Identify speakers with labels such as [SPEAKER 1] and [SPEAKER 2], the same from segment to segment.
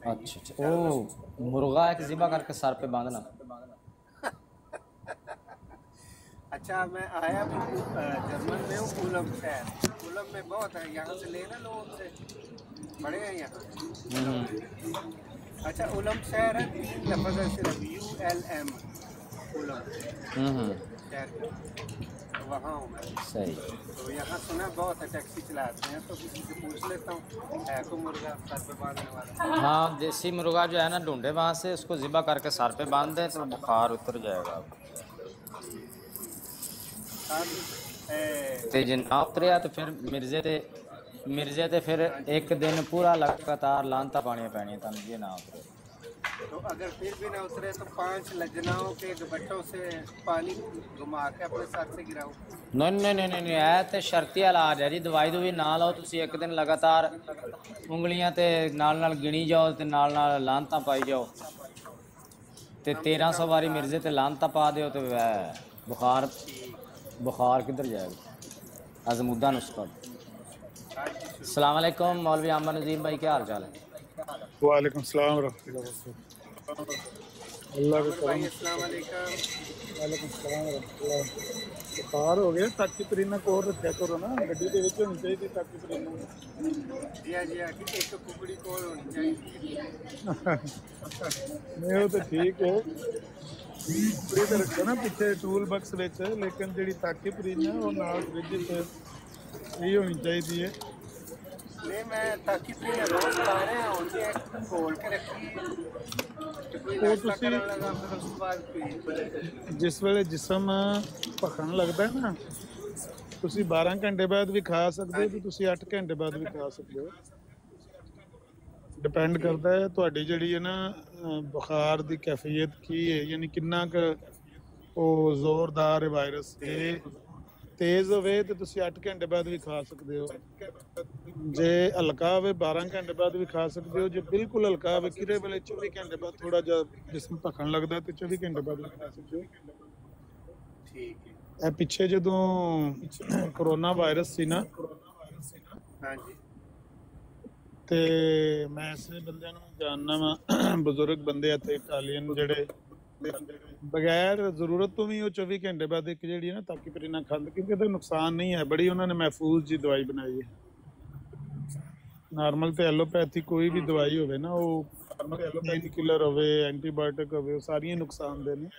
[SPEAKER 1] अच्छा अच्छा, ओ मुर्गा एक ज़िबा करके सर पे बांधना।
[SPEAKER 2] अच्छा, मैं आया भी जर्मन में हूँ, उलम शहर। उलम में बहुत है, यहाँ से लेना लो उनसे, बड़े हैं यहाँ। अच्छा, उलम शहर है, 3 लफ्ज़ है सिर्फ, ULM, उलम शहर का नाम। तो वहाँ हूँ मैं।
[SPEAKER 1] सही।
[SPEAKER 2] तो यहाँ सुना बहुत है टैक्सी चलाते हैं, तो किसी से पूछ लेता हूँ है को मुर्गा सर पे बांधने वाला।
[SPEAKER 1] हाँ, देसी मुर्गा जो है ना, ढूंढे वहाँ से, उसको ज़िबा करके सर पे बांध दें तो बुखार उतर जाएगा। ते जे ना उतरिया तो फिर मिर्जे ते फिर
[SPEAKER 2] हाँ जी।
[SPEAKER 1] एक दिन पूरा लगातार लानता पानी पैनी तन जे ना उतरे।
[SPEAKER 2] तो अगर फिर भी ना उतरे तो 5 लजनाओं के दुपट्टों से पानी घुमा के अपने सर से गिराओ।
[SPEAKER 1] नहीं नहीं नहीं नहीं, ऐ ते शर्ती इलाज है जी। दवाई दुवी ना लो, तुसी एक दिन लगातार उंगलियां ते नाल नाल गिनी जाओ ते नाल नाल लानता पाई जाओ ते
[SPEAKER 2] कम से
[SPEAKER 1] 1300
[SPEAKER 2] कम
[SPEAKER 1] वारी मिर्जे ते लानता पा दियो तो बुखार
[SPEAKER 2] ठीक।
[SPEAKER 1] बुखार किधर जाएगा। अजमुद्दा नुस्खा।
[SPEAKER 2] आज से शुरू
[SPEAKER 1] अस्सलाम
[SPEAKER 2] करते हैं।
[SPEAKER 1] वालेकुम मौलवी आमर नज़ीम भाई, क्या हाल चाल है?
[SPEAKER 3] वालेकुम सलाम रहमतुल्लाहि व बरकातहू। अल्लाह का
[SPEAKER 2] आमिर
[SPEAKER 3] करम।
[SPEAKER 2] भाई अस्सलाम वालेकुम।
[SPEAKER 3] वालेकुम सलाम रहमतुल्लाह। बुखार हो गया, ताकि परीना कोल रखा करो ना, गड्डी दे विच होनी चाहिए ताकि परीना।
[SPEAKER 2] जी हाँ कि एक कुकड़ी कोल होनी चाहिए।
[SPEAKER 3] नहीं वो तो ठीक है, कुकड़ी तो रखो ना पीछे टूल बक्स विच, लेकिन जी ताकि परीना वो नाल फ्रिज च यही होनी चाहिए है।
[SPEAKER 2] नहीं, मैं ताकि पीना रोज खा रहे हैं, उनसे खोल के रखी है कि कोई
[SPEAKER 3] वो
[SPEAKER 2] नाश्ता
[SPEAKER 3] तुसी
[SPEAKER 2] करने लगा फिर उसके बाद पी।
[SPEAKER 3] जिस वेले जिसम भखन लगता है ना, ਤੁਸੀਂ 12 ਘੰਟੇ ਬਾਅਦ ਵੀ ਖਾ ਸਕਦੇ
[SPEAKER 2] हाँ
[SPEAKER 3] ਹੋ ਤੇ
[SPEAKER 2] जी।
[SPEAKER 3] ਤੁਸੀਂ 8 ਘੰਟੇ ਬਾਅਦ ਵੀ ਖਾ ਸਕਦੇ ਹੋ। ਡਿਪੈਂਡ
[SPEAKER 2] ठीक।
[SPEAKER 3] ਕਰਦਾ ਹੈ ਤੁਹਾਡੀ ਜਿਹੜੀ ਹੈ ਨਾ ਬੁਖਾਰ ਦੀ ਕੈਫੀਅਤ ਕੀ ਹੈ, ਯਾਨੀ ਕਿੰਨਾ ਕੁ ਉਹ ਜ਼ੋਰਦਾਰ ਹੈ ਵਾਇਰਸ। ਜੇ ਤੇਜ਼ ਹੋਵੇ ਤੇ ਤੁਸੀਂ 8 ਘੰਟੇ ਬਾਅਦ ਵੀ ਖਾ ਸਕਦੇ ਹੋ, ਜੇ ਹਲਕਾ ਹੋਵੇ 12 ਘੰਟੇ ਬਾਅਦ ਵੀ ਖਾ ਸਕਦੇ ਹੋ, ਜੇ ਬਿਲਕੁਲ ਹਲਕਾ ਹੋਵੇ ਕਿਰੇ ਵੇਲੇ 24 ਘੰਟੇ ਬਾਅਦ ਥੋੜਾ ਜਿਹਾ ਜਿਸਮ ਭਖਣ ਲੱਗਦਾ ਤੇ 24 ਘੰਟੇ ਬਾਅਦ ਵੀ ਖਾ ਸਕਦੇ ਹੋ।
[SPEAKER 2] ठीक है।
[SPEAKER 3] ਇਹ ਪਿੱਛੇ ਜਦੋਂ ਕਰੋਨਾ ਵਾਇਰਸ ਸੀ ਨਾ,
[SPEAKER 2] हाँ जी।
[SPEAKER 3] ਤੇ ਮੈਂ ਐਸੇ ਬੰਦਿਆਂ ਨੂੰ ਜਾਣਨਾ ਵਾ, ਬਜ਼ੁਰਗ ਬੰਦੇ ਇੱਥੇ ਇਟਾਲੀਅਨ, ਜਿਹੜੇ ਬਗੈਰ ਜ਼ਰੂਰਤ ਤੋਂ ਵੀ ਉਹ 24 ਘੰਟੇ ਬਾਅਦ ਇੱਕ ਜਿਹੜੀ ਹੈ ਨਾ ਤਾਕੀ ਪਰੀਨਾ ਖਾਂਦੇ, ਕਿਉਂਕਿ ਇਹਦਾ ਨੁਕਸਾਨ ਨਹੀਂ ਹੈ, ਬੜੀ ਉਹਨਾਂ ਨੇ ਮਹਿਫੂਜ਼ ਜੀ ਦਵਾਈ ਬਣਾਈ ਹੈ। ਨਾਰਮਲ ਤੇ ਐਲੋਪੈਥੀ ਕੋਈ ਵੀ ਦਵਾਈ ਹੋਵੇ ਨਾ, ਉਹ ਪੇਨ ਕਿਲਰ ਹੋਵੇ, ਐਂਟੀਬਾਇਓਟਿਕ ਹੋਵੇ, ਉਹ ਸਾਰੀਆਂ ਨੁਕਸਾਨਦੇਹ ਨੇ।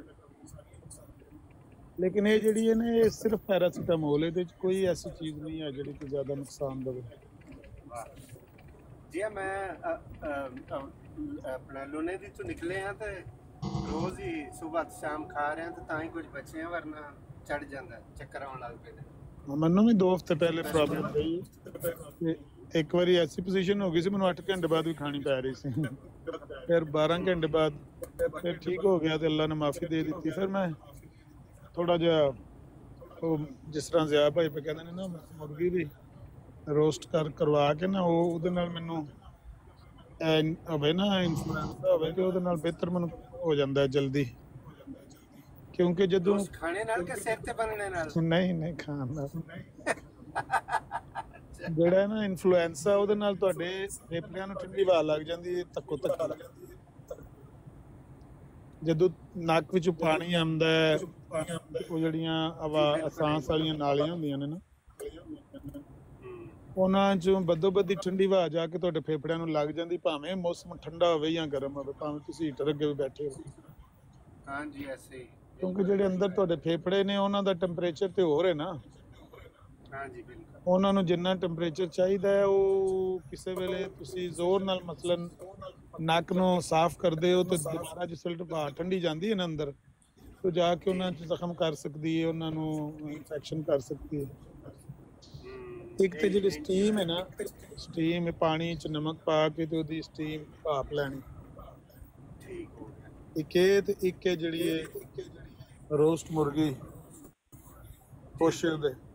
[SPEAKER 3] ਲੇਕਿਨ ਇਹ ਜਿਹੜੀ ਹੈ ਨਾ, ਇਹ ਸਿਰਫ ਪੈਰਾਸੀਟਾਮੋਲ, ਇਹਦੇ 'ਚ ਕੋਈ ਐਸੀ ਚੀਜ਼ ਨਹੀਂ ਹੈ ਜਿਹੜੀ ਕਿ ਜ਼ਿਆਦਾ ਨੁਕਸਾਨ ਦੇਵੇ।
[SPEAKER 2] जी हाँ, मैं अपना लुने दी तो निकले हैं तो रोज ही सुबह शाम खा रहे हैं, तो तां ही कुछ बचे हैं, वरना चढ़ जाता है, चक्कर आने लग पे।
[SPEAKER 3] ਮੈਨੂੰ ਵੀ 2 ਹਫ਼ਤੇ ਪਹਿਲੇ ਪ੍ਰੋਬਲਮ ਰਹੀ ਤੇ ਇੱਕ ਵਾਰੀ ਐਸੀ ਪੋਜੀਸ਼ਨ ਹੋ ਗਈ ਸੀ, ਮੈਨੂੰ 8 ਘੰਟੇ ਬਾਅਦ ਵੀ ਖਾਣੀ ਪੈ ਰਹੀ ਸੀ, ਫਿਰ 12 ਘੰਟੇ ਬਾਅਦ ਫਿਰ ਠੀਕ ਹੋ ਗਿਆ ਤੇ ਅੱਲਾ ਨੇ ਮਾਫੀ ਦੇ ਦਿੱਤੀ। ਫਿਰ ਮੈਂ ਥੋੜਾ ਜਿਹਾ ਉਹ ਜਿਸ ਤਰ੍ਹਾਂ ਜ਼ਿਆ ਭਾਈ ਪੇ ਕਹਿੰਦੇ ਨੇ ਨਾ, ਮੁਰਗੀ ਵੀ ਰੋਸਟ ਕਰਵਾ ਕੇ ਨਾ, ਉਹ ਉਹਦੇ ਨਾਲ ਮੈਨੂੰ ਹੋਵੇ ਨਾ ਇਨਫਲੂਐਂਜ਼ਾ ਹੋਵੇ ਤੇ ਉਹਦੇ ਨਾਲ ਬਿਹਤਰ ਮੈਨੂੰ ਹੋ ਜਾਂਦਾ ਜਲਦੀ, ਕਿਉਂਕਿ ਜਦੋਂ
[SPEAKER 2] ਖਾਣੇ ਨਾਲ ਕਿ ਸਿਰ ਤੇ ਬਣਨੇ ਨਾਲ?
[SPEAKER 3] ਨਹੀਂ ਖਾਣ ਨਾਲ ਜਿਹੜਾ ਨਾ ਇਨਫਲੂਐਂਜ਼ਾ, ਉਹਦੇ ਨਾਲ ਤੁਹਾਡੇ ਫੇਫੜਿਆਂ ਨੂੰ ਠੰਡੀ ਹਵਾ ਲੱਗ ਜਾਂਦੀ ਹੈ, ਧੱਕੋ ਧੱਕਾ ਲੱਗ ਜਾਂਦੀ ਹੈ। ਜਦੋਂ ਨੱਕ ਵਿੱਚ ਪਾਣੀ ਆਉਂਦਾ ਹੈ, ਉਹ ਜਿਹੜੀਆਂ ਸਾਂਸ ਵਾਲੀਆਂ ਨਾਲੀਆਂ ਹੁੰਦੀਆਂ ਨੇ ਨਾ, ਉਹਨਾਂ 'ਚੋਂ ਬਦੋ ਬਦੀ ਠੰਡੀ ਹਵਾ ਜਾ ਕੇ ਤੁਹਾਡੇ ਫੇਫੜਿਆਂ ਨੂੰ ਲੱਗ ਜਾਂਦੀ, ਭਾਵੇਂ ਮੌਸਮ ਠੰਡਾ ਹੋਵੇ ਜਾਂ ਗਰਮ ਹੋਵੇ, ਭਾਵੇਂ ਤੁਸੀਂ ਹੀਟਰ ਅੱਗੇ ਵੀ ਬੈਠੇ ਹੋ।
[SPEAKER 2] ਹਾਂਜੀ ਐਸੇ ਹੀ,
[SPEAKER 3] ਕਿਉਂਕਿ ਜਿਹੜੇ ਅੰਦਰ ਤੁਹਾਡੇ ਫੇਫੜੇ ਨੇ, ਉਹਨਾਂ ਦਾ ਟੈਂਪਰੇਚਰ ਤੇ ਹੋਰ ਹੈ ਨਾ।
[SPEAKER 2] ਹਾਂਜੀ ਬਿਲਕੁਲ।
[SPEAKER 3] ਉਹਨਾਂ ਨੂੰ ਜਿੰਨਾ ਟੈਂਪਰੇਚਰ ਚਾਹੀਦਾ ਹੈ, ਉਹ ਕਿਸੇ ਵੇਲੇ ਤੁਸੀਂ ਜ਼ੋਰ ਨਾਲ ਮਸਲਨ ਨੱਕ ਨੂੰ ਸਾਫ਼ ਕਰਦੇ ਹੋ ਤੇ ਦੁਬਾਰਾ ਜਿਸ ਵੇਲੇ ਹਵਾ ਠੰਡੀ ਜਾਂਦੀ ਹੈ ਨਾ ਅੰਦਰ, तो जाके उन्हें जख्म कर सकती है, उन्होंने इन्फेक्शन कर सकती है। एक तो जी स्टीम है ना, स्टीम पानी च नमक पा के तो ओदी स्टीम भाप लैनी, एक जी रोस्ट मुर्गी पोशे दे,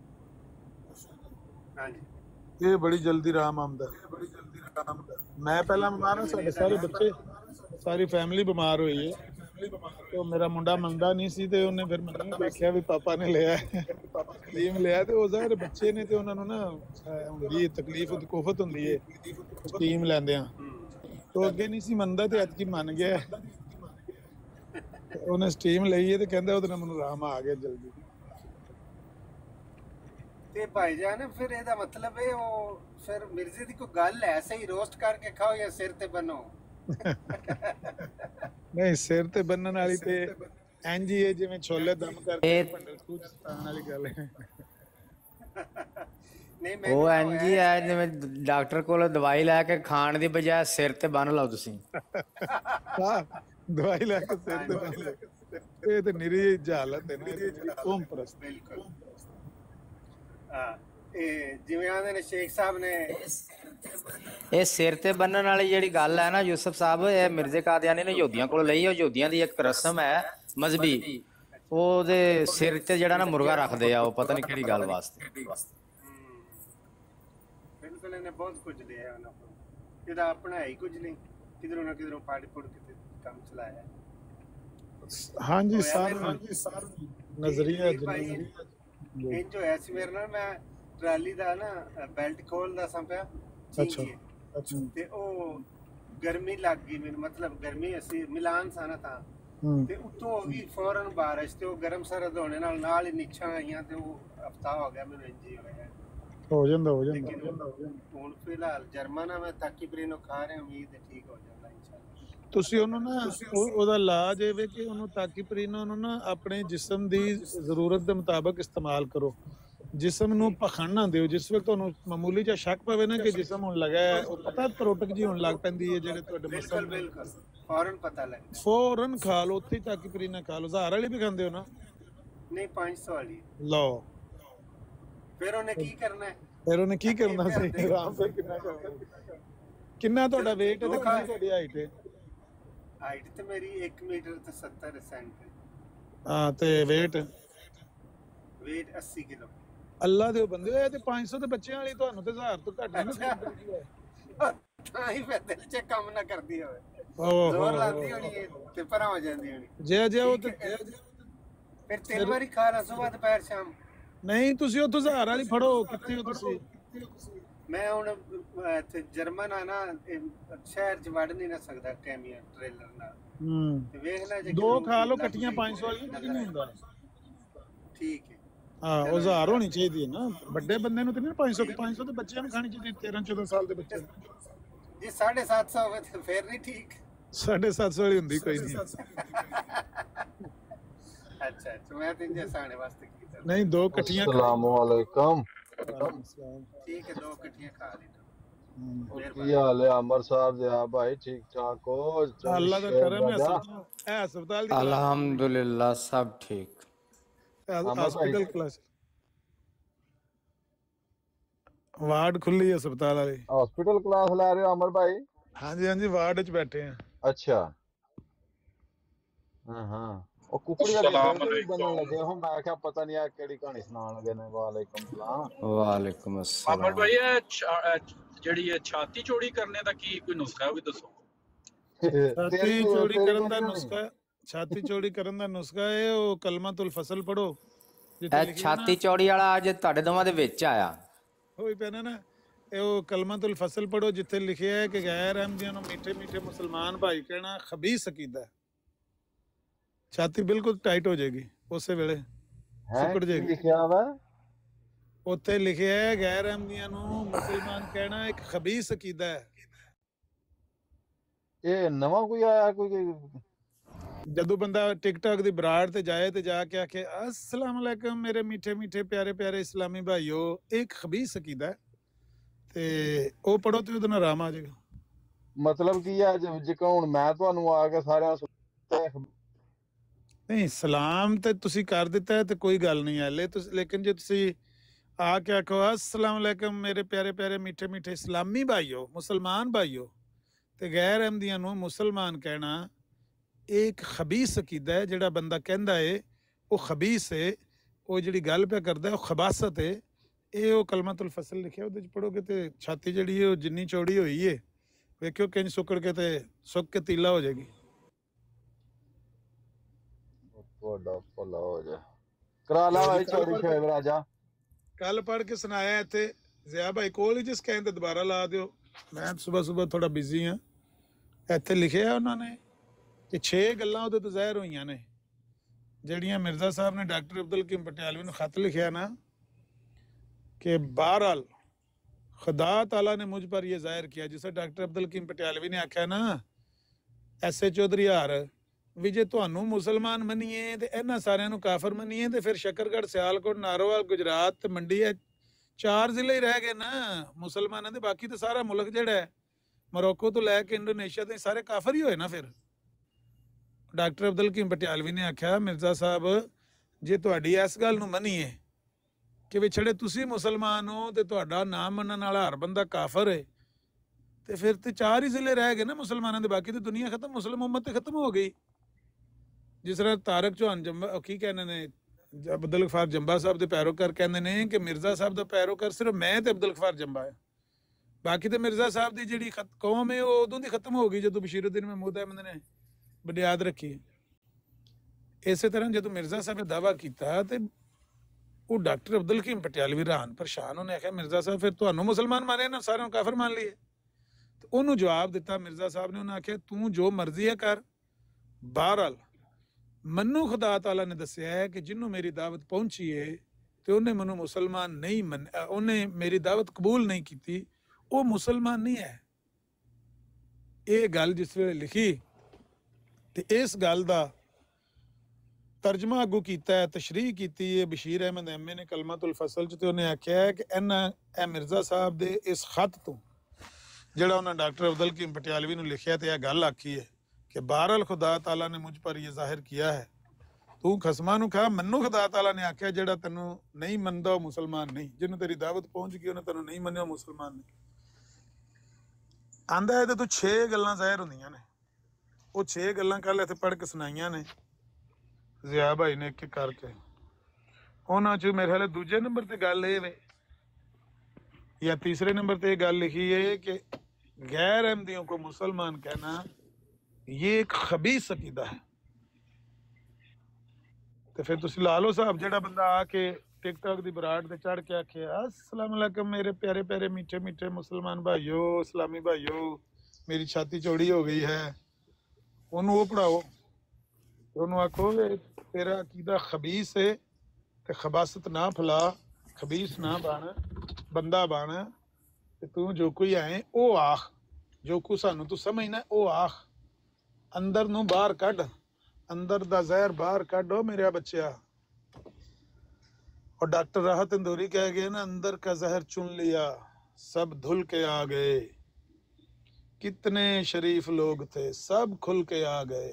[SPEAKER 3] ये बड़ी जल्दी आराम आंदा। मैं पहला बीमार हाँ, सारे सारे बच्चे सारी फैमिली बीमार हुई है, तो मेरा मुंडा मंगदा नहीं सी ते उन्हें फिर मैंने देखा भी पापा ने लिया स्टीम लिया, तो वो ज़ाहिर बच्चे ने तो उन्होंने ना होंदी तकलीफ कोफत होंदी है स्टीम लैंदे। ਉਹ ਅੱਗੇ ਨਹੀਂ ਸੀ ਮੰਨਦਾ ਤੇ ਅੱਜ ਕੀ ਮੰਨ ਗਿਆ। ਉਹਨੇ ਸਟੀਮ ਲਈ ਹੈ ਤੇ ਕਹਿੰਦਾ ਉਹਦੇ ਨਾਲ ਮੈਨੂੰ ਆਰਾਮ ਆ ਗਿਆ ਜਲਦੀ।
[SPEAKER 2] ਤੇ ਭਾਈਜਾਨ ਫਿਰ ਇਹਦਾ ਮਤਲਬ ਇਹ ਉਹ ਫਿਰ ਮਿਰਜ਼ੇ ਦੀ ਕੋਈ ਗੱਲ ਹੈ, ਸਹੀ ਰੋਸਟ ਕਰਕੇ ਖਾਓ ਜਾਂ ਸਿਰ ਤੇ ਬੰਨੋ?
[SPEAKER 3] ਨਹੀਂ, ਸਿਰ ਤੇ ਬੰਨਣ ਵਾਲੀ ਤੇ ਇੰਜ ਹੀ ਹੈ ਜਿਵੇਂ ਛੋਲੇ ਦਮ ਕਰਕੇ ਭੰਡਲ ਖੂਹ ਚ ਸੁੱਟਣ ਵਾਲੀ ਗੱਲ ਹੈ।
[SPEAKER 2] ਨਹੀਂ
[SPEAKER 1] ਉਹ ਇੰਜ ਹੀ ਹੈ ਜਿਵੇਂ ਡਾਕਟਰ ਕੋਲ ਦਵਾਈ ਲੈ ਕੇ ਖਾਣ ਦੀ ਬਜਾਏ ਸਿਰ ਤੇ ਬੰਨ ਲਓ ਤੁਸੀਂ।
[SPEAKER 3] ਹਾਂ, ਦਵਾਈ ਲੈ ਕੇ ਸਿਰ ਤੇ ਬੰਨ ਲਓ। ਇਹ ਤੇ ਨਿਰੀ ਜਹਾਲਤ ਹੈ ਨਾ, ਕੌਮ ਪ੍ਰਸਤ।
[SPEAKER 2] ਬਿਲਕੁਲ। ਇਹ ਜਿਵੇਂ ਆਂਦੇ ਨੇ ਸ਼ੇਖ ਸਾਹਿਬ ਨੇ,
[SPEAKER 1] ਇਹ ਸਿਰ ਤੇ ਬੰਨਣ ਵਾਲੀ ਜਿਹੜੀ ਗੱਲ ਹੈ ਨਾ ਯੂਸਫ ਸਾਹਿਬ, ਇਹ ਮਿਰਜ਼ੇ ਕਾਦੀਆਨੀ ਨੇ ਯਹੂਦੀਆਂ ਕੋਲ ਲਈ ਹੈ। ਯਹੂਦੀਆਂ ਦੀ ਇੱਕ ਰਸਮ ਹੈ ਮਜ਼ਹਬੀ, ਉਹਦੇ ਸਿਰ ਤੇ ਜਿਹੜਾ ਨਾ ਮੁਰਗਾ ਰੱਖਦੇ ਆ, ਉਹ ਪਤਾ ਨਹੀਂ ਕਿਹੜੀ ਗੱਲ ਵਾਸਤੇ।
[SPEAKER 2] ਬਿਲਕੁਲ ਇਹਨੇ ਬਹੁਤ ਕੁਝ ਲਿਆ ਉਹਨਾਂ ਕੋਲ, ਇਹਦਾ ਆਪਣਾ ਹੀ ਕੁਝ ਨਹੀਂ, ਕਿਧਰੋਂ ਨਾ ਕਿਧਰੋਂ ਪਾੜ ਪੁੜ ਕੇ ਕੰਮ ਚਲਾਇਆ।
[SPEAKER 3] ਹਾਂਜੀ, ਸਾਰਾ ਨਜ਼ਰੀਆ
[SPEAKER 2] ਇੰਜ ਹੋਇਆ ਸੀ ਮੇਰੇ ਨਾਲ, ਮੈਂ ਟਰਾਲੀ ਦਾ ਨਾ ਬੈਲਟ ਖੋਲਦਾ ਸਾਂ ਪਿਆ,
[SPEAKER 3] ਅੱਛਾ
[SPEAKER 2] ਤੇ ਉਹ ਗਰਮੀ ਲੱਗ ਗਈ ਮੈਨੂੰ, ਮਤਲਬ ਗਰਮੀ ਅਸੀਂ ਮਿਲਾਨ ਸਾਂ ਨਾ ਤਾਂ, ਤੇ ਉੱਤੋਂ ਹੋ ਗਈ ਫੌਰਨ ਬਾਰਿਸ਼, ਤੇ ਉਹ ਗਰਮ ਸਰਦ ਹੋਣੇ ਨਾਲ ਹੀ ਨਿਛਾਂ ਆਈਆਂ, ਤੇ ਉਹ ਹਫਤਾ ਹੋ ਗਿਆ ਮੈਨੂੰ ਇੰਜ ਹੀ ਹੋਇਆ।
[SPEAKER 3] ਹੋ ਜਾਂਦਾ
[SPEAKER 2] ਹੁਣ ਫਿਲਹਾਲ ਜਰਮਨ ਮੈਂ ਤਾਕੀਬਰੀਨੋ ਖਾ ਰਿਹਾ, ਉਮੀਦ ਹੈ ਠੀਕ ਹੋ ਜਾਂਦਾ ਇਨਸ਼ਾਅੱਲਾ।
[SPEAKER 3] ਤੁਸੀਂ ਉਹਨੂੰ ਨਾ ਉਹਦਾ ਇਲਾਜ ਇਹ ਵੇ ਕਿ ਉਹਨੂੰ ਤਾਕੀਬਰੀਨੋ ਨੂੰ ਨਾ ਆਪਣੇ ਜਿਸਮ ਦੀ ਜ਼ਰੂਰਤ ਦੇ ਮੁਤਾਬਕ ਇਸਤੇਮਾਲ ਕਰੋ। ਜਿਸਮ ਨੂੰ ਭਖਣ ਨਾ ਦਿਓ। ਜਿਸ ਵਕਤ ਤੁਹਾਨੂੰ ਮਾਮੂਲੀ ਜਿਹਾ ਸ਼ੱਕ ਪਵੇ ਨਾ ਕਿ ਜਿਸਮ ਹੁਣ ਲੱਗਾ ਹੈ, ਉਹ ਪਤਾ ਤਰੋਟਕ ਜੀ ਹੋਣ ਲੱਗ ਪੈਂਦੀ ਹੈ ਜਿਹੜੇ ਤੁਹਾਡੇ ਮਸਲ,
[SPEAKER 2] ਬਿਲਕੁਲ ਫੌਰਨ ਪਤਾ ਲੱਗ,
[SPEAKER 3] ਫੌਰਨ ਖਾ ਲਓ ਉੱਥੇ ਤਾਕੀਬਰੀਨੋ ਖਾ ਲਓ। 1000 ਵਾਲੀ ਵੀ ਖਾਂਦੇ ਹੋ ਨਾ? ਨਹੀਂ,
[SPEAKER 2] 500 ਵਾਲੀ
[SPEAKER 3] ਲਓ।
[SPEAKER 2] ਫਿਰ ਉਹਨੇ ਕੀ ਕਰਨਾ ਹੈ?
[SPEAKER 3] ਫਿਰ ਉਹਨੇ ਕੀ ਕਰਨਾ ਸੀ? ਆਰਾਮ ਸੇ ਕਿੰਨਾ ਤੁਹਾਡਾ weight ਹੈ ਤੇ ਕਿੰਨੀ ਤੁਹਾਡੀ ਹਾਈਟ ਹੈ?
[SPEAKER 2] ਹਾਈਟ ਤੇ ਮੇਰੀ 1 ਮੀਟਰ ਤੇ 70 ਸੈਂਟ ਹੈ।
[SPEAKER 3] ਹਾਂ, ਤੇ weight
[SPEAKER 2] 80 ਕਿਲੋ।
[SPEAKER 3] ਅੱਲਾ ਦੇ ਬੰਦੇ ਹੋਏ ਤੇ 500 ਤੇ ਬੱਚਿਆਂ ਵਾਲੀ, ਤੁਹਾਨੂੰ ਤੇ 1000 ਤੋਂ ਘੱਟ ਨਹੀਂ।
[SPEAKER 2] ਤਾਂ ਹੀ ਫਿਰ ਦਿਲ 'ਚ ਕੰਮ ਨਾ ਕਰਦੀ ਹੋਵੇ,
[SPEAKER 3] ਓਹ
[SPEAKER 2] ਜ਼ੋਰ ਲਾਉਂਦੀ ਹੋਣੀ ਹੈ ਤੇ ਪਰਾਂ ਹੋ ਜਾਂਦੀ ਹੋਣੀ।
[SPEAKER 3] ਜੇ ਉਹ ਤੇ
[SPEAKER 2] ਫਿਰ 3 ਵਾਰੀ ਖਾ ਲਾ, ਸੁਬਾਹ ਦੁਪਹਿਰ ਸ਼ਾਮ।
[SPEAKER 3] ਨਹੀਂ, ਤੁਸੀਂ ਉਹ 1000 ਵਾਲੀ ਫੜੋ। ਕਿੱਥੇ ਹੋ ਤੁਸੀਂ?
[SPEAKER 2] ਮੈਂ ਹੁਣ ਇੱਥੇ ਜਰਮਨ ਆ ਨਾ, ਸ਼ਹਿਰ 'ਚ ਵੜ ਨਹੀਂ ਨਾ ਸਕਦਾ ਕੈਮੀਆ ਟ੍ਰੇਲਰ ਨਾਲ। ਤੇ ਵੇਖਣਾ ਜੇ
[SPEAKER 3] 2 ਖਾ ਲਓ ਇਕੱਠੀਆਂ 500 ਵਾਲੀ, ਕੁਝ ਨਹੀਂ ਹੁੰਦਾ।
[SPEAKER 2] ਠੀਕ ਹੈ।
[SPEAKER 3] ਹਾਂ, ਉਹ 1000 ਹੋਣੀ ਚਾਹੀਦੀ ਹੈ ਨਾ। ਵੱਡੇ ਬੰਦੇ ਨੂੰ ਤੇ ਨਹੀਂ 500 ਤੇ ਬੱਚਿਆਂ ਨੂੰ ਖਾਣੀ ਚਾਹੀਦੀ, 13-14 ਸਾਲ ਦੇ ਬੱਚੇ ਨੂੰ।
[SPEAKER 2] ਜੇ 750 ਹੋਵੇ ਤੇ ਫਿਰ ਨਹੀਂ ਠੀਕ।
[SPEAKER 3] 750 ਵਾਲੀ ਹੁੰਦੀ ਕੋਈ ਨਹੀਂ।
[SPEAKER 2] ਅੱਛਾ, ਮੈਂ ਤੇ ਇੰਜੇ ਸਾਣੇ ਵਾਸਤੇ ਕੀਤਾ।
[SPEAKER 3] ਨਹੀਂ, 2 ਇਕੱਠੀਆਂ।
[SPEAKER 4] अस्सलाम वालेकुम।
[SPEAKER 2] ठीक है, 2 इकट्ठियां खा लेना।
[SPEAKER 4] ਕੀ ਹਾਲ ਹੈ ਅਮਰ ਸਾਹਿਬ ਦੇ? ਆ ਭਾਈ ਠੀਕ ਠਾਕ ਹੋ?
[SPEAKER 3] ਅੱਲਾ ਦਾ ਕਰਮ ਹੈ। ਹਸਪਤਾਲ ਦੀ
[SPEAKER 1] अल्हम्दुलिल्लाह सब ठीक।
[SPEAKER 3] ਹਸਪੀਟਲ ਕਲਾਸ ਵਾਰਡ ਖੁੱਲੀ ਹਸਪਤਾਲ ਵਾਲੀ।
[SPEAKER 4] ਹਸਪੀਟਲ ਕਲਾਸ ਲੈ ਰਹੇ ਹੋ ਅਮਰ ਭਾਈ?
[SPEAKER 3] ਹਾਂਜੀ ਹਾਂਜੀ, ਵਾਰਡ 'ਚ ਬੈਠੇ ਆ।
[SPEAKER 4] ਅੱਛਾ। ਹਾਂ, ਉਹ ਕੁਕੜੀ ਦਾ ਬਣਨ ਲੱਗੇ ਹੋ। ਮੈਂ ਕਿਹਾ ਪਤਾ ਨਹੀਂ ਆ ਕਿਹੜੀ ਕਹਾਣੀ ਸੁਣਾਉਣ ਲੱਗੇ ਨੇ। ਵਾਲੇਕੁਮ ਸਲਾਮ।
[SPEAKER 1] वालेकुम अस्सलाम।
[SPEAKER 5] ਅਮਰ ਭਾਈ, ਜਿਹੜੀ ਇਹ ਛਾਤੀ ਚੌੜੀ ਕਰਨੇ ਦਾ ਕੀ ਕੋਈ ਨੁਸਖਾ ਹੈ, ਉਹ ਵੀ ਦੱਸੋ।
[SPEAKER 3] ਛਾਤੀ ਚੌੜੀ ਕਰਨ ਦਾ ਨੁਸਖਾ, ਛਾਤੀ ਚੌੜੀ ਕਰਨ ਦਾ ਨੁਸਖਾ ਹੈ ਉਹ ਕਲਮਾਤੁਲ ਫਸਲ ਪੜੋ।
[SPEAKER 1] ਇਹ ਛਾਤੀ ਚੌੜੀ ਵਾਲਾ ਅੱਜ ਤੁਹਾਡੇ ਦੋਵਾਂ ਦੇ ਵਿੱਚ ਆਇਆ
[SPEAKER 3] ਹੋਈ ਪੈਣਾ ਨਾ। ਇਹ ਉਹ ਕਲਮਾਤੁਲ ਫਸਲ ਪੜੋ ਜਿੱਥੇ ਲਿਖਿਆ ਹੈ ਕਿ ਗੈਰ ਅਹਿਮਦੀਆਂ ਨੂੰ ਮਿੱਠੇ ਮਿੱਠੇ ਮੁਸਲਮਾਨ ਭਾਈ ਕਹਿਣਾ ਖਬੀਸ ਅਕੀਦਾ। ਛਾਤੀ ਬਿਲਕੁਲ ਟਾਈਟ ਹੋ ਜਾਏਗੀ ਉਸੇ ਵੇਲੇ, ਸੁੱਕੜ ਜਾਏਗੀ।
[SPEAKER 4] ਲਿਖਿਆ ਵਾ
[SPEAKER 3] ਉੱਥੇ ਲਿਖਿਆ ਹੈ ਗੈਰ ਅਹਿਮਦੀਆਂ ਨੂੰ ਮੁਸਲਮਾਨ ਕਹਿਣਾ ਇੱਕ ਖਬੀਸ ਅਕੀਦਾ ਹੈ।
[SPEAKER 4] ਇਹ ਨਵਾਂ ਕੋਈ ਆਇਆ ਕੋਈ?
[SPEAKER 3] ਜਦੋਂ ਬੰਦਾ ਟਿਕਟੌਕ ਦੀ ਬਰਾੜ ਤੇ ਜਾਏ ਤੇ ਜਾ ਕੇ ਆਖੇ अस्सलाम वालेकुम ਮੇਰੇ ਮਿੱਠੇ ਮਿੱਠੇ ਪਿਆਰੇ ਪਿਆਰੇ ਇਸਲਾਮੀ ਭਾਈਓ, ਇੱਕ ਖਬੀਸ ਅਕੀਦਾ ਤੇ ਉਹ ਪੜੋ ਤੇ ਉਹਦੇ ਨਾਲ ਆਰਾਮ ਆ ਜਾਏਗਾ।
[SPEAKER 4] ਮਤਲਬ ਕੀ ਹੈ? ਜਿਵੇਂ ਹੁਣ ਮੈਂ ਤੁਹਾਨੂੰ ਆ ਕੇ ਸਾਰਿਆਂ
[SPEAKER 3] ਨਹੀਂ, ਸਲਾਮ ਤੇ ਤੁਸੀਂ ਕਰ ਦਿੱਤਾ ਤੇ ਕੋਈ ਗੱਲ ਨਹੀਂ ਹਾਲੇ ਤੁਸੀਂ, ਲੇਕਿਨ ਜੇ ਤੁਸੀਂ ਆ ਕੇ ਆਖੋ अस्सलाम वालेकुम ਮੇਰੇ ਪਿਆਰੇ ਪਿਆਰੇ ਮਿੱਠੇ ਮਿੱਠੇ ਇਸਲਾਮੀ ਭਾਈਓ, ਮੁਸਲਮਾਨ ਭਾਈਓ, ਤੇ ਗੈਰ ਅਹਿਮਦੀਆਂ ਨੂੰ ਮੁਸਲਮਾਨ ਕਹਿਣਾ ਇਹ ਇੱਕ ਖਬੀਸ ਅਕੀਦਾ ਹੈ। ਜਿਹੜਾ ਬੰਦਾ ਕਹਿੰਦਾ ਹੈ ਉਹ ਖਬੀਸ ਹੈ, ਉਹ ਜਿਹੜੀ ਗੱਲ ਪਿਆ ਕਰਦਾ ਉਹ ਖਬਾਸਤ ਹੈ। ਇਹ ਉਹ ਕਲਮਾਤੁਲ ਫਸਲ ਲਿਖਿਆ, ਉਹਦੇ 'ਚ ਪੜੋਗੇ ਤੇ ਛਾਤੀ ਜਿਹੜੀ ਹੈ ਉਹ ਜਿੰਨੀ ਚੌੜੀ ਹੋਈ ਹੈ ਵੇਖਿਓ ਕਿੰਝ ਸੁੱਕੜ ਕੇ ਤੇ ਸੁੱਕ ਕੇ ਤੀਲਾ ਹੋ ਜਾਏਗੀ।
[SPEAKER 4] ਤੁਹਾਡਾ ਭਲਾ ਹੋ ਜਾ। ਕਰਾ ਲਾ ਭਾਈ ਚੌੜੀ ਸ਼ੇਵ ਰਾਜਾ।
[SPEAKER 3] ਕੱਲ ਪੜ੍ਹ ਕੇ ਸੁਣਾਇਆ ਇੱਥੇ ਜ਼ਿਆ ਭਾਈ ਕੋਲ ਹੀ, ਜਿਸ ਕਹਿੰਦੇ ਦੁਬਾਰਾ ਲਾ ਦਿਓ। ਮੈਂ ਸਵੇਰ ਥੋੜਾ ਬਿਜ਼ੀ ਹਾਂ ਇੱਥੇ ਲਿਖਿਆ ਉਹਨਾਂ ਨੇ ਕਿ 6 ਗੱਲਾਂ ਉਹਦੇ ਤੋਂ ਜ਼ਾਹਿਰ ਹੋਈਆਂ ਨੇ ਜਿਹੜੀਆਂ ਮਿਰਜ਼ਾ ਸਾਹਿਬ ਨੇ ਡਾਕਟਰ ਅਬਦੁਲ ਹਕੀਮ ਪਟਿਆਲਵੀ ਨੂੰ ਖਤ ਲਿਖਿਆ ਨਾ कि बहरहाल खुदा ताला ने मुझ पर यह जाहिर किया, जिसे डॉक्टर अब्दुल हकीम पटियालवी ने आख्या ना ऐसे चौधरी हार भी जे तुहानू मुसलमान मनीए तो इन्हां सारियां नू काफिर मनीए तो फिर शकरगढ़ सियालकोट नारोवाल गुजरात ते मंडी है 4 जिले ही रह गए ना मुसलमानों दे, बाकी तो सारा मुल्क जिहड़ा है मोरक्को तो लैके इंडोनेशिया ते सारे काफिर ही होए ना। फिर डॉक्टर अब्दुल हकीम पटियालवी ने आख्या मिर्जा साहब जे तुहाडी इस गल नू मनीए कि विछड़े तुसी मुसलमान हो तो तुहाडा नाम मनन वाला हर बंदा काफर है तो फिर तो 4 ही जिले रह गए ना मुसलमानों के, बाकी तो दुनिया खत्म, मुस्लिम उम्मत तो खत्म हो गई। जिस तरह तारक चौहान जंबा की कहने ने अब्दुल गफार जंबा साहब के पैरोकार कहते हैं कि मिर्जा साहब का पैरोकार सिर्फ मैं तो अब्दुल गफार जंबा है, बाकी तो मिर्जा साहब की जी कौम है वो उदों की खत्म हो गई जो बशीरुद्दीन महमूद अहमद ने बुनियाद रखी। इस तरह जो मिर्जा साहब ने दावा किया तो वो डॉक्टर अब्दुल हकीम पटियालवी हैरान परेशान, उन्हें आख्या मिर्जा साहब फिर तुहानू मुसलमान माने ना सारे काफिर मान लिए। तो उन्होंने जवाब दिता मिर्जा साहब ने, उन्हें आख्या तू जो मर्जी है कर, बहरहाल मनु खुदा ताला ने दसिया है कि जिन्हों मेरी दावत पहुंची है तो उन्हें मनु मुसलमान नहीं मन उन्हें मेरी दावत कबूल नहीं की, वो मुसलमान नहीं है। ये गल जिस वे लिखी तो इस गल का तर्जमा अगू किया है, तशरीह की है बशीर अहमद एम ए ने कलमातुल फसल च, उन्हें आख्या है कि इन्हां मिर्जा साहब दे इस खत तो जिहड़ा उन्हें डॉक्टर अब्दुल हकीम पटियालवी नूं लिखिया तो यह गल आखी है कि बहरहाल खुदा ताला ने मुझ पर यह जाहिर किया है तू खसमा नूं खा, मन्नू खुदा ताला ने आख्या जिहड़ा तैनूं नहीं मनदा वो मुसलमान नहीं, जिन्हों तेरी दावत पहुंच गई उन्हें तैनूं नहीं मन्निया मुसलमान नहीं। आंदा है तो 6 गल्लां जाहिर होंदियां ने, वो 6 गल्लां कल इत्थे पढ़ के सुनाइयां ने जिया भाई ने एक करके, उन्हां च मेरे ख्याल दूजे नंबर ते गल ये वे या तीसरे नंबर ते गल लिखी है कि गैर अहमदियों को मुसलमान कहना ये एक खबीस अकीदा है। तो फिर तुसी ला लो साहब जेड़ा बंदा आके टिकटॉक दी बराड़ ते चढ़ के आखे अस्सलाम वालेकुम मेरे प्यारे प्यारे मीठे मीठे मुसलमान भाइयों इस्लामी भाइयों मेरी छाती चौड़ी हो गई है, उन्होंने वो पढ़ाओ, उन्होंने आखो तेरा अकीदा खबीस है तो खबासत ना फैला, खबीस ना बन, बंदा बन, तू जो कोई आए ओ आख, जो कुछ सानू तू समझना ओ आख, अंदर नू बाहर कढ़, अंदर दा जहर बाहर कढ़ो मेरे बच्चा। और डॉक्टर राहत इंदौरी कह गए ना अंदर का जहर चुन लिया सब धुल के आ गए, कितने शरीफ लोग थे सब खुल के आ गए,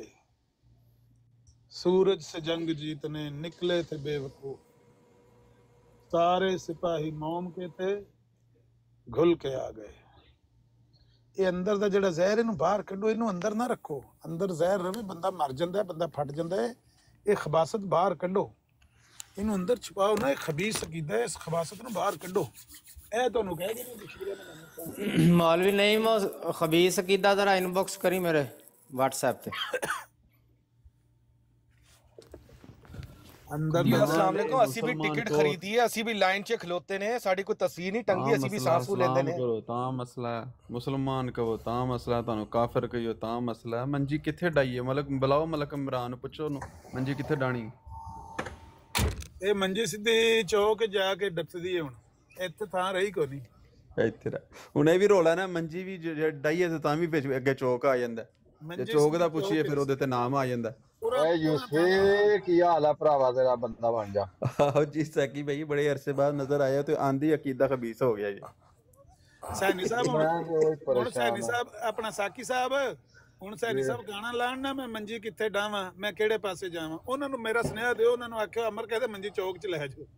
[SPEAKER 3] सूरज से जंग जीतने निकले थे बेवकूफ, सारे सिपाही मोम के थे घुल के आ गए। ये अंदर दा जिहड़ा जहर इनू बाहर कढो, इनू अंदर ना रखो, अंदर जहर रहे बंदा मर जाता है, बंदा फट जाता है, ये खबासत बाहर कढो, इनू अंदर छुपाओ ना, ये खबीस अकीदा है, इस खबासत नू बाहर कढो। ए तुहानू कह गए
[SPEAKER 1] मौलवी नहीं खबीस अकीदा जरा इनबॉक्स करी मेरे व्हाट्सएप पे।
[SPEAKER 6] अस्सलाम वालेकुम, ਅਸੀਂ ਵੀ ਟਿਕਟ ਖਰੀਦੀ ਹੈ, ਅਸੀਂ ਵੀ ਲਾਈਨ 'ਚ ਖਲੋਤੇ ਨੇ, ਸਾਡੀ ਕੋਈ ਤਸਵੀਰ ਨਹੀਂ ਟੰਗੀ, ਅਸੀਂ ਵੀ ਸਾਹ ਸੂ ਲੈਂਦੇ ਨੇ।
[SPEAKER 7] ਤਾਂ ਮਸਲਾ ਹੈ, ਮੁਸਲਮਾਨ ਕਹੋ ਤਾਂ ਮਸਲਾ, ਤੁਹਾਨੂੰ ਕਾਫਰ ਕਹੋ ਤਾਂ ਮਸਲਾ ਹੈ। ਮੰਜੀ ਕਿੱਥੇ ਡਾਈਏ, ਮਲਕ ਬੁਲਾਓ, ਮਲਕ ਇਮਰਾਨ ਨੂੰ ਪੁੱਛੋ ਉਹਨੂੰ ਮੰਜੀ ਕਿੱਥੇ ਡਾਣੀ।
[SPEAKER 3] ਇਹ ਮੰਜੀ ਸਿੱਧੀ ਚੌਕ ਜਾ ਕੇ ਡੱਪਦੀ ਹੈ, ਹੁਣ ਇੱਥੇ ਥਾਂ ਰਹੀ ਕੋਈ ਨਹੀਂ
[SPEAKER 7] ਇੱਥੇ ਹੁਣ ਇਹ ਵੀ ਰੋਲਾ ਨਾ, ਮੰਜੀ ਵੀ ਡਾਈਏ ਤੇ ਤਾਂ ਵੀ ਵਿੱਚ ਅੱਗੇ ਚੌਕ ਆ ਜਾਂਦਾ, ਜੇ ਚੌਕ ਦਾ ਪੁੱਛੀਏ ਫਿਰ ਉਹਦੇ ਤੇ ਨਾਮ ਆ ਜਾਂਦਾ।
[SPEAKER 4] यूसुफ की हाल है भरावा तेरा, बंदा बन जा।
[SPEAKER 7] आहो जी सैकी भाई बड़े अरसे बाद नजर आया तो आंधी अकीदा खबीस हो गया जी।
[SPEAKER 3] सैनी साहब सैनी साहब अपना साकी साहब ਹੁਣ ਸੈਣੀ ਸਾਹਿਬ ਗਾਣਾ ਲਾਣ ਨਾ ਮੈਂ ਮੰਜੀ ਕਿੱਥੇ ਡਾਵਾਂ ਮੈਂ ਕਿਹੜੇ ਪਾਸੇ ਜਾਵਾਂ, ਉਹਨਾਂ ਨੂੰ ਮੇਰਾ ਸੁਨੇਹਾ ਦਿਓ, ਉਹਨਾਂ ਨੂੰ ਆਖਿਓ ਅਮਰ ਕਹਿੰਦੇ ਮੰਜੀ ਚੌਕ 'ਚ ਲੈ ਜਾਓ।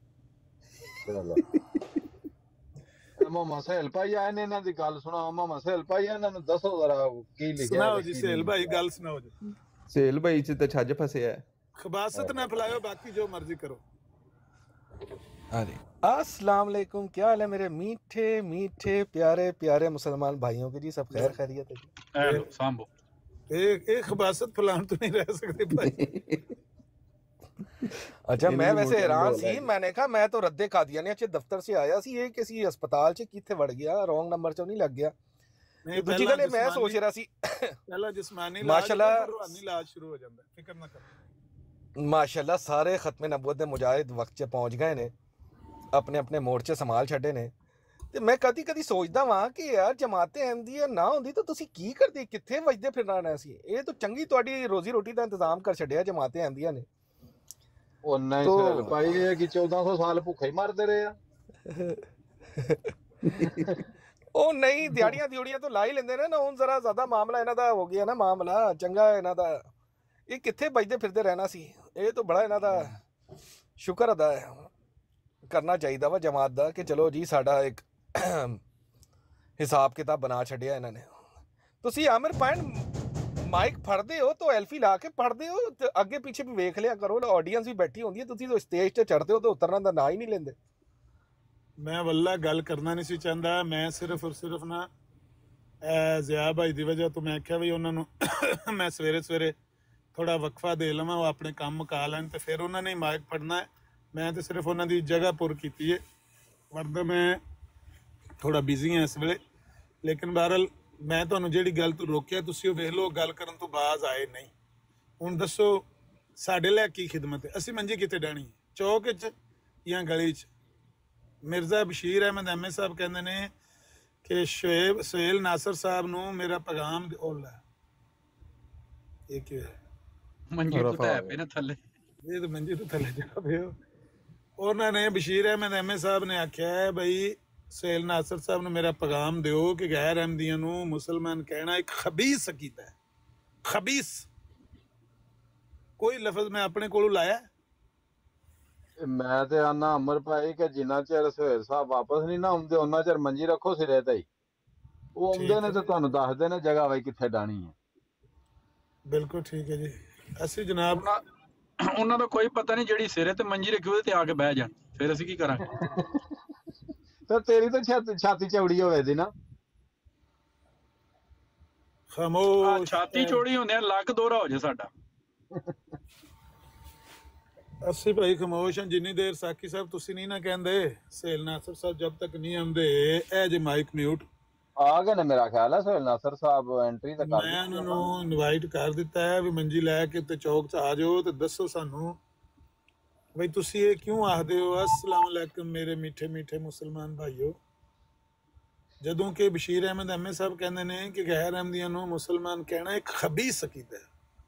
[SPEAKER 4] ਮਾਮਾ ਸਹਿਲ ਭਾਈ ਆਏ ਨੇ, ਇਹਨਾਂ ਦੀ ਗੱਲ ਸੁਣਾਓ। ਮਾਮਾ ਸਹਿਲ ਭਾਈ ਇਹਨਾਂ ਨੂੰ ਦੱਸੋ ਜ਼ਰਾ ਕੀ ਲਿਖਿਆ।
[SPEAKER 3] ਸੁਣਾਓ ਜੀ ਸਹਿਲ ਭਾਈ, ਗੱਲ ਸੁਣਾਓ ਜੀ।
[SPEAKER 7] ਸਹਿਲ ਭਾਈ ਚ ਤਾਂ ਛੱਜ ਫਸਿਆ ਹੈ,
[SPEAKER 3] खबासत ना फैलाओ, बाकी जो मर्जी करो।
[SPEAKER 6] अरे अस्सलाम वालेकुम, क्या हाल है मेरे मीठे मीठे प्यारे प्यारे मुसलमान भाइयों के जी, सब खैर खैरियत है जी?
[SPEAKER 5] हेलो सांभो,
[SPEAKER 3] एक खबासत फैलान तो नहीं रह सकते भाई।
[SPEAKER 6] अच्छा मैं वैसे हैरान सी, मैंने कहा मैं तो रद्दे कादियानिया च दफ्तर से आया सी, ये किसी अस्पताल च किथे वड़ गया, रॉन्ग नंबर चो नहीं लग गया।
[SPEAKER 3] ਨਹੀਂ
[SPEAKER 6] ਦੂਜੀ ਗੱਲ ਇਹ ਮੈਂ ਸੋਚ ਰਿਹਾ ਸੀ
[SPEAKER 3] ਪਹਿਲਾਂ ਜਿਸਮਾਨੀ
[SPEAKER 6] ਮਾਸ਼ਾਅੱਲਾ
[SPEAKER 3] ਰੂਹਾਨੀ ਇਲਾਜ ਸ਼ੁਰੂ ਹੋ ਜਾਂਦਾ, ਫਿਕਰ ਨਾ ਕਰੋ।
[SPEAKER 6] ਮਾਸ਼ਾਅੱਲਾ ਸਾਰੇ ਖਤਮੇ ਨਬੂਵਤ ਦੇ ਮੁਜਾਹਿਦ ਵਕਤ 'ਚ ਪਹੁੰਚ ਗਏ ਨੇ, ਆਪਣੇ ਆਪਣੇ ਮੋਰਚੇ ਸੰਭਾਲ ਛੱਡੇ ਨੇ। ਤੇ ਮੈਂ ਕਦੀ ਕਦੀ ਸੋਚਦਾ ਵਾਂ ਕਿ ਯਾਰ ਜਮਾਤ ਅਹਿਮਦੀਆ ਨਾ ਹੁੰਦੀ ਤਾਂ ਤੁਸੀਂ ਕੀ ਕਰਦੇ, ਕਿੱਥੇ ਵੱਜਦੇ ਫਿਰਨਾ ਸੀ। ਇਹ ਤਾਂ ਚੰਗੀ ਤੁਹਾਡੀ ਰੋਜ਼ੀ ਰੋਟੀ ਦਾ ਇੰਤਜ਼ਾਮ ਕਰ ਛੱਡਿਆ ਜਮਾਤ ਅਹਿਮਦੀਆ ਨੇ।
[SPEAKER 4] ਉਹਨਾਂ ਹੀ ਸਹੇਲ ਪਾਈ ਹੈ ਕਿ 1400 ਸਾਲ ਭੁੱਖੇ ਹੀ ਮਰਦੇ ਰਹੇ ਆ।
[SPEAKER 6] ਉਹ ਨਹੀਂ ਦਿਹਾੜੀਆਂ ਦਿਉੜੀਆਂ ਤੋਂ ਲਾ ਹੀ ਲੈਂਦੇ ਨੇ ਨਾ। ਹੁਣ ਜ਼ਰਾ ਜ਼ਿਆਦਾ ਮਾਮਲਾ ਇਹਨਾਂ ਦਾ ਹੋ ਗਿਆ ਨਾ, ਮਾਮਲਾ ਚੰਗਾ ਇਹਨਾਂ ਦਾ। ਇਹ ਕਿੱਥੇ ਵੱਜਦੇ ਫਿਰਦੇ ਰਹਿਣਾ ਸੀ। ਇਹ ਤਾਂ ਬੜਾ ਇਹਨਾਂ ਦਾ ਸ਼ੁਕਰ ਅਦਾ ਕਰਨਾ ਚਾਹੀਦਾ ਵਾ ਜਮਾਤ ਦਾ ਕਿ ਚਲੋ ਜੀ ਸਾਡਾ ਇੱਕ ਹਿਸਾਬ ਕਿਤਾਬ ਬਣਾ ਛੱਡਿਆ ਇਹਨਾਂ ਨੇ। ਤੁਸੀਂ ਆਮਿਰ ਪੈਣ ਮਾਈਕ ਫੜਦੇ ਹੋ ਤਾਂ ਐਲਫੀ ਲਾ ਕੇ ਪੜ੍ਹਦੇ ਹੋ, ਤੇ ਅੱਗੇ ਪਿੱਛੇ ਵੀ ਵੇਖ ਲਿਆ ਕਰੋ, ਆਡੀਅנס ਵੀ ਬੈਠੀ ਹੁੰਦੀ ਹੈ। ਤੁਸੀਂ ਤਾਂ ਸਟੇਜ ਤੇ ਚੜ੍ਹਦੇ ਹੋ ਤਾਂ ਉਤਰਨ ਦਾ ਨਾਂ ਹੀ ਨਹੀਂ ਲੈਂਦੇ।
[SPEAKER 3] ਮੈਂ ਵੱਲਾ ਗੱਲ ਕਰਨਾ ਨਹੀਂ ਸੀ ਚਾਹੁੰਦਾ, ਮੈਂ ਸਿਰਫ ਔਰ ਸਿਰਫ ਨਾ ਜ਼ਿਆ ਭਾਈ ਦੀ ਵਜ੍ਹਾ ਤੋਂ ਮੈਂ ਆਖਿਆ ਵੀ ਉਹਨਾਂ ਨੂੰ ਮੈਂ ਸਵੇਰੇ ਸਵੇਰੇ ਥੋੜਾ ਵਕਫਾ ਦੇ ਲਵਾਂ, ਉਹ ਆਪਣੇ ਕੰਮ ਮੁਕਾ ਲੈਣ ਤੇ ਫਿਰ ਉਹਨਾਂ ਨੇ ਮਾਈਕ ਫੜਨਾ ਹੈ। ਮੈਂ ਤਾਂ ਸਿਰਫ ਉਹਨਾਂ ਦੀ ਜਗ੍ਹਾ ਪੁਰ ਕੀਤੀ ਹੈ, ਵਰਨਾ ਮੈਂ ਥੋੜਾ ਬਿਜ਼ੀ ਹਾਂ ਇਸ ਵੇਲੇ। ਲੇਕਿਨ ਬਹਰਹਾਲ ਮੈਂ ਤੁਹਾਨੂੰ ਜਿਹੜੀ ਗੱਲ ਤੋਂ ਰੋਕਿਆ ਤੁਸੀਂ ਉਹ ਵੇਖ ਲਓ, ਗੱਲ ਕਰਨ ਤੋਂ ਬਾਅਦ ਆਏ ਨਹੀਂ। ਹੁਣ ਦੱਸੋ ਸਾਡੇ ਲਈ ਕੀ ਖਿਦਮਤ ਹੈ? ਅਸੀਂ ਮੰਜੀ ਕਿੱਥੇ ਡਾਣੀ, ਚੌਕ 'ਚ ਜਾਂ ਗਲੀ 'ਚ? ਮਿਰਜ਼ਾ ਬਸ਼ੀਰ ਅਹਿਮਦ ਐਮਏ ਸਾਹਿਬ ਕਹਿੰਦੇ ਨੇ ਕਿ ਸੁਹੇਲ ਨਾਸਰ ਸਾਹਿਬ ਨੂੰ ਮੇਰਾ ਪੈਗਾਮ ਓਲਾ। ਇਹ ਕੀ ਹੈ?
[SPEAKER 5] ਮੰਜੀ ਤੋਂ ਤਾਂ ਪਏ ਨੇ ਥੱਲੇ,
[SPEAKER 3] ਇਹ ਤਾਂ ਮੰਜੀ ਤੋਂ ਥੱਲੇ ਜਾ ਪਏ ਹੋ। ਉਹਨਾਂ ਨੇ ਬਸ਼ੀਰ ਅਹਿਮਦ ਐਮਏ ਸਾਹਿਬ ਨੇ ਆਖਿਆ ਹੈ ਬਈ ਸੁਹੇਲ ਨਾਸਰ ਸਾਹਿਬ ਨੂੰ ਮੇਰਾ ਪੈਗਾਮ ਦਿਓ ਕਿ ਗੈਰ ਅਹਿਮਦੀਆਂ ਨੂੰ ਮੁਸਲਮਾਨ ਕਹਿਣਾ ਇੱਕ ਖਬੀਸ ਅਕੀਦਾ ਹੈ। ਖਬੀਸ ਕੋਈ ਲਫ਼ਜ਼ ਮੈਂ ਆਪਣੇ ਕੋਲੋਂ ਲਾਇਆ?
[SPEAKER 4] ਮੈਂ ਤੇ ਆਨਾ ਅਮਰ ਭਾਈ ਕਿ ਜਿੰਨਾ ਚਿਰ ਸੁਹੇਲ ਸਾਹਿਬ ਵਾਪਸ ਨਹੀਂ ਨਾ ਆਉਂਦੇ ਉਹਨਾਂ ਚਿਰ ਮੰਜੀ ਰੱਖੋ ਸਿਰੇ ਤੇ ਹੀ। ਉਹ ਆਉਂਦੇ ਨੇ ਤੇ ਤੁਹਾਨੂੰ ਦੱਸਦੇ ਨੇ ਜਗ੍ਹਾ ਬਈ ਕਿੱਥੇ ਡਾਣੀ ਹੈ।
[SPEAKER 3] ਬਿਲਕੁਲ ਠੀਕ ਹੈ ਜੀ। ਅਸੀਂ ਜਨਾਬ
[SPEAKER 5] ਉਹਨਾਂ ਦਾ ਕੋਈ ਪਤਾ ਨਹੀਂ, ਜਿਹੜੀ ਸਿਰੇ ਤੇ ਮੰਜੀ ਰੱਖੀ ਉਹਦੇ ਤੇ ਆ ਕੇ ਬਹਿ ਜਾਣ, ਫਿਰ ਅਸੀਂ ਕੀ ਕਰਾਂਗੇ?
[SPEAKER 4] ਫਿਰ ਤੇਰੀ ਤਾਂ ਛਾਤੀ ਚੌੜੀ ਹੋਵੇ ਦੀ ਨਾ।
[SPEAKER 3] ਖਾਮੋਸ਼
[SPEAKER 5] ਛਾਤੀ ਚੌੜੀ ਹੁੰਦਿਆਂ ਲੱਕ ਦੋਹਰਾ ਹੋ ਜਾਏ ਸਾਡਾ।
[SPEAKER 3] ਅਸੀਂ ਭਾਈ ਖਾਮੋਸ਼ ਹਾਂ। ਜਿੰਨੀ ਦੇਰ ਸਾਕੀ ਸਾਹਿਬ ਤੁਸੀਂ ਨਹੀਂ ਨਾ ਕਹਿੰਦੇ ਸੁਹੇਲ ਨਾਸਰ ਸਾਹਿਬ ਜਦ ਤੱਕ ਨਹੀਂ ਆਉਂਦੇ, ਇਹ ਜੇ ਮਾਈਕ ਮਿਊਟ
[SPEAKER 4] ਆ ਗਏ ਨੇ ਮੇਰਾ ਖਿਆਲ ਹੈ ਸੁਹੇਲ ਨਾਸਰ ਸਾਹਿਬ ਐਂਟਰੀ ਤਾਂ ਕਰ
[SPEAKER 3] ਮੈਂ ਉਹਨਾਂ ਨੂੰ ਇਨਵਾਈਟ ਕਰ ਦਿੱਤਾ ਹੈ ਵੀ ਮੰਜੀ ਲੈ ਕੇ ਤੇ ਚੌਕ 'ਚ ਆ ਜਾਓ ਤੇ ਦੱਸੋ ਸਾਨੂੰ ਬਈ ਤੁਸੀਂ ਇਹ ਕਿਉਂ ਆਖਦੇ ਹੋ ਅਸਲਾਮ ਅਲੈਕੁਮ ਮੇਰੇ ਮਿੱਠੇ ਮਿੱਠੇ ਮੁਸਲਮਾਨ ਭਾਈਓ, ਜਦੋਂ ਕਿ ਬਸ਼ੀਰ ਅਹਿਮਦ ਐਮਏ ਸਾਹਿਬ ਕਹਿੰਦੇ ਨੇ ਕਿ ਗੈਰ ਅਹਿਮਦੀਆਂ ਨੂੰ ਮੁਸਲਮਾਨ ਕਹਿਣਾ ਇੱਕ ਖਬੀਸ ਅਕੀਦਾ ਹੈ।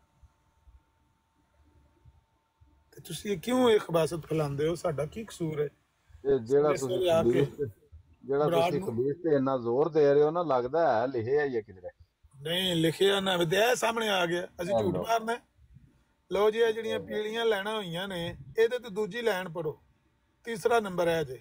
[SPEAKER 3] ਤੇ ਤੁਸੀਂ ਕਿਉਂ ਇਹ ਖਬਾਸਤ ਫੈਲਾਉਂਦੇ ਹੋ? ਸਾਡਾ ਕੀ ਕਸੂਰ ਹੈ?
[SPEAKER 4] ਜਿਹੜਾ ਤੁਸੀਂ ਖਬੀਸ ਤੇ ਇੰਨਾ ਜ਼ੋਰ ਦੇ ਰਹੇ ਹੋ ਨਾ, ਲੱਗਦਾ ਹੈ ਲਿਖਿਆ ਹੀ ਹੈ ਕਿਧਰੇ।
[SPEAKER 3] ਨਹੀਂ ਲਿਖਿਆ ਨਾ ਵਿਦਿਆ ਸਾਹਮਣੇ ਆ ਗਿਆ, ਅਸੀਂ ਝੂਠ ਮਾਰਨਾ। ਲੋ ਜੀ ਇਹ ਜਿਹੜੀਆਂ ਪੀਲੀਆਂ ਲੈਣਾ ਹੋਈਆਂ ਨੇ ਇਹਦੇ ਤੇ ਦੂਜੀ ਲਾਈਨ ਪੜੋ, तीसरा नंबर है जी।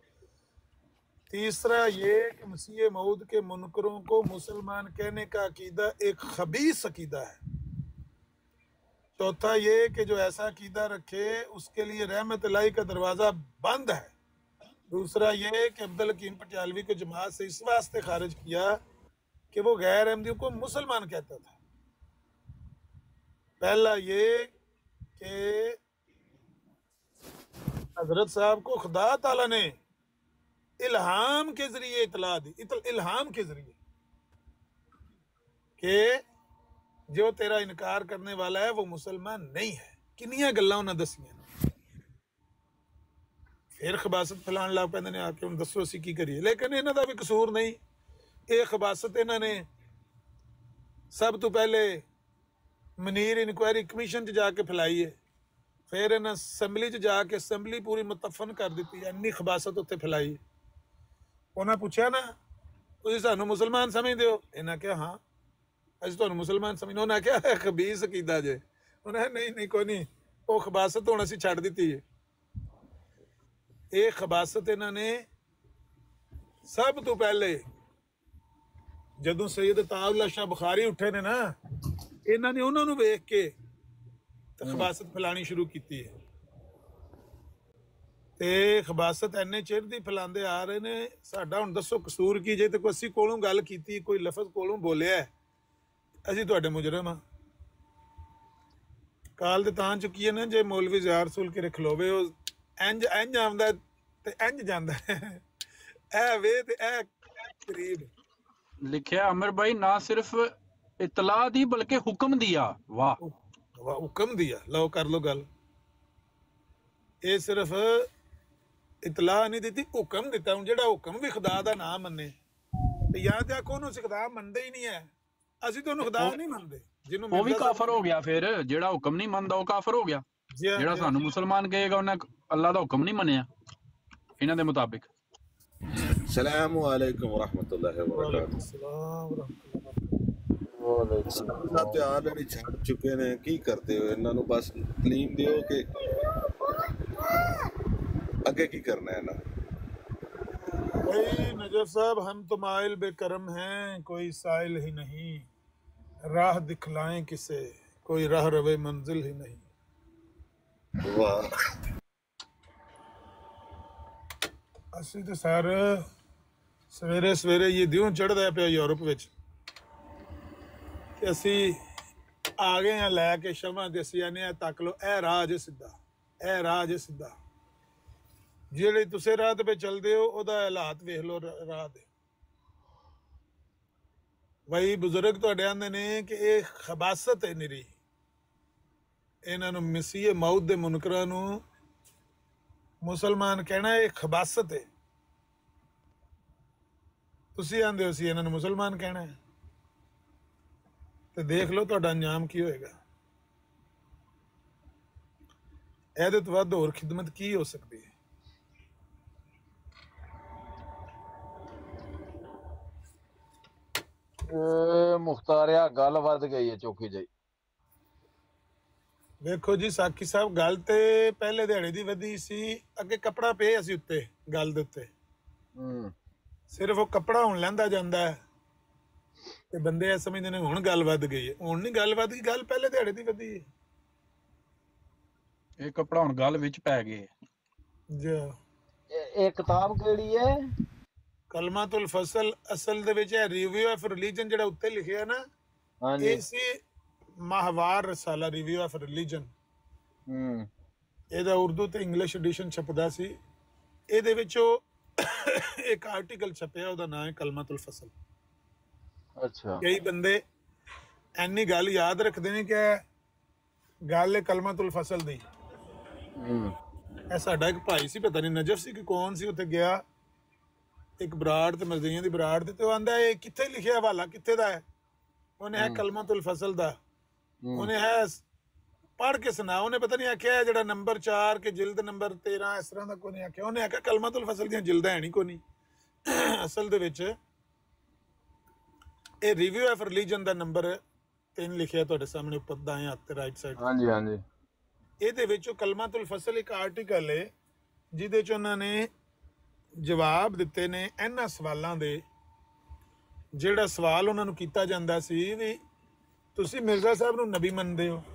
[SPEAKER 3] तीसरा ये कि मसीह मऊद के मुनकरों को मुसलमान कहने का अकीदा एक खबीस अकीदा है। चौथा ये कि जो ऐसा अकीदा रखे उसके लिए रहमत इलाही का दरवाज़ा बंद है। दूसरा ये कि अब्दुल हकीम पटियालवी को जमात से इस वास्ते खारिज किया कि वो गैर अहमदियों को मुसलमान कहता था। पहला ये कि हजरत साहब को खुदा ताला ने इल्हाम के जरिए इतला दी, इल्हाम के जरिए कि जो तेरा इनकार करने वाला है वो मुसलमान नहीं है। किनिया गल्लां उन्हें दसियां, फिर खबासत फैलान लग पैंदे ने आके हुण दसो असीं की करिए। लेकिन इन्हां दा भी कसूर नहीं, ये खबासत इन्हां ने सब तो पहले मनीर इंक्वायरी कमीशन च जाके फैलाई है, फिर इन्हें असैम्बली च जाके असैम्बली पूरी मुतफन कर दी। इन्नी खबासत उत्थे फैलाई। उन्हें पूछा ना तुसीं सानूं मुसलमान समझदे हो? इन्हें कहा हाँ असीं तुहानूं मुसलमान समझदे। उन्हें कहा खबीस अकीदा जे। उन्हें नहीं नहीं कोई नहीं, वो खबासत हुण असीं छड्ड दित्ती है। ये खबासत इन्होंने सब तो पहले जदों सैयद ताउल्ला शाह बुखारी उठे ने ना, इन्होंने उन्होंने वेख के खबासत फैलानी शुरू की है। ते खबासत इन्ने चिर दी फैलांदे आ रहे ने। साडा हुण दसो कसूर की जे? ते कोई असीं कोलों गल कीती, कोई लफज कोलों बोलिया है, असीं तुहाडे मुजरम हां। काल ते तां चुकी है ना जे मौलवी ज़ियार रसूल के खलोवे इंज इंज आंदा ते इंज जांदा है, ए वे ते ए करीब
[SPEAKER 5] ਲਿਖਿਆ ਅਮਰ ਭਾਈ ਨਾ ਸਿਰਫ ਇਤਲਾਹ ਦੀ ਬਲਕਿ ਹੁਕਮ ਦੀ ਆ। ਵਾਹ
[SPEAKER 3] ਹੁਕਮ ਦੀ ਆ। ਲਓ ਕਰ ਲਓ ਗੱਲ। ਇਹ ਸਿਰਫ ਇਤਲਾਹ ਨਹੀਂ ਦਿੱਤੀ, ਹੁਕਮ ਦਿੱਤਾ। ਹੁਣ ਜਿਹੜਾ ਹੁਕਮ ਵੀ ਖੁਦਾ ਦਾ ਨਾਮ ਮੰਨੇ ਤੇ ਜਾਂ ਤੇ ਆਖੋ ਉਹਨੂੰ ਖੁਦਾ ਮੰਨਦੇ ਹੀ ਨਹੀਂ ਹੈ। ਅਸੀਂ ਤਾਂ ਉਹਨੂੰ ਖੁਦਾ ਨਹੀਂ ਮੰਨਦੇ। ਜਿਹਨੂੰ
[SPEAKER 5] ਉਹ ਵੀ ਕਾਫਰ ਹੋ ਗਿਆ ਫਿਰ। ਜਿਹੜਾ ਹੁਕਮ ਨਹੀਂ ਮੰਨਦਾ ਉਹ ਕਾਫਰ ਹੋ ਗਿਆ। ਜਿਹੜਾ ਸਾਨੂੰ ਮੁਸਲਮਾਨ ਕਹੇਗਾ ਉਹਨੇ ਅੱਲਾਹ ਦਾ ਹੁਕਮ ਨਹੀਂ ਮੰਨਿਆ ਇਹਨਾਂ ਦੇ ਮੁਤਾਬਿਕ।
[SPEAKER 8] ਸਲਾਮ ਅਲੈਕੁਮ ਵਰਹਿਮਤੁਲਾਹਿ ਵਬਰਕਾਤੁਹ। ਸਾਹਿਬ ਤੇ ਆਲਰੇਡੀ ਛੱਡ ਚੁੱਕੇ ਨੇ, ਕੀ ਕਰਦੇ ਹੋ ਇਹਨਾਂ ਨੂੰ? ਬਸ ਤਲੀਮ ਦਿਓ ਕਿ ਅੱਗੇ ਕੀ ਕਰਨਾ ਹੈ ਨਾ।
[SPEAKER 3] नजफ साहब हम तो माइल बेकरम हैं, कोई साइल ही नहीं, राह दिखलाएं किसे, कोई राह रवे मंजिल ही नहीं।
[SPEAKER 8] वाह।
[SPEAKER 3] ਅਸੀਂ ਤੇ ਸਰ ਸਵੇਰੇ ਸਵੇਰੇ ਇਹ ਦਿਉਂ ਚੜਦਾ ਪਿਆ ਯੂਰਪ ਵਿੱਚ ਤੇ ਅਸੀਂ ਆ ਗਏ ਆ ਲੈ ਕੇ ਸ਼ਮਾ ਦੇ। ਅਸੀਂ ਆਨੇ ਤੱਕ ਲੋ ਇਹ ਰਾਹ ਜੇ ਸਿੱਧਾ, ਇਹ ਰਾਹ ਜੇ ਸਿੱਧਾ। ਜਿਹੜੇ ਤੁਸੀਂ ਰਾਹ ਤੇ ਚੱਲਦੇ ਹੋ ਉਹਦਾ ਹਾਲਾਤ ਵੇਖ ਲਓ ਰਾਹ ਦੇ। ਵਈ ਬਜ਼ੁਰਗ ਤੁਹਾਡੇ ਆਂਦੇ ਨੇ ਕਿ ਇਹ ਖਬਾਸਤ ਹੈ ਨਿਰੀ। ਇਹਨਾਂ ਨੂੰ ਮਸੀਹ ਮੌਤ ਦੇ ਮੁਨਕਰਾਂ ਨੂੰ ਮੁਸਲਮਾਨ ਕਹਿਣਾ ਇਹ ਖਬਾਸਤ ਹੈ। ਤੁਸੀਂ ਆਂਦੇ ਹੋ ਸੀ ਇਹਨਾਂ ਨੂੰ ਮੁਸਲਮਾਨ ਕਹਿਣਾ ਹੈ ਤੇ ਦੇਖ ਲਓ ਤੁਹਾਡਾ ਅੰਜਾਮ ਕੀ ਹੋਏਗਾ। ਇਹਦੇ ਤੋਂ ਵੱਧ ਹੋਰ ਖਿਦਮਤ ਕੀ ਹੋ ਸਕਦੀ ਹੈ?
[SPEAKER 4] ਮੁਖਤਾਰਿਆ ਗੱਲ ਵੱਧ ਗਈ ਹੈ ਚੌਕੀ ਜਾਈ।
[SPEAKER 3] ਵੇਖੋ ਜੀ ਸਾਕੀ ਸਾਹਿਬ, ਗੱਲ ਤੇ ਪਹਿਲੇ ਦਿਹਾੜੇ ਦੀ ਵਧੀ ਸੀ। ਅੱਗੇ ਕੱਪੜਾ ਪਿਆ ਸੀ ਉੱਤੇ ਗੱਲ ਦੇ ਉੱਤੇ। ਸਿਰਫ ਉਹ ਕੱਪੜਾ ਹੁਣ ਲੈਂਦਾ ਜਾਂਦਾ ਹੈ ਤੇ ਬੰਦੇ ਇਹ ਸਮਝਦੇ ਨੇ ਹੁਣ ਗੱਲ ਵੱਧ ਗਈ ਹੈ। ਹੁਣ ਨਹੀਂ ਗੱਲ ਵੱਧ ਗਈ, ਗੱਲ ਪਹਿਲੇ ਦਿਹਾੜੇ ਦੀ ਵਧੀ ਹੈ।
[SPEAKER 5] ਇਹ ਕੱਪੜਾ ਹੁਣ ਗੱਲ ਵਿੱਚ ਪੈ ਗਏ।
[SPEAKER 4] ਇਹ ਕਿਤਾਬ ਕਿਹੜੀ ਹੈ?
[SPEAKER 3] ਕਲਮਾਤੁਲ ਫਸਲ। ਅਸਲ ਦੇ ਵਿੱਚ ਹੈ ਰਿਵਿਊ ਆਫ ਰਿਲੀਜਨ, ਜਿਹੜਾ ਉੱਤੇ ਲਿਖਿਆ ਨਾ ਇਹ ਸੀ ਮਾਹਵਾਰ ਰਸਾਲਾ ਰਿਵਿਊ ਆਫ ਰਿਲੀਜਨ। ਇਹਦਾ ਉਰਦੂ ਤੇ ਇੰਗਲਿਸ਼ ਐਡੀਸ਼ਨ ਛਪਦਾ ਸੀ। ਇਹਦੇ ਵਿੱਚੋਂ ਇੱਕ ਆਰਟੀਕਲ ਛਪਿਆ, ਉਹਦਾ ਨਾਮ ਹੈ ਕਲਮਾਤੁਲ ਫਸਲ।
[SPEAKER 4] ਅੱਛਾ।
[SPEAKER 3] ਕਈ ਬੰਦੇ ਐਨੀ ਗੱਲ ਯਾਦ ਰੱਖਦੇ ਨੇ ਕਿ ਗੱਲ ਹੈ ਕਲਮਾਤੁਲ ਫਸਲ ਦੀ। ਇਹ ਸਾਡਾ ਇੱਕ ਭਾਈ ਸੀ, ਪਤਾ ਨਹੀਂ ਨਜਫ ਸੀ ਕਿ ਕੌਣ ਸੀ, ਉੱਥੇ ਗਿਆ ਇੱਕ ਬਰਾੜ ਤੇ ਮਜ਼ਦਈਆਂ ਦੀ ਬਰਾੜ ਤੇ ਉਹ ਆਂਦਾ ਇਹ ਕਿੱਥੇ ਲਿਖਿਆ, ਹਵਾਲਾ ਕਿੱਥੇ ਦਾ ਹੈ? ਉਹਨੇ ਹੈ ਕਲਮਾਤੁਲ ਫਸਲ ਦਾ। ਉਹਨੇ ਹੈ ਪੜ੍ਹ ਕੇ ਸੁਣਾ। ਉਹਨੇ ਪਤਾ ਨਹੀਂ ਆਖਿਆ ਜਿਹੜਾ ਨੰਬਰ 4 ਕੇ ਜਿਲਦ ਨੰਬਰ 13 ਇਸ ਤਰ੍ਹਾਂ ਦਾ ਕੋਈ ਨਹੀਂ ਆਖਿਆ। ਉਹਨੇ ਆਖਿਆ ਕਲਮਾਤੁਲ ਫਸਲ ਦੀਆਂ ਜਿਲਦਾਂ ਹੈ ਨਹੀਂ ਕੋਈ ਨਹੀਂ। ਅਸਲ ਦੇ ਵਿੱਚ ਇਹ ਰਿਵਿਊ ਆਫ ਰਿਲੀਜਨ ਦਾ ਨੰਬਰ 3 ਲਿਖਿਆ ਤੁਹਾਡੇ ਸਾਹਮਣੇ ਉੱਪਰ ਦਾएं ਹੱਥ ਤੇ ਰਾਈਟ ਸਾਈਡ।
[SPEAKER 4] ਹਾਂਜੀ ਹਾਂਜੀ।
[SPEAKER 3] ਇਹਦੇ ਵਿੱਚ ਕਲਮਾਤੁਲ ਫਸਲ ਇੱਕ ਆਰਟੀਕਲ ਹੈ ਜਿਹਦੇ ਚ ਉਹਨਾਂ ਨੇ ਜਵਾਬ ਦਿੱਤੇ ਨੇ ਇਹਨਾਂ ਸਵਾਲਾਂ ਦੇ। ਜਿਹੜਾ ਸਵਾਲ ਉਹਨਾਂ ਨੂੰ ਕੀਤਾ ਜਾਂਦਾ ਸੀ ਵੀ ਤੁਸੀਂ ਮਿਰਜ਼ਾ ਸਾਹਿਬ ਨੂੰ ਨਬੀ ਮੰਨਦੇ ਹੋ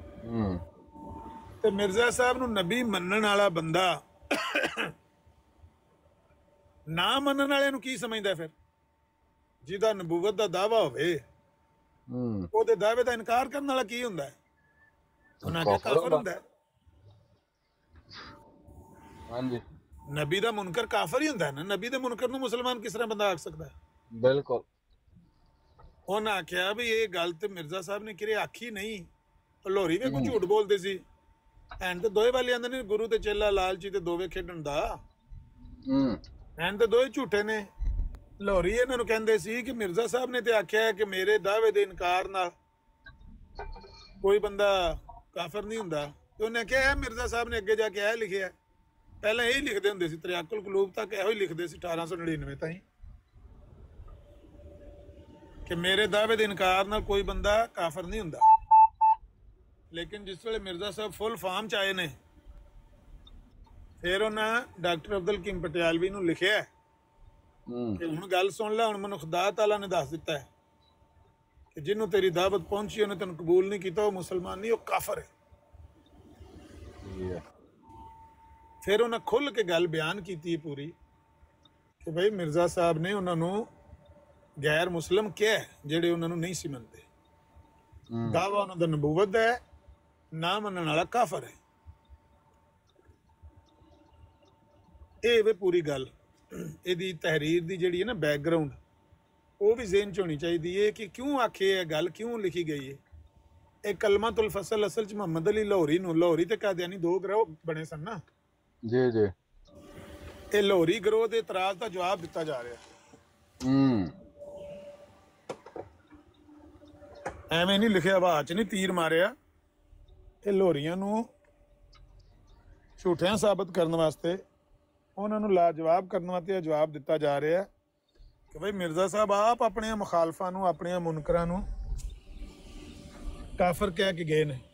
[SPEAKER 3] ਤੇ ਮਿਰਜ਼ਾ ਸਾਹਿਬ ਨੂੰ ਨਬੀ ਮੰਨਣ ਵਾਲਾ ਬੰਦਾ ਨਾ ਮੰਨਣ ਵਾਲਿਆਂ ਨੂੰ ਕੀ ਸਮਝਦਾ? ਫਿਰ ਜਿਹਦਾ ਨਬੂਵਤ ਦਾ ਦਾਵਾ ਹੋਵੇ ਉਹਦੇ ਦਾਅਵੇ ਦਾ ਇਨਕਾਰ ਕਰਨ ਵਾਲਾ ਕੀ ਹੁੰਦਾ ਹੈ? ਉਹਨਾਂ ਦਾ ਕਾਫਰ ਹੁੰਦਾ ਹੈ।
[SPEAKER 4] ਹਾਂਜੀ।
[SPEAKER 3] ਨਬੀ ਦਾ ਮੁਨਕਰ ਕਾਫਰ ਹੀ ਹੁੰਦਾ ਹੈ ਨਾ। ਨਬੀ ਦੇ ਮੁਨਕਰ ਨੂੰ ਮੁਸਲਮਾਨ ਕਿਸ ਤਰ੍ਹਾਂ ਬੰਦਾ ਆਖ ਸਕਦਾ ਹੈ?
[SPEAKER 4] ਬਿਲਕੁਲ।
[SPEAKER 3] ਉਹਨਾਂ ਆਖਿਆ ਵੀ ਇਹ ਗੱਲ ਤੇ ਮਿਰਜ਼ਾ ਸਾਹਿਬ ਨੇ ਕਿਰੇ ਆਖੀ ਨਹੀਂ। ਲੋਰੀ ਵੀ ਕੋਈ ਝੂਠ ਬੋਲਦੇ ਸੀ। ਐਨ ਤੇ ਦੋਏ ਵਾਲੇ ਆਂਦੇ ਨੇ ਗੁਰੂ ਤੇ ਚੇਲਾ ਲਾਲਚੀ ਤੇ ਦੋਵੇਂ ਖੇਡਣ ਦਾ। ਐਨ ਤੇ ਦੋਏ ਝੂਠੇ ਨੇ। ਲੋਰੀ ਇਹਨਾਂ ਨੂੰ ਕਹਿੰਦੇ ਸੀ ਕਿ ਮਿਰਜ਼ਾ ਸਾਹਿਬ ਨੇ ਤੇ ਆਖਿਆ ਕਿ ਮੇਰੇ ਦਾਅਵੇ ਦੇ ਇਨਕਾਰ ਨਾਲ ਕੋਈ ਬੰਦਾ ਕਾਫਰ ਨਹੀਂ ਹੁੰਦਾ। ਤੇ ਉਹਨੇ ਕਿਹਾ ਮਿਰਜ਼ਾ ਸਾਹਿਬ ਨੇ ਅੱਗੇ ਜਾ ਕੇ ਇਹ ਲਿਖਿਆ। ਪਹਿਲਾਂ ਇਹੀ ਲਿਖਦੇ ਹੁੰਦੇ ਸੀ, ਤਰਿਆਕੁਲ ਕਲੂਬ ਤੱਕ ਇਹੋ ਹੀ ਲਿਖਦੇ ਸੀ 1899 ਤਾਈਂ ਕਿ ਮੇਰੇ ਦਾਅਵੇ ਦੇ ਇਨਕਾਰ ਨਾਲ ਕੋਈ ਬੰਦਾ ਕਾਫਰ ਨਹੀਂ ਹੁੰਦਾ। ਲੇਕਿਨ ਜਿਸ ਵੇਲੇ ਮਿਰਜ਼ਾ ਸਾਹਿਬ ਫੁੱਲ ਫਾਰਮ ਚ ਆਏ ਨੇ ਫਿਰ ਉਹਨਾਂ ਡਾਕਟਰ ਅਬਦੁਲ ਹਕੀਮ ਪਟਿਆਲਵੀ ਨੂੰ ਲਿਖਿਆ ਕਿ ਹੁਣ ਗੱਲ ਸੁਣ ਲੈ, ਹੁਣ ਮੈਨੂੰ ਖੁਦਾ ਤਾਲਾ ਨੇ ਦੱਸ ਦਿੱਤਾ ਹੈ ਕਿ ਜਿਹਨੂੰ ਤੇਰੀ ਦਾਵਤ ਪਹੁੰਚੀ ਉਹਨੇ ਤੈਨੂੰ ਕਬੂਲ ਨਹੀਂ ਕੀਤਾ, ਉਹ ਮੁਸਲਮਾਨ ਨਹੀਂ, ਉਹ ਕਾਫਰ ਹੈ। ਫਿਰ ਉਹਨਾਂ ਖੁੱਲ ਕੇ ਗੱਲ ਬਿਆਨ ਕੀਤੀ ਪੂਰੀ ਕਿ ਭਾਈ ਮਿਰਜ਼ਾ ਸਾਹਿਬ ਨੇ ਉਹਨਾਂ ਨੂੰ ਗੈਰ ਮੁਸਲਿਮ ਕਿਹਾ ਜਿਹੜੇ ਉਹਨਾਂ ਨੂੰ ਨਹੀਂ ਸੀ ਮੰਨਦੇ। ਦਾਵਾ ਉਹਨਾਂ ਦਾ ਨਬੂਵਤ ਦਾ ਹੈ, ਨਾ ਮੰਨਣ ਵਾਲਾ ਕਾਫਰ ਹੈ। ਇਹ ਵੇ ਪੂਰੀ ਗੱਲ। ਇਹਦੀ ਤਹਿਰੀਰ ਦੀ ਜਿਹੜੀ ਹੈ ਨਾ ਬੈਕਗਰਾਉਂਡ ਉਹ ਵੀ ਜ਼ਿਹਨ 'ਚ ਹੋਣੀ ਚਾਹੀਦੀ ਹੈ ਕਿ ਕਿਉਂ ਆਖੇ ਇਹ ਗੱਲ, ਕਿਉਂ ਲਿਖੀ ਗਈ ਹੈ। ਇਹ ਕਲਮਤੁਲ ਫਸਲ ਅਸਲ 'ਚ ਮੁਹੰਮਦ ਅਲੀ ਲਾਹੌਰੀ ਨੂੰ, ਲਾਹੌਰੀ ਤੇ ਕਾਦੀਆਨੀ 2 ਗਰੋਹ ਬਣੇ ਸਨ ਨਾ
[SPEAKER 4] ਜੀ ਜੀ।
[SPEAKER 3] ਇਹ ਲਾਹੌਰੀ ਗਰੋਹ ਦੇ ਇਤਰਾਜ਼ ਦਾ ਜਵਾਬ ਦਿੱਤਾ ਜਾ ਰਿਹਾ। ਐਵੇਂ ਨਹੀਂ ਲਿਖਿਆ, ਹਵਾ 'ਚ ਨਹੀਂ ਤੀਰ ਮਾਰਿਆ। ਇਹ ਲਾਹੌਰੀਆਂ ਨੂੰ ਝੂਠਿਆਂ ਸਾਬਤ ਕਰਨ ਵਾਸਤੇ, ਉਹਨਾਂ ਨੂੰ ਲਾਜਵਾਬ ਕਰਨ ਵਾਸਤੇ ਇਹ ਜਵਾਬ ਦਿੱਤਾ ਜਾ ਰਿਹਾ ਕਿ ਬਈ ਮਿਰਜ਼ਾ ਸਾਹਿਬ ਆਪ ਆਪਣੇ ਮੁਖਾਲਫਾਂ ਨੂੰ, ਆਪਣੇ ਮੁਨਕਰਾਂ ਨੂੰ ਕਾਫਰ ਕਹਿ ਕੇ ਗਏ ਨੇ।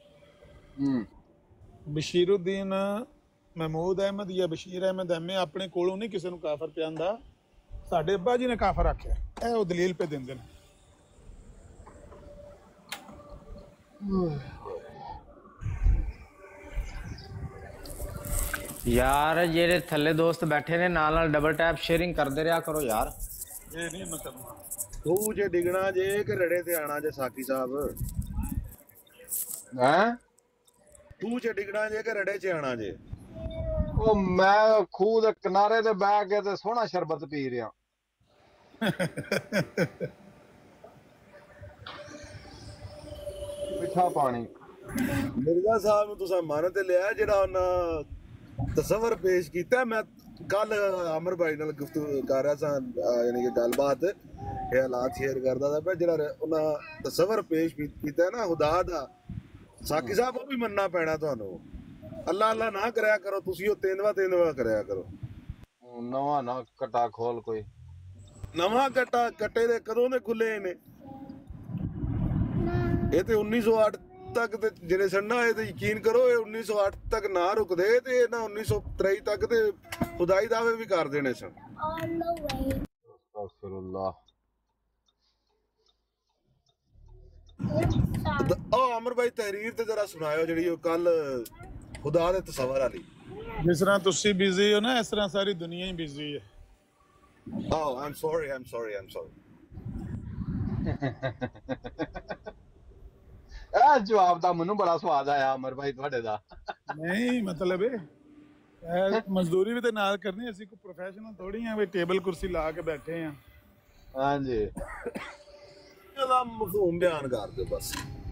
[SPEAKER 3] ਬਸ਼ੀਰੁੱਦੀਨ ਮਹਿਮੂਦ ਅਹਿਮਦ ਜਾਂ ਬਸ਼ੀਰ ਅਹਿਮਦ ਐਵੇਂ ਆਪਣੇ ਕੋਲੋਂ ਨਹੀਂ ਕਿਸੇ ਨੂੰ ਕਾਫਰ ਪਿਆਂਦਾ, ਸਾਡੇ ਅੱਬਾ ਜੀ ਨੇ ਕਾਫਰ ਆਖਿਆ। ਇਹ ਉਹ ਦਲੀਲ ਪੇ ਦਿੰਦੇ ਨੇ।
[SPEAKER 1] ਯਾਰ ਜਿਹੜੇ ਥੱਲੇ ਦੋਸਤ ਬੈਠੇ ਨੇ ਨਾਲ ਨਾਲ ਡਬਲ ਟੈਪ ਸ਼ੇਅਰਿੰਗ ਕਰਦੇ ਰਿਹਾ ਕਰੋ ਯਾਰ।
[SPEAKER 3] ਇਹ ਨਹੀਂ ਮਤਲਬ
[SPEAKER 8] ਤੂੰ ਜੇ ਡਿਗਣਾ ਜੇ ਕਿ ਰੜੇ ਤੇ ਆਣਾ ਜੇ ਸਾਕੀ ਸਾਹਿਬ?
[SPEAKER 4] ਹੈਂ?
[SPEAKER 8] ਤੂੰ ਜੇ ਡਿਗਣਾ ਜੇ ਕਿ ਰੜੇ 'ਚ ਆਣਾ ਜੇ?
[SPEAKER 4] ਉਹ ਮੈਂ ਖੂਹ ਦੇ ਕਿਨਾਰੇ ਤੇ ਬਹਿ ਕੇ ਤੇ ਸੋਹਣਾ ਸ਼ਰਬਤ ਪੀ ਰਿਹਾ। ਮਿੱਠਾ ਪਾਣੀ।
[SPEAKER 8] ਮਿਰਜ਼ਾ ਸਾਹਿਬ ਨੂੰ ਤੁਸੀਂ ਮੰਨ ਤੇ ਲਿਆ ਜਿਹੜਾ ਉਹਨਾਂ ਤਸਵਰ ਪੇਸ਼ ਕੀਤਾ। ਮੈਂ ਕੱਲ ਅਮਰ ਭਾਈ ਨਾਲ ਗੁਫ਼ਤਗੂ ਕਰ ਰਿਹਾ ਸਾਂ, ਯਾਨੀ ਕਿ ਗੱਲਬਾਤ, ਇਹ ਹਾਲਾਤ ਸ਼ੇਅਰ ਕਰਦਾ था। ਜਿਹੜਾ ਉਹਨਾਂ ਤਸਵਰ ਪੇਸ਼ ਕੀਤਾ ਨਾ ਖੁਦਾ ਦਾ, ਸਾਕੀ ਸਾਹਿਬ ਉਹ ਵੀ ਮੰਨਣਾ ਪੈਣਾ ਤੁਹਾਨੂੰ। ਅੱਲਾ ਅੱਲਾ ਨਾ ਕਰਿਆ ਕਰੋ ਤੁਸੀਂ, ਉਹ ਤੇਂਦਵਾ ਕਰਿਆ ਕਰੋ।
[SPEAKER 4] ਨਵਾਂ ਨਾ ਕਟਾ ਖੋਲ ਕੋਈ
[SPEAKER 8] ਨਵਾਂ ਕੱਟੇ ਦੇ ਕਦੋਂ ਦੇ ਖੁੱਲੇ ਨੇ? ਇਹ ਤੇ 1908 ਤੱਕ ਤੇ ਜਿਹੜੇ ਸੜਨਾ, ਇਹ ਤੇ ਯਕੀਨ ਕਰੋ ਇਹ 1908 ਤੱਕ ਨਾ ਰੁਕਦੇ ਤੇ ਇਹਨਾਂ 1923 ਤੱਕ ਤੇ ਖੁਦਾਈ ਦਾਅਵੇ ਵੀ ਕਰ ਦੇਣੇ ਸਨ।
[SPEAKER 4] ਅਸਤਗਫਿਰullah।
[SPEAKER 8] ਅਮਰ ਭਾਈ ਤਹਿਰੀਰ ਤੇ ਜਰਾ ਸੁਣਾਇਓ ਜਿਹੜੀ ਉਹ ਕੱਲ ਖੁਦਾ ਦੇ ਤਸਵਰ ਵਾਲੀ।
[SPEAKER 3] ਜਿਸ ਤਰ੍ਹਾਂ ਤੁਸੀਂ ਬਿਜ਼ੀ ਹੋ ਨਾ, ਇਸ ਤਰ੍ਹਾਂ ਸਾਰੀ ਦੁਨੀਆ ਹੀ ਬਿਜ਼ੀ ਹੈ।
[SPEAKER 8] I'm sorry.
[SPEAKER 4] ਇਹ ਜਵਾਬ ਦਾ ਮੈਨੂੰ ਬੜਾ ਸਵਾਦ ਆਇਆ ਅਮਰ ਭਾਈ ਤੁਹਾਡੇ ਦਾ।
[SPEAKER 3] ਨਹੀਂ ਮਤਲਬ ਇਹ ਮਜ਼ਦੂਰੀ ਵੀ ਤੇ ਨਾਲ ਕਰਨੀ, ਅਸੀਂ ਕੋਈ ਪ੍ਰੋਫੈਸ਼ਨਲ ਥੋੜੀ ਆ ਵੀ ਟੇਬਲ ਕੁਰਸੀ ਲਾ ਕੇ ਬੈਠੇ ਆ।
[SPEAKER 4] ਹਾਂਜੀ,
[SPEAKER 8] ਇਹਦਾ ਮਫਹੂਮ ਬਿਆਨ ਕਰ ਦਿਓ ਬਸ।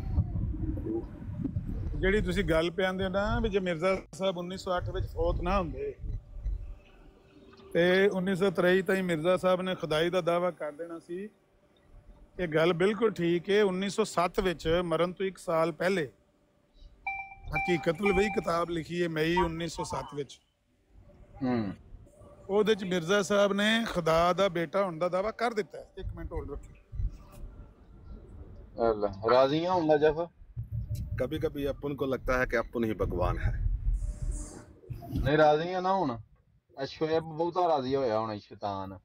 [SPEAKER 3] ਜਿਹੜੀ ਤੁਸੀਂ ਗੱਲ ਪਿਆਂਦੇ ਹੋ ਨਾ ਵੀ ਜੇ ਮਿਰਜ਼ਾ ਸਾਹਿਬ 1908 ਵਿੱਚ ਫੌਤ ਨਾ ਹੁੰਦੇ ਤੇ 1923 ਤਾਈਂ ਮਿਰਜ਼ਾ ਸਾਹਿਬ ਨੇ ਖੁਦਾਈ ਦਾ ਦਾਅਵਾ ਕਰ ਦੇਣਾ ਸੀ। ਇਹ ਗੱਲ ਬਿਲਕੁਲ ਠੀਕ ਹੈ। 1907 ਵਿੱਚ ਮਰਨ ਤੋਂ 1 ਸਾਲ ਪਹਿਲੇ ਹਕੀਕਤੁਲ ਵਹੀ ਕਿਤਾਬ ਲਿਖੀ ਹੈ ਮਈ 1907 ਵਿੱਚ। ਉਹਦੇ ਚ ਮਿਰਜ਼ਾ ਸਾਹਿਬ ਨੇ ਖੁਦਾ ਦਾ ਬੇਟਾ ਹੋਣ ਦਾ ਦਾਅਵਾ ਕਰ ਦਿੱਤਾ ਹੈ। 1 ਮਿੰਟ ਹੋਲਡ ਰੱਖੋ।
[SPEAKER 4] राजी हूँ नजफ।
[SPEAKER 8] कभी कभी अपन को लगता है कि अपन ही भगवान है।
[SPEAKER 4] नहीं राजी है ना हूँ। शोएब बहुता राजी होया होना शैतान।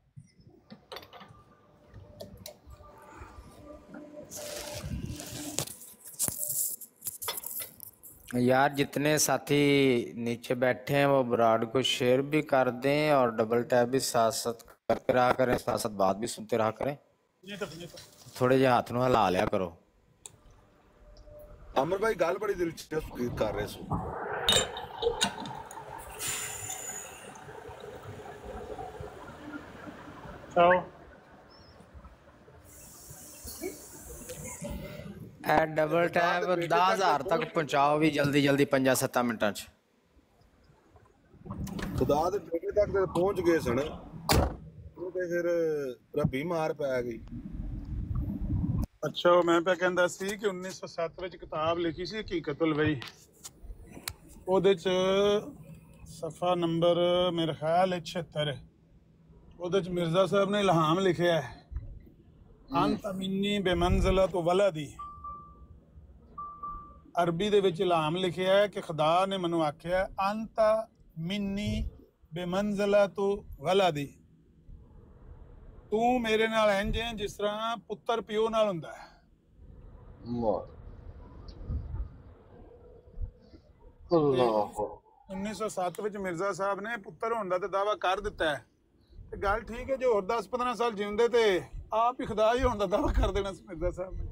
[SPEAKER 1] यार जितने साथी नीचे बैठे हैं वो ब्रॉड को शेयर भी कर दें और डबल टैप भी साथ साथ करते रहा करें, साथ साथ बात भी सुनते रहा करें। थोड़े जे हाथ ਨੂੰ ਹਿਲਾ ਲਿਆ ਕਰੋ।
[SPEAKER 8] अमर भाई गल बड़ी दिलचस्प कर रहे सो।
[SPEAKER 3] ਚਾਓ
[SPEAKER 1] ਇਹ ਡਬਲ ਟੈਪ 10000 ਤੱਕ ਪਹੁੰਚਾਓ ਵੀ ਜਲਦੀ ਜਲਦੀ 5-7 ਮਿੰਟਾਂ ਚ।
[SPEAKER 8] खुदा दे बेटे तक ते पहुंच गए सन ਉਹ ਤੇ ਫਿਰ ਰੱਬੀ ਮਾਰ ਪੈ ਗਈ।
[SPEAKER 3] ਅੱਛਾ ਮੈਂ ਪਿਆ ਕਹਿੰਦਾ ਸੀ ਕਿ 1907 ਵਿੱਚ ਕਿਤਾਬ ਲਿਖੀ ਸੀ ਹਕੀਕਤੁਲ ਵਹੀ। ਉਹਦੇ ਚ ਸਫਾ ਨੰਬਰ ਮੇਰੇ ਖਿਆਲ ਹੈ 76। ਉਹਦੇ ਚ ਮਿਰਜ਼ਾ ਸਾਹਿਬ ਨੇ ਇਲਹਾਮ ਲਿਖਿਆ ਹੈ ਅੰਤ ਮਿੰਨੀ ਬੇਮੰਜ਼ਲਤ ਵਲਦੀ। ਅਰਬੀ ਦੇ ਵਿੱਚ ਇਲਹਾਮ ਲਿਖਿਆ ਹੈ ਕਿ ਖੁਦਾ ਨੇ ਮੈਨੂੰ ਆਖਿਆ ਅੰਤ ਮਿੰਨੀ ਬੇਮੰਜ਼ਲਤ ਵਲਦੀ, ਤੂੰ ਮੇਰੇ ਨਾਲ ਇੰਜ ਹੈ ਜਿਸ ਤਰ੍ਹਾਂ ਪੁੱਤਰ ਪਿਓ ਨਾਲ ਹੁੰਦਾ ਹੈ। 1907 ਵਿੱਚ ਮਿਰਜ਼ਾ ਸਾਹਿਬ ਨੇ ਪੁੱਤਰ ਹੋਣ ਦਾ ਤੇ ਦਾਅਵਾ ਕਰ ਦਿੱਤਾ ਹੈ। ਤੇ ਗੱਲ ਠੀਕ ਹੈ, ਜੇ ਹੋਰ 10-15 ਸਾਲ ਜਿਉਂਦੇ ਤੇ ਆਪ ਹੀ ਖੁਦਾ ਹੀ ਹੋਣ ਦਾ ਦਾਅਵਾ ਕਰ ਦੇਣਾ ਸੀ ਮਿਰਜ਼ਾ ਸਾਹਿਬ ਨੇ।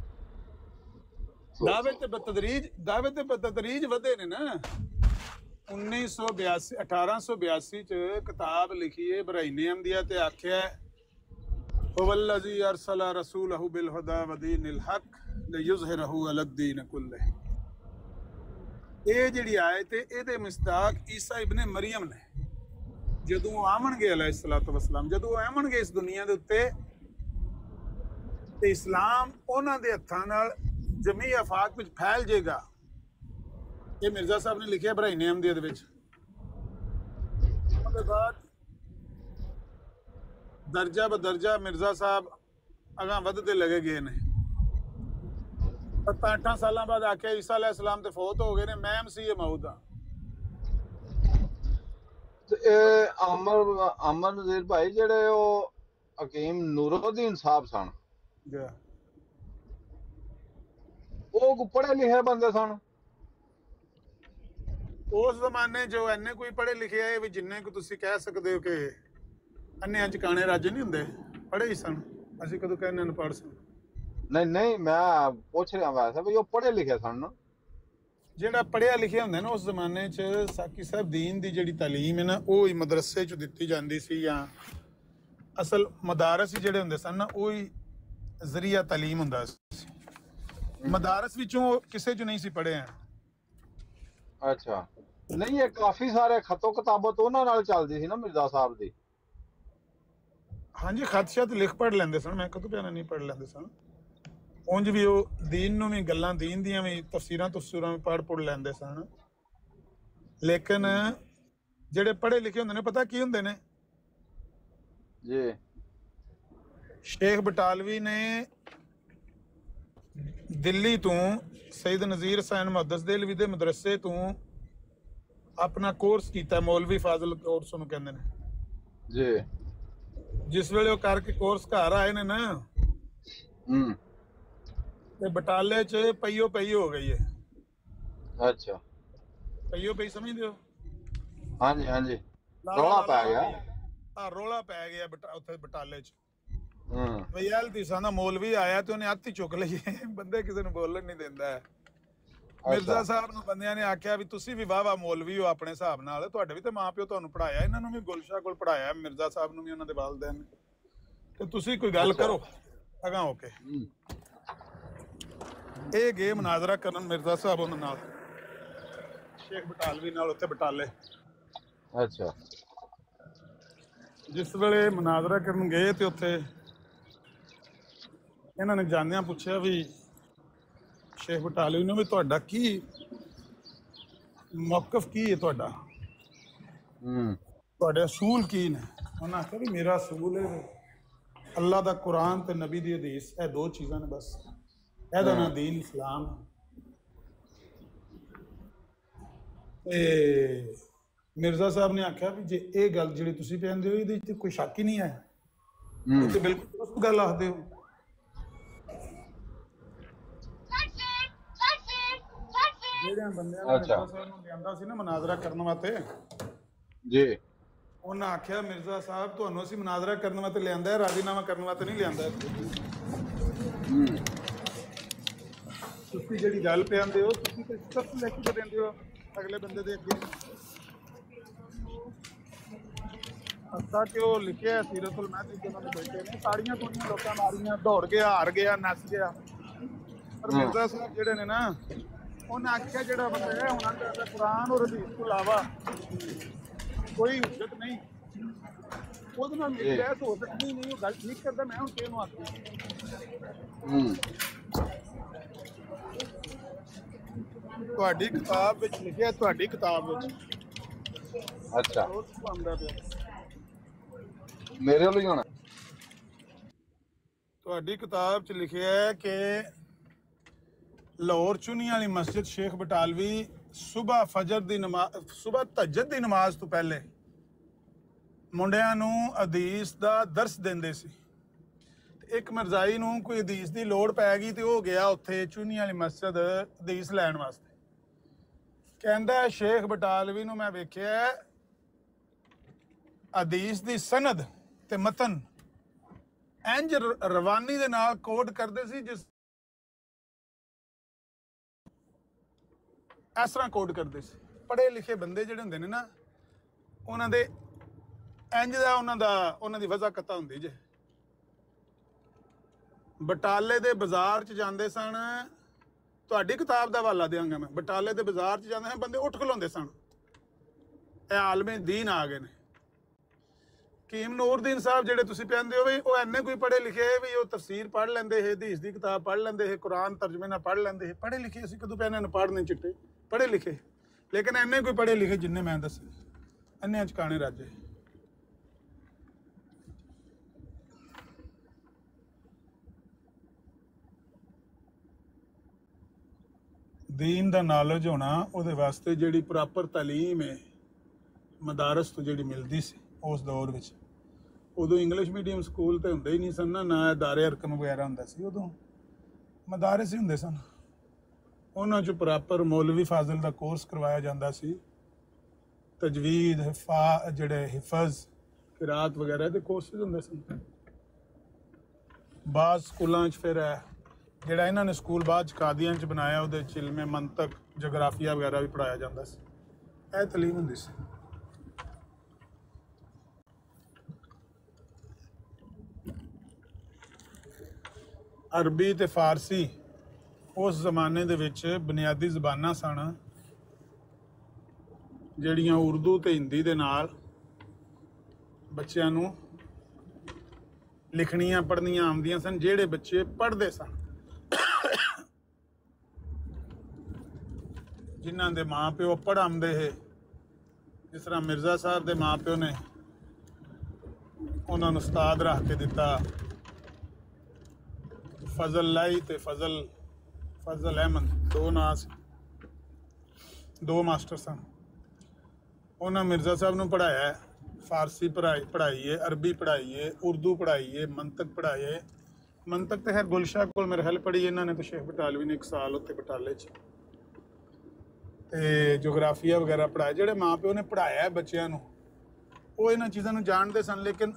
[SPEAKER 3] ਦਾਅਵੇ ਤੇ ਬਤਦਰੀਜ ਵਧੇ ਨੇ ਨਾ। 1982 1882 ਚ ਕਿਤਾਬ ਲਿਖੀ ਹੈ ਬਰਾਈਨੇ ਅਹਿਮਦੀਆ ਤੇ ਆਖਿਆ ਵਵੱਲਜ਼ੀ ਅਰਸਲਾ ਰਸੂਲਹੁ ਬਿਲਹੁਦਾ ਵਦੀਨਿਲ ਹਕ ਲਿਯੁਜ਼ਹਿਰਹੁ ਅਲਾ ਦੀਨ ਕੁੱਲਹ। ਇਹ ਜਿਹੜੀ ਆਇਤ ਹੈ ਇਹਦੇ ਮਿਸਦਾਕ ਈਸਾ ਇਬਨ ਮਰੀਮ ਨੇ ਜਦੋਂ ਆਵਣਗੇ ਅਲੈਹਿਸਸਲਾਤੁ ਵਸਲਾਮ, ਜਦੋਂ ਆਵਣਗੇ ਇਸ ਦੁਨੀਆ ਦੇ ਉੱਤੇ ਤੇ ਇਸਲਾਮ ਉਹਨਾਂ ਦੇ ਹੱਥਾਂ ਨਾਲ ਜਮੀ ਆਫਾਕ ਵਿੱਚ ਫੈਲ ਜਾਏਗਾ। ਇਹ ਮਿਰਜ਼ਾ ਸਾਹਿਬ ਨੇ ਲਿਖਿਆ ਬਰਾਈਨੇ ਅਹਿਮਦੀਆ ਦੇ ਵਿੱਚ। ਉਹਦੇ ਬਾਅਦ ਦਰਜਾ ਬਦਰਜਾ ਮਿਰਜ਼ਾ ਸਾਹਿਬ ਅਗਾਂਹ ਵੱਧਦੇ ਲਗੇ ਗਏ ਨੇ। 7-8 ਸਾਲਾਂ ਬਾਅਦ ਆਖਿਆ ਈਸਾ ਅਲੈਹਿਸਸਲਾਮ ਤੇ ਫੌਤ ਹੋ ਗਏ ਨੇ, ਮੈਂ ਮਸੀਹ ਮਊਦ ਹਾਂ।
[SPEAKER 4] ਇਹ ਅਮਰ ਨਜ਼ੀਰ ਭਾਈ ਜਿਹੜੇ ਉਹ ਹਕੀਮ ਨੂਰੁੱਦੀਨ ਸਾਹਿਬ ਸਨ, ਉਹ ਪੜ੍ਹੇ ਲਿਖੇ ਬੰਦੇ ਸਨ
[SPEAKER 3] ਉਸ ਜ਼ਮਾਨੇ ਜੋ ਇੰਨੇ ਕੋਈ ਪੜ੍ਹੇ ਲਿਖੇ ਆਏ ਵੀ ਜਿੰਨੇ ਕੁ ਤੁਸੀਂ ਕਹਿ ਸਕਦੇ ਹੋ ਕਿ ਅੰਨਿਆਂ ਚ ਕਾਣੇ ਰਾਜੇ ਨਹੀਂ ਹੁੰਦੇ, ਪੜ੍ਹੇ ਹੀ ਸਨ। ਅਸੀਂ ਕਦੋਂ ਕਹਿੰਦੇ ਨੇ ਪੜ੍ਹ ਸਨ?
[SPEAKER 4] ਨਹੀਂ ਮੈਂ ਪੁੱਛ ਰਿਹਾ ਵੈਸੇ ਵੀ ਉਹ ਪੜ੍ਹੇ ਲਿਖੇ ਸਨ ਨਾ।
[SPEAKER 3] ਜਿਹੜਾ ਪੜ੍ਹਿਆ ਲਿਖਿਆ ਹੁੰਦਾ ਨਾ ਉਸ ਜ਼ਮਾਨੇ 'ਚ ਸਾਕੀ ਸਾਹਿਬ ਦੀਨ ਦੀ ਜਿਹੜੀ ਤਾਲੀਮ ਹੈ ਨਾ ਉਹ ਹੀ ਮਦਰਸੇ 'ਚ ਦਿੱਤੀ ਜਾਂਦੀ ਸੀ, ਜਾਂ ਅਸਲ ਮਦਾਰਸ ਜਿਹੜੇ ਹੁੰਦੇ ਸਨ ਨਾ ਉਹ ਹੀ ਜ਼ਰੀਆ ਤਾਲੀਮ ਹੁੰਦਾ ਸੀ। ਮਦਾਰਸ ਵਿੱਚੋਂ ਕਿਸੇ 'ਚ ਨਹੀਂ ਸੀ ਪੜ੍ਹਿਆ।
[SPEAKER 4] ਅੱਛਾ, ਨਹੀਂ ਇਹ ਕਾਫੀ ਸਾਰੇ ਖਤੋ ਕਿਤਾਬਤ ਉਹਨਾਂ ਨਾਲ ਚੱਲਦੀ ਸੀ ਨਾ ਮਿਰਜ਼ਾ ਸਾਹਿਬ ਦੀ।
[SPEAKER 3] ਹਾਂਜੀ, ਖਦਸ਼ਤ ਲਿਖ ਪੜ੍ਹ ਲੈਂਦੇ ਸਨ, ਮੈਂ ਕਦੋਂ ਪਿਆਣਾ ਨਹੀਂ ਪੜ੍ਹ ਲੈਂਦੇ ਸਨ। ਉਂਝ ਵੀ ਉਹ ਦੀਨ ਨੂੰ ਵੀ ਗੱਲਾਂ ਦੀਨ ਦੀਆਂ ਵੀ ਤਫਸੀਰਾਂ ਤੁਫਸੀਰਾਂ ਵੀ ਪੜ੍ਹ ਲੈਂਦੇ ਸਨ। ਲੇਕਿਨ ਜਿਹੜੇ ਪੜ੍ਹੇ ਲਿਖੇ ਹੁੰਦੇ ਨੇ ਪਤਾ ਕੀ ਹੁੰਦੇ ਨੇ
[SPEAKER 4] ਜੀ?
[SPEAKER 3] ਸ਼ੇਖ ਬਟਾਲਵੀ ਨੇ ਦਿੱਲੀ ਤੋਂ ਸੈयद ਨਜ਼ੀਰ ਹੁਸੈਨ ਮੁਹੱਦਿਸ ਦੇਲਵੀ ਦੇ ਮਦਰਸੇ ਤੋਂ ਆਪਣਾ ਕੋਰਸ ਕੀਤਾ, ਮੌਲਵੀ ਫਾਜ਼ਲ ਕੋਰਸ ਉਹਨੂੰ ਕਹਿੰਦੇ ਨੇ
[SPEAKER 4] ਜੀ।
[SPEAKER 3] ਜਿਸ ਵੇਲੇ ਉਹ ਕਰਕੇ ਕੋਰਸ ਘਰ ਆਏ ਨੇ ਨਾ ਤੇ ਬਟਾਲੇ 'ਚ ਪਈਓ ਪਈ ਹੋ ਗਈ ਹੈ।
[SPEAKER 4] ਅੱਛਾ,
[SPEAKER 3] ਪਈਓ ਪਈ ਸਮਝਦੇ ਹੋ?
[SPEAKER 4] ਹਾਂਜੀ ਹਾਂਜੀ, ਰੌਲਾ ਪੈ ਗਿਆ।
[SPEAKER 3] ਰੌਲਾ ਪੈ ਗਿਆ ਉੱਥੇ ਬਟਾਲੇ 'ਚ। ਰਿਐਲਿਟੀ ਸਾਨਾ ਮੌਲਵੀ ਆਇਆ ਤੇ ਉਹਨੇ ਹੱਥ ਹੀ ਚੁੱਕ ਲਈ, ਬੰਦੇ ਕਿਸੇ ਨੂੰ ਬੋਲਣ ਨਹੀਂ ਦਿੰਦਾ। ਮਿਰਜ਼ਾ ਸਾਹਿਬ ਨੂੰ ਬੰਦਿਆਂ ਨੇ ਆਖਿਆ ਵੀ ਤੁਸੀਂ ਵੀ ਵਾਹ ਮੌਲਵੀ ਹੋ ਆਪਣੇ ਹਿਸਾਬ ਨਾਲ, ਤੁਹਾਡੇ ਵੀ ਤੇ ਮਾਂ ਪਿਓ ਤੁਹਾਨੂੰ ਪੜ੍ਹਾਇਆ, ਇਹਨਾਂ ਨੂੰ ਵੀ ਗੁਲਸ਼ਾ ਕੋਲ ਪੜ੍ਹਾਇਆ, ਮਿਰਜ਼ਾ ਸਾਹਿਬ ਨੂੰ ਵੀ ਉਹਨਾਂ ਦੇ ਵਾਲਿदैन ਨੇ, ਤੇ ਤੁਸੀਂ ਕੋਈ ਗੱਲ ਕਰੋ ਅਗਾਂਹ ਹੋ ਕੇ। ਇਹ ਗਏ ਮੁਨਾਜ਼ਰਾ ਕਰਨ ਮਿਰਜ਼ਾ ਸਾਹਿਬ ਉਹਨਾਂ ਨਾਲ, ਸ਼ੇਖ ਬਟਾਲਵੀ ਨਾਲ ਉੱਥੇ ਬਟਾਲੇ।
[SPEAKER 4] ਅੱਛਾ,
[SPEAKER 3] ਜਿਸ ਵੇਲੇ ਮੁਨਾਜ਼ਰਾ ਕਰਨ ਗਏ ਤੇ ਉੱਥੇ ਇਹਨਾਂ ਨੇ ਜਾਂਦਿਆਂ ਪੁੱਛਿਆ ਵੀ ਸ਼ੇਖ ਬਟਾਲਵੀ ਨੂੰ ਵੀ ਤੁਹਾਡਾ ਕੀ ਮੌਕਫ ਕੀ ਹੈ, ਤੁਹਾਡੇ ਅਸੂਲ ਕੀ ਨੇ? ਉਹਨਾਂ ਆਖਿਆ ਵੀ ਮੇਰਾ ਅਸੂਲ ਹੈ ਅੱਲਾ ਦਾ ਕੁਰਾਨ ਤੇ ਨਬੀ ਦੀ ਹਦੀਸ, ਇਹ ਦੋ ਚੀਜ਼ਾਂ ਨੇ ਬਸ, ਇਹਦਾ ਨਾਂ ਦੀਨ ਇਸਲਾਮ। ਤੇ ਮਿਰਜ਼ਾ ਸਾਹਿਬ ਨੇ ਆਖਿਆ ਵੀ ਜੇ ਇਹ ਗੱਲ ਜਿਹੜੀ ਤੁਸੀਂ ਕਹਿੰਦੇ ਹੋ ਇਹਦੇ ਵਿੱਚ ਕੋਈ ਸ਼ੱਕ ਹੀ ਨਹੀਂ ਹੈ, ਤੇ ਬਿਲਕੁਲ ਉਸ ਗੱਲ ਆਖਦੇ ਹੋ। ਜਿਹੜਿਆਂ ਬੰਦਿਆਂ ਨੇ ਮਿਰਜ਼ਾ ਸਾਹਿਬ ਨੂੰ ਲਿਆਂਦਾ ਸੀ ਨਾ ਮੁਨਾਜ਼ਰਾ ਕਰਨ ਵਾਸਤੇ
[SPEAKER 4] ਜੀ,
[SPEAKER 3] ਉਹਨਾਂ ਆਖਿਆ ਮਿਰਜ਼ਾ ਸਾਹਿਬ ਤੁਹਾਨੂੰ ਅਸੀਂ ਮੁਨਾਜ਼ਰਾ ਕਰਨ ਵਾਸਤੇ ਲਿਆਂਦਾ, ਰਾਜ਼ੀਨਾਮਾ ਕਰਨ ਵਾਸਤੇ ਨਹੀਂ ਲਿਆਂਦਾ। ਤੁਸੀਂ ਜਿਹੜੀ ਗੱਲ ਤੇ ਆਂਦੇ ਹੋ ਤੁਸੀਂ ਤੇ ਸਭ ਲੈ ਕੇ ਦਿੰਦੇ ਹੋ ਅਗਲੇ ਬੰਦੇ ਦੇ ਅੱਗੇ। ਅੱਛਾ ਕਿ ਉਹ ਲਿਖਿਆ ਸੀਰਤੁਲ ਮਹਿਦੀ ਜਿਹਨਾਂ ਨੇ ਬੈਠੇ ਨੇ, ਸਾੜੀਆਂ ਤੋੜੀਆਂ ਲੋਕਾਂ ਮਾਰੀਆਂ, ਦੌੜ ਗਿਆ, ਹਾਰ ਗਿਆ, ਨੱਸ ਗਿਆ। ਪਰ ਮਿਰਜ਼ਾ ਸਾਹਿਬ ਜਿਹੜੇ ਨੇ ਨਾ ਉਹਨਾਂ ਆਖਿਆ ਜਿਹੜਾ ਬੰਦਾ ਹੈ ਉਹਨਾਂ ਦਾ ਕੁਰਾਨ ਔਰ ਹਦੀਸ ਤੋਂ ਇਲਾਵਾ ਕੋਈ ਹੁਜਤ ਨਹੀਂ, ਉਹਦੇ ਨਾਲ ਮੇਰੀ ਬਹਿਸ ਹੋ ਸਕਦੀ ਨਹੀਂ, ਉਹ ਗੱਲ ਠੀਕ ਕਰਦਾ, ਮੈਂ ਹੁਣ ਕਿਹਨੂੰ ਆਖਾਂ। ਤੁਹਾਡੀ ਕਿਤਾਬ ਵਿੱਚ ਲਿਖਿਆ, ਤੁਹਾਡੀ ਕਿਤਾਬ ਵਿੱਚ।
[SPEAKER 4] ਅੱਛਾ, ਮੇਰੇ ਲਈ ਹੋਣਾ।
[SPEAKER 3] ਤੁਹਾਡੀ ਕਿਤਾਬ 'ਚ ਲਿਖਿਆ ਹੈ ਕਿ ਲਾਹੌਰ ਚੁਨੀ ਵਾਲੀ ਮਸਜਿਦ ਸ਼ੇਖ ਬਟਾਲਵੀ ਸੁਬਹ ਫਜਰ ਦੀ ਨਮਾਜ਼, ਸੁਬਹ ਤਹੱਜਦ ਦੀ ਨਮਾਜ਼ ਤੋਂ ਪਹਿਲੇ ਮੁੰਡਿਆਂ ਨੂੰ ਹਦੀਸ ਦਾ ਦਰਸ ਦਿੰਦੇ ਸੀ। ਇੱਕ ਮਿਰਜ਼ਾਈ ਨੂੰ ਕੋਈ ਹਦੀਸ ਦੀ ਲੋੜ ਪੈ ਗਈ ਤੇ ਉਹ ਗਿਆ ਉੱਥੇ ਚੁਨੀ ਵਾਲੀ ਮਸਜਿਦ ਹਦੀਸ ਲੈਣ ਵਾਸਤੇ। ਕਹਿੰਦਾ ਸ਼ੇਖ ਬਟਾਲਵੀ ਨੂੰ ਮੈਂ ਵੇਖਿਆ ਹਦੀਸ ਦੀ ਸਨਦ ਤੇ ਮਤਨ ਇੰਜ ਰਵਾਨੀ ਦੇ ਨਾਲ ਕੋਡ ਕਰਦੇ ਸੀ, ਜਿਸ ਇਸ ਤਰ੍ਹਾਂ ਕੋਡ ਕਰਦੇ ਸੀ, ਪੜ੍ਹੇ ਲਿਖੇ ਬੰਦੇ ਜਿਹੜੇ ਹੁੰਦੇ ਨੇ ਨਾ, ਉਹਨਾਂ ਦੇ ਇੰਜ ਦਾ ਉਹਨਾਂ ਦੀ ਵਜ੍ਹਾ ਕਤਾ ਹੁੰਦੀ ਜੇ। ਬਟਾਲੇ ਦੇ ਬਾਜ਼ਾਰ 'ਚ ਜਾਂਦੇ ਸਨ, ਤੁਹਾਡੀ ਕਿਤਾਬ ਦਾ ਹਵਾਲਾ ਦਿਆਂਗਾ ਮੈਂ, ਬਟਾਲੇ ਦੇ ਬਾਜ਼ਾਰ 'ਚ ਜਾਂਦੇ ਸਨ ਬੰਦੇ ਉੱਠ ਖਲੋਂਦੇ ਸਨ। ਇਹ ਆਲਮੇ ਦੀਨ ਆ ਗਏ ਨੇ। ਹਕੀਮ ਨੂਰਦੀਨ ਸਾਹਿਬ ਜਿਹੜੇ ਤੁਸੀਂ ਕਹਿੰਦੇ ਹੋ ਵੀ ਉਹ ਇੰਨੇ ਕੋਈ ਪੜ੍ਹੇ ਲਿਖੇ ਵੀ ਉਹ ਤਫਸੀਰ ਪੜ੍ਹ ਲੈਂਦੇ ਹੈ, ਹਦੀਸ ਦੀ ਕਿਤਾਬ ਪੜ੍ਹ ਲੈਂਦੇ ਹੈ, ਕੁਰਾਨ ਤਰਜਮੇ ਨਾਲ ਪੜ੍ਹ ਲੈਂਦੇ ਹੈ। ਪੜ੍ਹੇ ਲਿਖੇ ਅਸੀਂ ਕਦੋਂ ਕਹਿੰਦੇ ਨੇ ਪੜ੍ਹਨੇ ਚਿੱਟੇ ਪੜ੍ਹੇ ਲਿਖੇ, ਲੇਕਿਨ ਇੰਨੇ ਕੋਈ ਪੜ੍ਹੇ ਲਿਖੇ ਜਿੰਨੇ ਮੈਂ ਦੱਸੇ ਇੰਨੇ ਚਕਾਣੇ ਰਾਜੇ। दीन का नॉलेज होना ਉਹਦੇ ਵਾਸਤੇ ਜਿਹੜੀ ਪ੍ਰੋਪਰ ਤਾਲੀਮ ਹੈ ਮਦਾਰਸ ਤੋਂ ਜਿਹੜੀ ਮਿਲਦੀ ਸੀ ਉਸ ਦੌਰ ਵਿੱਚ। ਉਦੋਂ ਇੰਗਲਿਸ਼ ਮੀਡੀਅਮ ਸਕੂਲ ਤੇ ਹੁੰਦੇ ਹੀ ਨਹੀਂ ਸਨ ਨਾ ਇਦਾਰੇ ਹਰਕਮ ਵਗੈਰਾ ਹੁੰਦਾ ਸੀ, ਉਦੋਂ ਮਦਾਰਸ ਹੀ ਹੁੰਦੇ ਸਨ। ਉਹਨਾਂ 'ਚ ਪ੍ਰੋਪਰ ਮੌਲਵੀ ਫਾਜ਼ਲ ਦਾ ਕੋਰਸ ਕਰਵਾਇਆ ਜਾਂਦਾ ਸੀ, ਤਜਵੀਦ ਜਿਹੜੇ ਹਿਫਜ਼ ਕਿਰਾਤ ਵਗੈਰਾ ਦੇ ਕੋਰਸਿਸ ਹੁੰਦੇ ਸਨ। ਬਾਅਦ ਸਕੂਲਾਂ 'ਚ ਫਿਰ ਜਿਹੜਾ ਇਹਨਾਂ ਨੇ ਸਕੂਲ ਬਾਅਦ 'ਚ ਕਾਦੀਆਂ 'ਚ ਬਣਾਇਆ ਉਹਦੇ 'ਚ ਇਲਮੇ ਮੰਤਕ ਜਗਰਾਫੀਆ ਵਗੈਰਾ ਵੀ ਪੜ੍ਹਾਇਆ ਜਾਂਦਾ ਸੀ। ਇਹ ਤਾਲੀਮ ਹੁੰਦੀ ਸੀ। ਅਰਬੀ ਤੇ ਫਾਰਸੀ ਉਸ ਜ਼ਮਾਨੇ ਦੇ ਵਿੱਚ ਬੁਨਿਆਦੀ ਜ਼ਬਾਨਾਂ ਸਨ ਜਿਹੜੀਆਂ ਉਰਦੂ ਤੇ ਹਿੰਦੀ ਦੇ ਨਾਲ ਬੱਚਿਆਂ ਨੂੰ ਲਿਖਣੀਆਂ ਪੜ੍ਹਨੀਆਂ ਆਉਂਦੀਆਂ ਸਨ। ਜਿਹੜੇ ਬੱਚੇ ਪੜ੍ਹਦੇ ਸਨ, ਜਿਨ੍ਹਾਂ ਦੇ ਮਾਂ ਪਿਓ ਪੜ੍ਹਾਉਂਦੇ ਹੈ, ਜਿਸ ਤਰ੍ਹਾਂ ਮਿਰਜ਼ਾ ਸਾਹਿਬ ਦੇ ਮਾਂ ਪਿਓ ਨੇ ਉਹਨਾਂ ਨੂੰ ਉਸਤਾਦ ਰੱਖ ਕੇ ਦਿੱਤਾ, ਫਜ਼ਲ ਲਾਈ ਤੇ ਫਜ਼ਲ ਅਹਿਮਦ, ਦੋ ਨਾਂ ਸੀ, ਦੋ ਮਾਸਟਰ ਸਨ। ਉਹਨਾਂ ਮਿਰਜ਼ਾ ਸਾਹਿਬ ਨੂੰ ਪੜ੍ਹਾਇਆ, ਫਾਰਸੀ ਪੜ੍ਹਾਈ ਹੈ, ਅਰਬੀ ਪੜ੍ਹਾਈ ਹੈ, ਉਰਦੂ ਪੜ੍ਹਾਈ ਹੈ, ਮੰਤਕ ਪੜ੍ਹਾਈ ਹੈ। ਮੰਤਕ ਤੇ ਖੈਰ ਗੁਲਸ਼ਾ ਕੋਲ ਮੇਰੇ ਖਿਆਲ ਪੜ੍ਹੀ ਇਹਨਾਂ ਨੇ, ਤੇ ਸ਼ੇਖ ਬਟਾਲਵੀ ਨੇ 1 ਸਾਲ ਉੱਥੇ ਬਟਾਲੇ 'ਚ, ਤੇ ਜੋਗਰਾਫੀਆ ਵਗੈਰਾ ਪੜ੍ਹਾਇਆ। ਜਿਹੜੇ ਮਾਂ ਪਿਓ ਨੇ ਪੜ੍ਹਾਇਆ ਬੱਚਿਆਂ ਨੂੰ ਉਹ ਇਹਨਾਂ ਚੀਜ਼ਾਂ ਨੂੰ ਜਾਣਦੇ ਸਨ, ਲੇਕਿਨ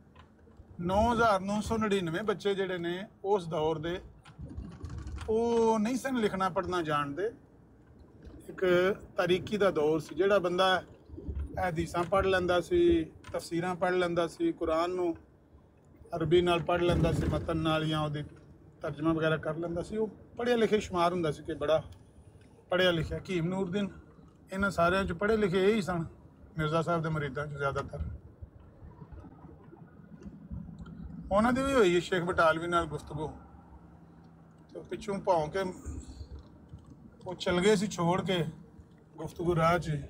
[SPEAKER 3] 9999 ਬੱਚੇ ਜਿਹੜੇ ਨੇ ਉਸ ਦੌਰ ਦੇ ਉਹ ਨਹੀਂ ਸਨ ਲਿਖਣਾ ਪੜ੍ਹਨਾ ਜਾਣਦੇ। ਇੱਕ ਤਾਰੀਕੀ ਦਾ ਦੌਰ ਸੀ। ਜਿਹੜਾ ਬੰਦਾ ਹਦੀਸਾਂ ਪੜ੍ਹ ਲੈਂਦਾ ਸੀ, ਤਫਸੀਰਾਂ ਪੜ੍ਹ ਲੈਂਦਾ ਸੀ, ਕੁਰਾਨ ਨੂੰ ਅਰਬੀ ਨਾਲ ਪੜ੍ਹ ਲੈਂਦਾ ਸੀ, ਮਤਨ ਨਾਲ, ਜਾਂ ਉਹਦੀ ਤਰਜਮਾ ਵਗੈਰਾ ਕਰ ਲੈਂਦਾ ਸੀ, ਉਹ ਪੜ੍ਹਿਆ ਲਿਖੇ ਸ਼ੁਮਾਰ ਹੁੰਦਾ ਸੀ ਕਿ ਬੜਾ ਪੜ੍ਹਿਆ ਲਿਖਿਆ। ਹਕੀਮ ਨੂਰਦੀਨ ਇਹਨਾਂ ਸਾਰਿਆਂ 'ਚ ਪੜ੍ਹੇ ਲਿਖੇ ਇਹੀ ਸਨ, ਮਿਰਜ਼ਾ ਸਾਹਿਬ ਦੇ ਮੁਰੀਦਾਂ 'ਚ ਜ਼ਿਆਦਾਤਰ। ਉਹਨਾਂ ਦੀ ਵੀ ਹੋਈ ਹੈ ਸ਼ੇਖ ਬਟਾਲਵੀ ਨਾਲ ਗੁਫ਼ਤਗੂ, ਤੇ ਪਿੱਛੋਂ ਭੌਂ ਕੇ ਉਹ ਚਲ ਗਏ ਸੀ ਛੋੜ ਕੇ ਗੁਫ਼ਤਗੂ ਰਾਹ 'ਚ।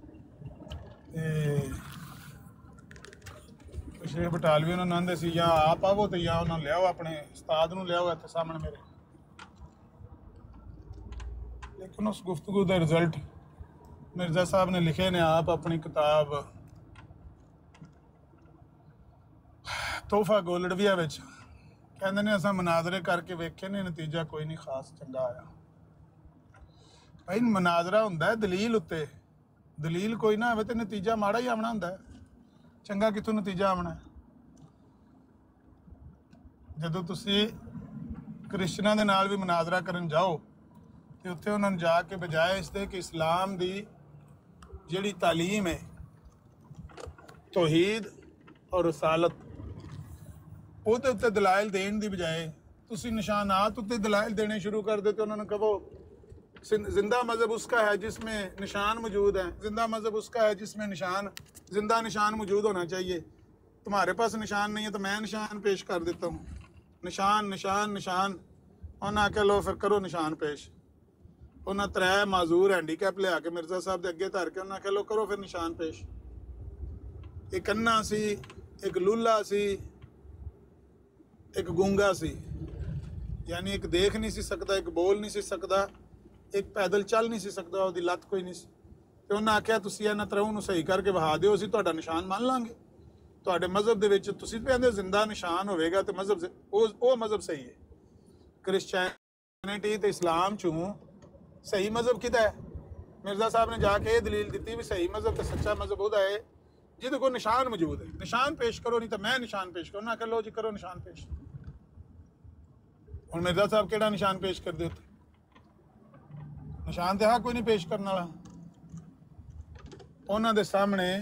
[SPEAKER 3] ਤੇ ਸ਼ੇਖ ਬਟਾਲਵੀ ਉਹਨਾਂ ਨੂੰ ਆਂਦੇ ਸੀ ਜਾਂ ਆਪ ਆਵੋ ਤੇ ਜਾਂ ਉਹਨਾਂ ਨੂੰ ਲਿਆਓ, ਆਪਣੇ ਉਸਤਾਦ ਨੂੰ ਲਿਆਓ ਇੱਥੇ ਸਾਹਮਣੇ ਮੇਰੇ। ਲੇਕਿਨ ਉਸ ਗੁਫ਼ਤਗੂ ਦਾ ਰਿਜ਼ਲਟ ਮਿਰਜ਼ਾ ਸਾਹਿਬ ਨੇ ਲਿਖੇ ਨੇ ਆਪ ਆਪਣੀ ਕਿਤਾਬ ਤੋਹਫਾ ਗੋਲੜਵੀਆ ਵਿੱਚ। ਕਹਿੰਦੇ ਨੇ ਅਸਾਂ ਮਨਾਜ਼ਰੇ ਕਰਕੇ ਵੇਖੇ ਨੇ, ਨਤੀਜਾ ਕੋਈ ਨਹੀਂ ਖਾਸ ਚੰਗਾ ਆਇਆ। ਭਾਈ ਮਨਾਜ਼ਰਾ ਹੁੰਦਾ ਦਲੀਲ ਉੱਤੇ, ਦਲੀਲ ਕੋਈ ਨਾ ਹੋਵੇ ਤੇ ਨਤੀਜਾ ਮਾੜਾ ਹੀ ਆਉਣਾ ਹੁੰਦਾ, ਚੰਗਾ ਕਿੱਥੋਂ ਨਤੀਜਾ ਆਉਣਾ। ਜਦੋਂ ਤੁਸੀਂ ਕ੍ਰਿਸਚਨਾਂ ਦੇ ਨਾਲ ਵੀ ਮਨਾਜ਼ਰਾ ਕਰਨ ਜਾਓ ਤੇ ਉੱਥੇ ਉਹਨਾਂ ਨੂੰ ਜਾ ਕੇ ਬਜਾਏ ਇਸ ਦੇ ਕਿ ਇਸਲਾਮ ਦੀ ਜਿਹੜੀ ਤਾਲੀਮ ਹੈ ਤੌਹੀਦ ਔਰ ਰਸਾਲਤ, ਉਹਦੇ ਉੱਤੇ ਦਲਾਇਲ ਦੇਣ ਦੀ ਬਜਾਏ ਤੁਸੀਂ ਨਿਸ਼ਾਨਾਤ ਉੱਤੇ ਦਲਾਇਲ ਦੇਣੇ ਸ਼ੁਰੂ ਕਰ ਦਿੱਤੇ। ਉਹਨਾਂ ਨੂੰ ਕਹੋ जिंदा मजहब उसका है जिसमें निशान मौजूद है, जिंदा मजहब उसका है जिसमें निशान जिंदा निशान मौजूद होना चाहिए। तुम्हारे पास निशान नहीं है तो मैं निशान पेश कर देता हूँ। निशान निशान निशान उन्हें आके लो फिर करो निशान पेश। उन्हें 3 माजूर हैंडीकैप लिया के मिर्जा साहब के अगे धर के उन्हें आके लो करो फिर निशान पेश। एक अन्ना सी, एक लूला सी, एक गूंगा सी, यानी एक देख नहीं सी सकता, एक बोल नहीं सी सकता, एक पैदल चल नहीं सी सकता, ਉਹਦੀ ਲੱਤ ਕੋਈ ਨਹੀਂ ਸੀ। ਤੇ ਉਹਨਾਂ ਆਖਿਆ ਤੁਸੀਂ ਇਹਨਾਂ ਤਰ੍ਹਾਂ ਨੂੰ ਸਹੀ ਕਰਕੇ ਵਹਾ ਦਿਓ, ਅਸੀਂ ਤੁਹਾਡਾ ਨਿਸ਼ਾਨ ਮੰਨ ਲਾਂਗੇ। ਤੁਹਾਡੇ ਮਜ਼ਹਬ ਦੇ ਵਿੱਚ ਤੁਸੀਂ ਕਹਿੰਦੇ ਜ਼ਿੰਦਾ ਨਿਸ਼ਾਨ ਹੋਵੇਗਾ ਤੇ ਮਜ਼ਹਬ ਉਹ ਮਜ਼ਹਬ ਸਹੀ ਹੈ। ਕ੍ਰਿਸਚੈਨਿਟੀ ਤੇ ਇਸਲਾਮ ਚੋਂ ਸਹੀ ਮਜ਼ਹਬ ਕਿਹਦਾ ਹੈ? ਮਿਰਜ਼ਾ ਸਾਹਿਬ ਨੇ ਜਾ ਕੇ ਇਹ ਦਲੀਲ ਦਿੱਤੀ ਵੀ ਸਹੀ ਮਜ਼ਹਬ ਤੇ ਸੱਚਾ ਮਜ਼ਹਬ ਉਹਦਾ ਹੈ ਜਿਹਦੇ ਕੋਲ ਨਿਸ਼ਾਨ ਮੌਜੂਦ ਹੈ। ਨਿਸ਼ਾਨ ਪੇਸ਼ ਕਰੋ, ਨਹੀਂ ਤਾਂ ਮੈਂ ਨਿਸ਼ਾਨ ਪੇਸ਼ ਕਰਨਾ। ਕਰ ਲਓ ਜੀ, ਕਰੋ ਨਿਸ਼ਾਨ ਪੇਸ਼। ਹੁਣ ਮਿਰਜ਼ਾ ਸਾਹਿਬ ਕਿਹੜਾ ਨਿਸ਼ਾਨ ਪੇਸ਼ ਕਰਦੇ ਉੱਥੇ? ਨਿਸ਼ਾਨ ਤੇ ਹਾਂ ਕੋਈ ਨਹੀਂ ਪੇਸ਼ ਕਰਨ ਵਾਲਾ। ਉਹਨਾਂ ਦੇ ਸਾਹਮਣੇ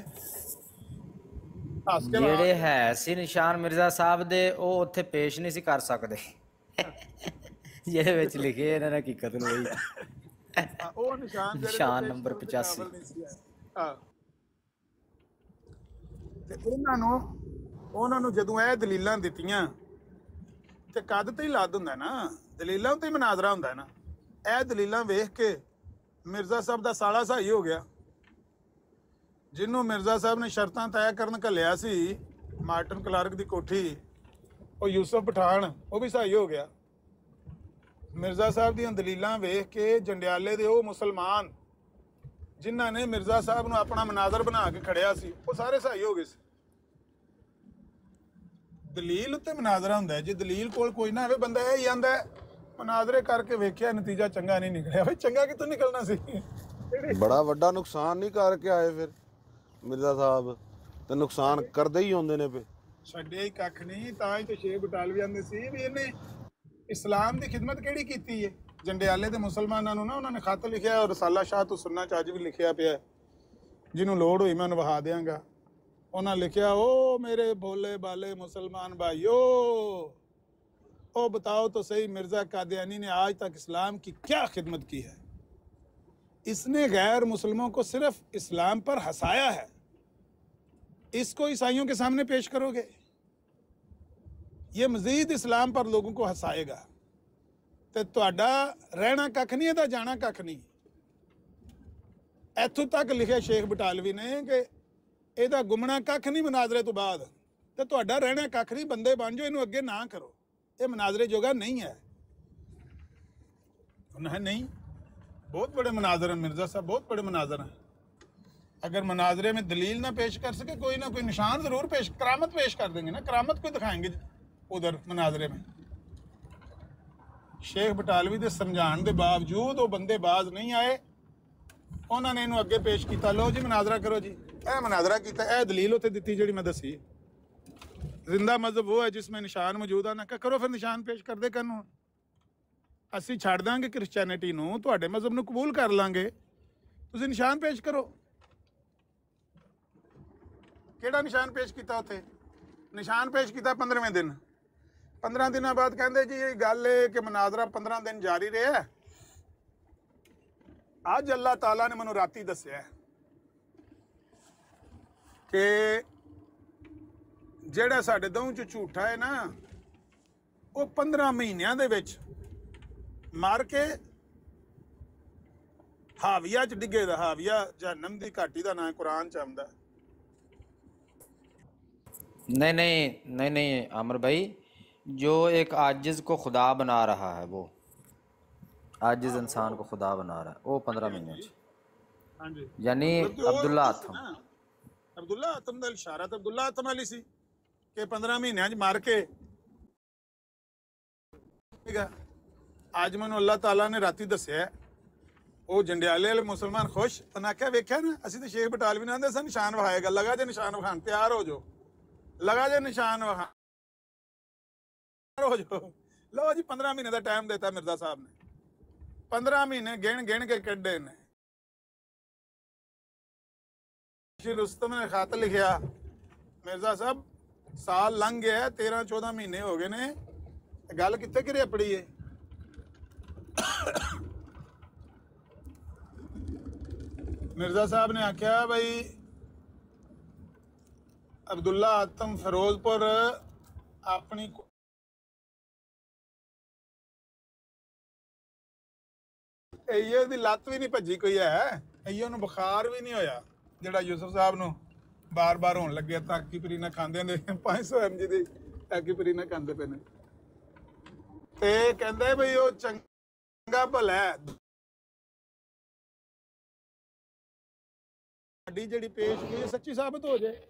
[SPEAKER 3] ਹੱਸ ਕੇ
[SPEAKER 1] ਜਿਹੜੇ ਹੈ ਸੀ ਨਿਸ਼ਾਨ ਮਿਰਜ਼ਾ ਸਾਹਿਬ ਦੇ, ਉਹ ਉੱਥੇ ਪੇਸ਼ ਨਹੀਂ ਸੀ ਕਰ ਸਕਦੇ ਜਿਹਦੇ ਵਿੱਚ ਲਿਖੇ ਇਹਨਾਂ ਨੇ ਹਕੀਕਤ ਨੂੰ ਉਹੀ
[SPEAKER 3] ਉਹ ਨਿਸ਼ਾਨ
[SPEAKER 1] ਨਿਸ਼ਾਨ ਨੰਬਰ 85।
[SPEAKER 3] ਹਾਂ, ਤੇ ਉਹਨਾਂ ਨੂੰ ਜਦੋਂ ਇਹ ਦਲੀਲਾਂ ਦਿੱਤੀਆਂ ਤੇ ਕਦ ਤੇ ਹੀ ਲੱਦ ਹੁੰਦਾ ਨਾ, ਦਲੀਲਾਂ ਤੇ ਹੀ ਮਨਾਜ਼ਰਾ ਹੁੰਦਾ ਨਾ। ਇਹ ਦਲੀਲਾਂ ਵੇਖ ਕੇ ਮਿਰਜ਼ਾ ਸਾਹਿਬ ਦਾ ਸਾਲਾ ਸਹਾਈ ਹੋ ਗਿਆ, ਜਿਹਨੂੰ ਮਿਰਜ਼ਾ ਸਾਹਿਬ ਨੇ ਸ਼ਰਤਾਂ ਤੈਅ ਕਰਨ ਘੱਲਿਆ ਸੀ ਮਾਰਟਨ ਕਲਾਰਕ ਦੀ ਕੋਠੀ, ਉਹ ਯੂਸਫ ਪਠਾਨ, ਉਹ ਵੀ ਸਹਾਈ ਹੋ ਗਿਆ। ਮਿਰਜ਼ਾ ਸਾਹਿਬ ਦੀਆਂ ਦਲੀਲਾਂ ਵੇਖ ਕੇ ਜੰਡਿਆਲੇ ਦੇ ਉਹ ਮੁਸਲਮਾਨ ਜਿਨ੍ਹਾਂ ਨੇ ਮਿਰਜ਼ਾ ਸਾਹਿਬ ਨੂੰ ਆਪਣਾ ਮਨਾਜ਼ਰ ਬਣਾ ਕੇ ਖੜਿਆ ਸੀ, ਉਹ ਸਾਰੇ ਸਹਾਈ ਹੋ ਗਏ ਸੀ। ਦਲੀਲ ਉੱਤੇ ਮਨਾਜ਼ਰਾ ਹੁੰਦਾ ਹੈ। ਜੇ ਦਲੀਲ ਕੋਲ ਕੋਈ ਨਾ ਹੋਵੇ, ਬੰਦਾ ਇਹ ਹੀ ਆਂਦਾ ਮਨਾਜ਼ਰੇ ਕਰਕੇ ਵੇਖਿਆ ਨਤੀਜਾ ਚੰਗਾ ਨਹੀਂ ਨਿਕਲਿਆ। ਬਈ ਚੰਗਾ ਕਿਤੋਂ ਨਿਕਲਣਾ ਸੀ?
[SPEAKER 8] ਬੜਾ ਵੱਡਾ ਨੁਕਸਾਨ ਨਹੀਂ ਕਰਕੇ ਆਏ ਫਿਰ ਮਿਰਜ਼ਾ ਸਾਹਿਬ, ਤੇ ਨੁਕਸਾਨ ਕਰਦੇ ਹੀ ਹੁੰਦੇ ਨੇ ਪਏ।
[SPEAKER 3] ਛੱਡਿਆ ਹੀ ਕੱਖ ਨਹੀਂ, ਤਾਂ ਹੀ ਤੇ ਸ਼ੇਖ ਬਟਾਲਵੀ ਆਂਦੇ ਸੀ ਵੀ ਇਹਨੇ ਇਸਲਾਮ ਦੀ ਖਿਦਮਤ ਕਿਹੜੀ ਕੀਤੀ ਹੈ। ਜੰਡਿਆਲੇ ਦੇ ਮੁਸਲਮਾਨਾਂ ਨੂੰ ਨਾ ਉਹਨਾਂ ਨੇ ਖੱਤ ਲਿਖਿਆ, ਔਰ ਰਸਾਲਾ ਸ਼ਾਹ ਤੋਂ ਸੁਨਨਾ ਚ ਅੱਜ ਵੀ ਲਿਖਿਆ ਪਿਆ, ਜਿਹਨੂੰ ਲੋੜ ਹੋਈ ਮੈਂ ਉਹਨੂੰ ਵਹਾ ਦਿਆਂਗਾ। ਉਹਨਾਂ ਲਿਖਿਆ, ओ मेरे भोले बाले मुसलमान भाइयों, ओ बताओ तो सही मिर्ज़ा कादियानी ने आज तक इस्लाम की क्या खिदमत की है। इसने गैर मुसलमों को सिर्फ इस्लाम पर हंसाया है, इसको ईसाइयों के सामने पेश करोगे, ये मज़ीद इस्लाम पर लोगों को हंसाएगा, तो तुहाडा रहना कख नहीं, इहदा जाना कख नहीं। इत्थों तक लिखिया शेख बटालवी ने कि ਇਹਦਾ ਗੁੰਮਣਾ ਕੱਖ ਨਹੀਂ ਮਨਾਜ਼ਰੇ ਤੋਂ ਬਾਅਦ, ਤੇ ਤੁਹਾਡਾ ਰਹਿਣਾ ਕੱਖ ਨਹੀਂ, ਬੰਦੇ ਬਣ ਜਾਓ, ਇਹਨੂੰ ਅੱਗੇ ਨਾ ਕਰੋ, ਇਹ ਮਨਾਜ਼ਰੇ ਜੋਗਾ ਨਹੀਂ ਹੈ। नहीं, बहुत बड़े मनाजर हैं मिर्ज़ा साहब, बहुत बड़े मनाजर हैं। अगर मनाजरे में दलील ना पेश कर सके, कोई ना कोई निशान ज़रूर पेश, करामत पेश कर देंगे ना, करामत को दिखाएंगे उधर मनाजरे में। शेख बटालवी के समझाने के बावजूद वो बंदे बाज नहीं आए, उन्होंने इन्हू अगे पेश किया, लो जी मनाजरा करो जी। यह मनाजरा किया, यह दलील उत्थे दी जी मैं दसी। जिंदा मजहब वो है जिसमें निशान मौजूद है ना, करो फिर निशान पेश कर दे कानून, ਅਸੀਂ ਛੱਡ ਦਾਂਗੇ ਕ੍ਰਿਸਚੀਅਨਿਟੀ ਨੂੰ, ਤੁਹਾਡੇ ਮਜ਼ਹਬ ਨੂੰ ਕਬੂਲ ਕਰ ਲਾਂਗੇ, ਤੁਸੀਂ ਨਿਸ਼ਾਨ ਪੇਸ਼ ਕਰੋ। ਕਿਹੜਾ ਨਿਸ਼ਾਨ ਪੇਸ਼ ਕੀਤਾ ਉੱਥੇ? ਨਿਸ਼ਾਨ ਪੇਸ਼ ਕੀਤਾ 15ਵੇਂ ਦਿਨ। 15 ਦਿਨਾਂ ਬਾਅਦ ਕਹਿੰਦੇ ਜੀ ਇਹ ਗੱਲ ਹੈ ਕਿ ਮਨਾਜ਼ਰਾ 15 ਦਿਨ ਜਾਰੀ ਰਿਹਾ। ਅੱਜ ਅੱਲਾਹ ਤਾਲਾ ਨੇ ਮੈਨੂੰ ਰਾਤੀ ਦੱਸਿਆ ਕਿ ਜਿਹੜਾ ਸਾਡੇ ਦੋਵਾਂ ਚ ਝੂਠਾ ਹੈ ਨਾ, ਉਹ 15 ਮਹੀਨਿਆਂ ਦੇ ਵਿੱਚ मार के हाविया च डिगेगा। हाविया जहन्नम दी घाटी दा नाम कुरान च आंदा।
[SPEAKER 1] नहीं आमिर भाई, जो एक आजिज को खुदा बना रहा है, वो आजिज इंसान को खुदा बना रहा है, वो 15 महीने यानी अब्दुल्ला आतम।
[SPEAKER 3] अब्दुल्ला आतम दा इशारा तो अब्दुल्ला आतम वाली सी कि 15 महीनों च मार के ਅੱਜ ਮੈਨੂੰ ਅੱਲਾਹ ਤਾਲਾ ਨੇ ਰਾਤੀ ਦੱਸਿਆ। ਉਹ ਜੰਡਿਆਲੇ ਵਾਲੇ ਮੁਸਲਮਾਨ ਖੁਸ਼, ਉਹਨਾਂ ਆਖਿਆ ਵੇਖਿਆ ਨਾ, ਅਸੀਂ ਤੇ ਸ਼ੇਖ ਬਟਾਲਵੀ ਨਾਲ ਆਂਦੇ ਸਾਂ ਨਿਸ਼ਾਨ ਵਿਖਾਏਗਾ, ਲਗਾ ਜੇ ਨਿਸ਼ਾਨ ਵਿਖਾਣ, ਤਿਆਰ ਹੋ ਜਾਓ, ਲਗਾ ਜੇ ਨਿਸ਼ਾਨ ਵਿਖਾ ਹੋ ਜਾਓ। ਲਓ ਜੀ 15 ਮਹੀਨੇ ਦਾ ਟਾਈਮ ਦਿੱਤਾ ਮਿਰਜ਼ਾ ਸਾਹਿਬ ਨੇ, 15 ਮਹੀਨੇ ਗਿਣ ਕੇ ਕੱਢੇ ਨੇ। ਸ਼੍ਰੀ ਰੁਸਤਮ ਨੇ ਖਤ ਲਿਖਿਆ, ਮਿਰਜ਼ਾ ਸਾਹਿਬ ਸਾਲ ਲੰਘ ਗਿਆ, 13-14 ਮਹੀਨੇ ਹੋ ਗਏ ਨੇ, ਗੱਲ ਕਿੱਥੇ ਘਿਰੇ ਪੜੀ ਹੈ। मिर्जा साहब ने आख्या भाई अब्दुल्ला आतम फिरोजपुर अपनी इयो दी लत्त भी नहीं भजी कोई है, इयो नूं बुखार भी नहीं होया जिहड़ा यूसुफ साहब नूं बार बार होण लग्या ताकी परीना खांदे ने 500 mg दी ताकी परीना खांदे पे ने, ते कहंदे भाई ओ चंगा भला है जी पेश हुई सच्ची साबित हो जाए,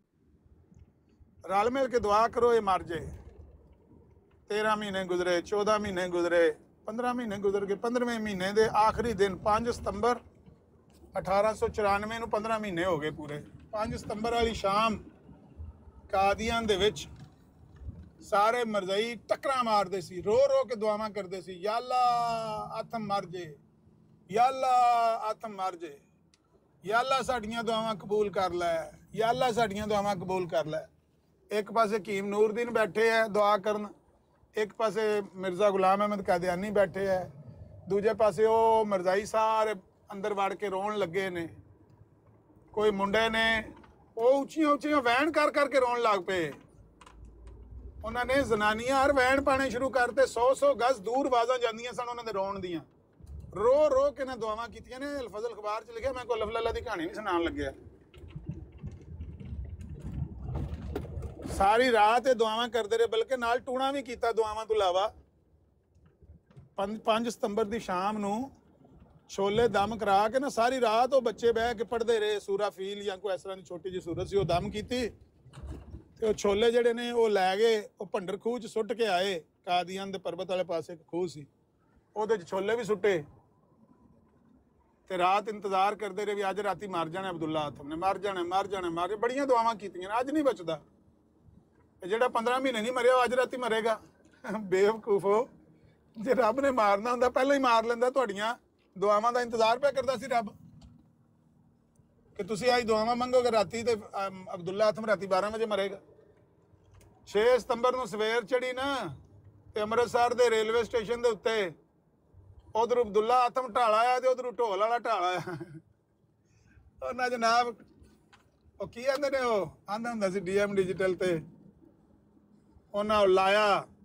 [SPEAKER 3] रल मिल के दुआ करो ये मर जाए। 13 महीने गुजरे, 14 महीने गुजरे, 15 महीने गुजर गए। 15वें महीने के आखिरी दिन 5 सितंबर 1894 ਨੂੰ 15 महीने हो गए पूरे। 5 सितंबर वाली शाम कादियान दे विच सारे मरज़ई टक्करां मारदे सी, रो रो के दुआवां करदे सी, या अल्लाह आतम मर जे, या अल्लाह आतम मर जे। या अल्लाह साड़ियां दुआवां कबूल कर लै, या अल्लाह साड़ियां दुआवां कबूल कर लै। एक पासे हकीम नूरदीन बैठे है दुआ करन, एक पासे मिर्ज़ा गुलाम अहमद कादियानी बैठे है, दूजे पासे वो मिर्ज़ाई सारे अंदर वड़ के रोन लगे ने। कोई मुंडे ने वो उच्चियां उच्चियां वैन कर करके रोन लग पे। उन्होंने जनानियां हर वैन पाने शुरू करते, 100 गज दूर आवाज़ां जांदियां सन उन्होंने रोन दियां। रो रो के ने दुआवां कीतियां ने। अल-फज़ल अखबार च लिखिया, मैं कोई लफलल्ला दी कहानी नहीं सुनान लग्या। सारी रात ये दुआवां करते रहे, बल्कि नाल टूणा भी कीता दुआवां तो इलावा। 5 सितंबर की शाम नूं छोले दम करा के ना सारी रात वो बच्चे बह के पढ़ते रहे सूरा फील या कोई इस तरह की छोटी जी सूरत सी, वो दम की ते छोले जड़े ने वो लै गए, वो भंडर खूह च सुट के आए। कादियान दे पर्बत वाले पासे एक खूह सी, ਉਹਦੇ ਚ छोले भी सुटे ते रात इंतजार करते रहे भी अज राती मर जाना अब्दुल्ला आथम ने, मर जाना मर जाना मर। बड़ियां दुआवां कीतियां, अज नहीं बचदा। ਜਿਹੜਾ 15 महीने नहीं मरिया अज राती मरेगा। बेवकूफो, जे रब ने मारना हुंदा पहले ही मार लैंदा। तुहाड़ियां दुआवां दा इंतजार पिया करदा सी रब कि तुसीं आज दुआवां मंगोगे राती ते अब्दुल्ला आथम राती 12 बजे मरेगा। 6 सितंबर नूं सवेर चढ़ी ना ते अमृतसर दे रेलवे स्टेशन दे उत्ते उधर अब्दुल्ला आथम ढाला आया ते उधर ढोल वाला ढाल आया। ना जनाब वो की आंदे ने, वो आंदा हुंदा सी डीएम डिजिटल ते उन्हें लाया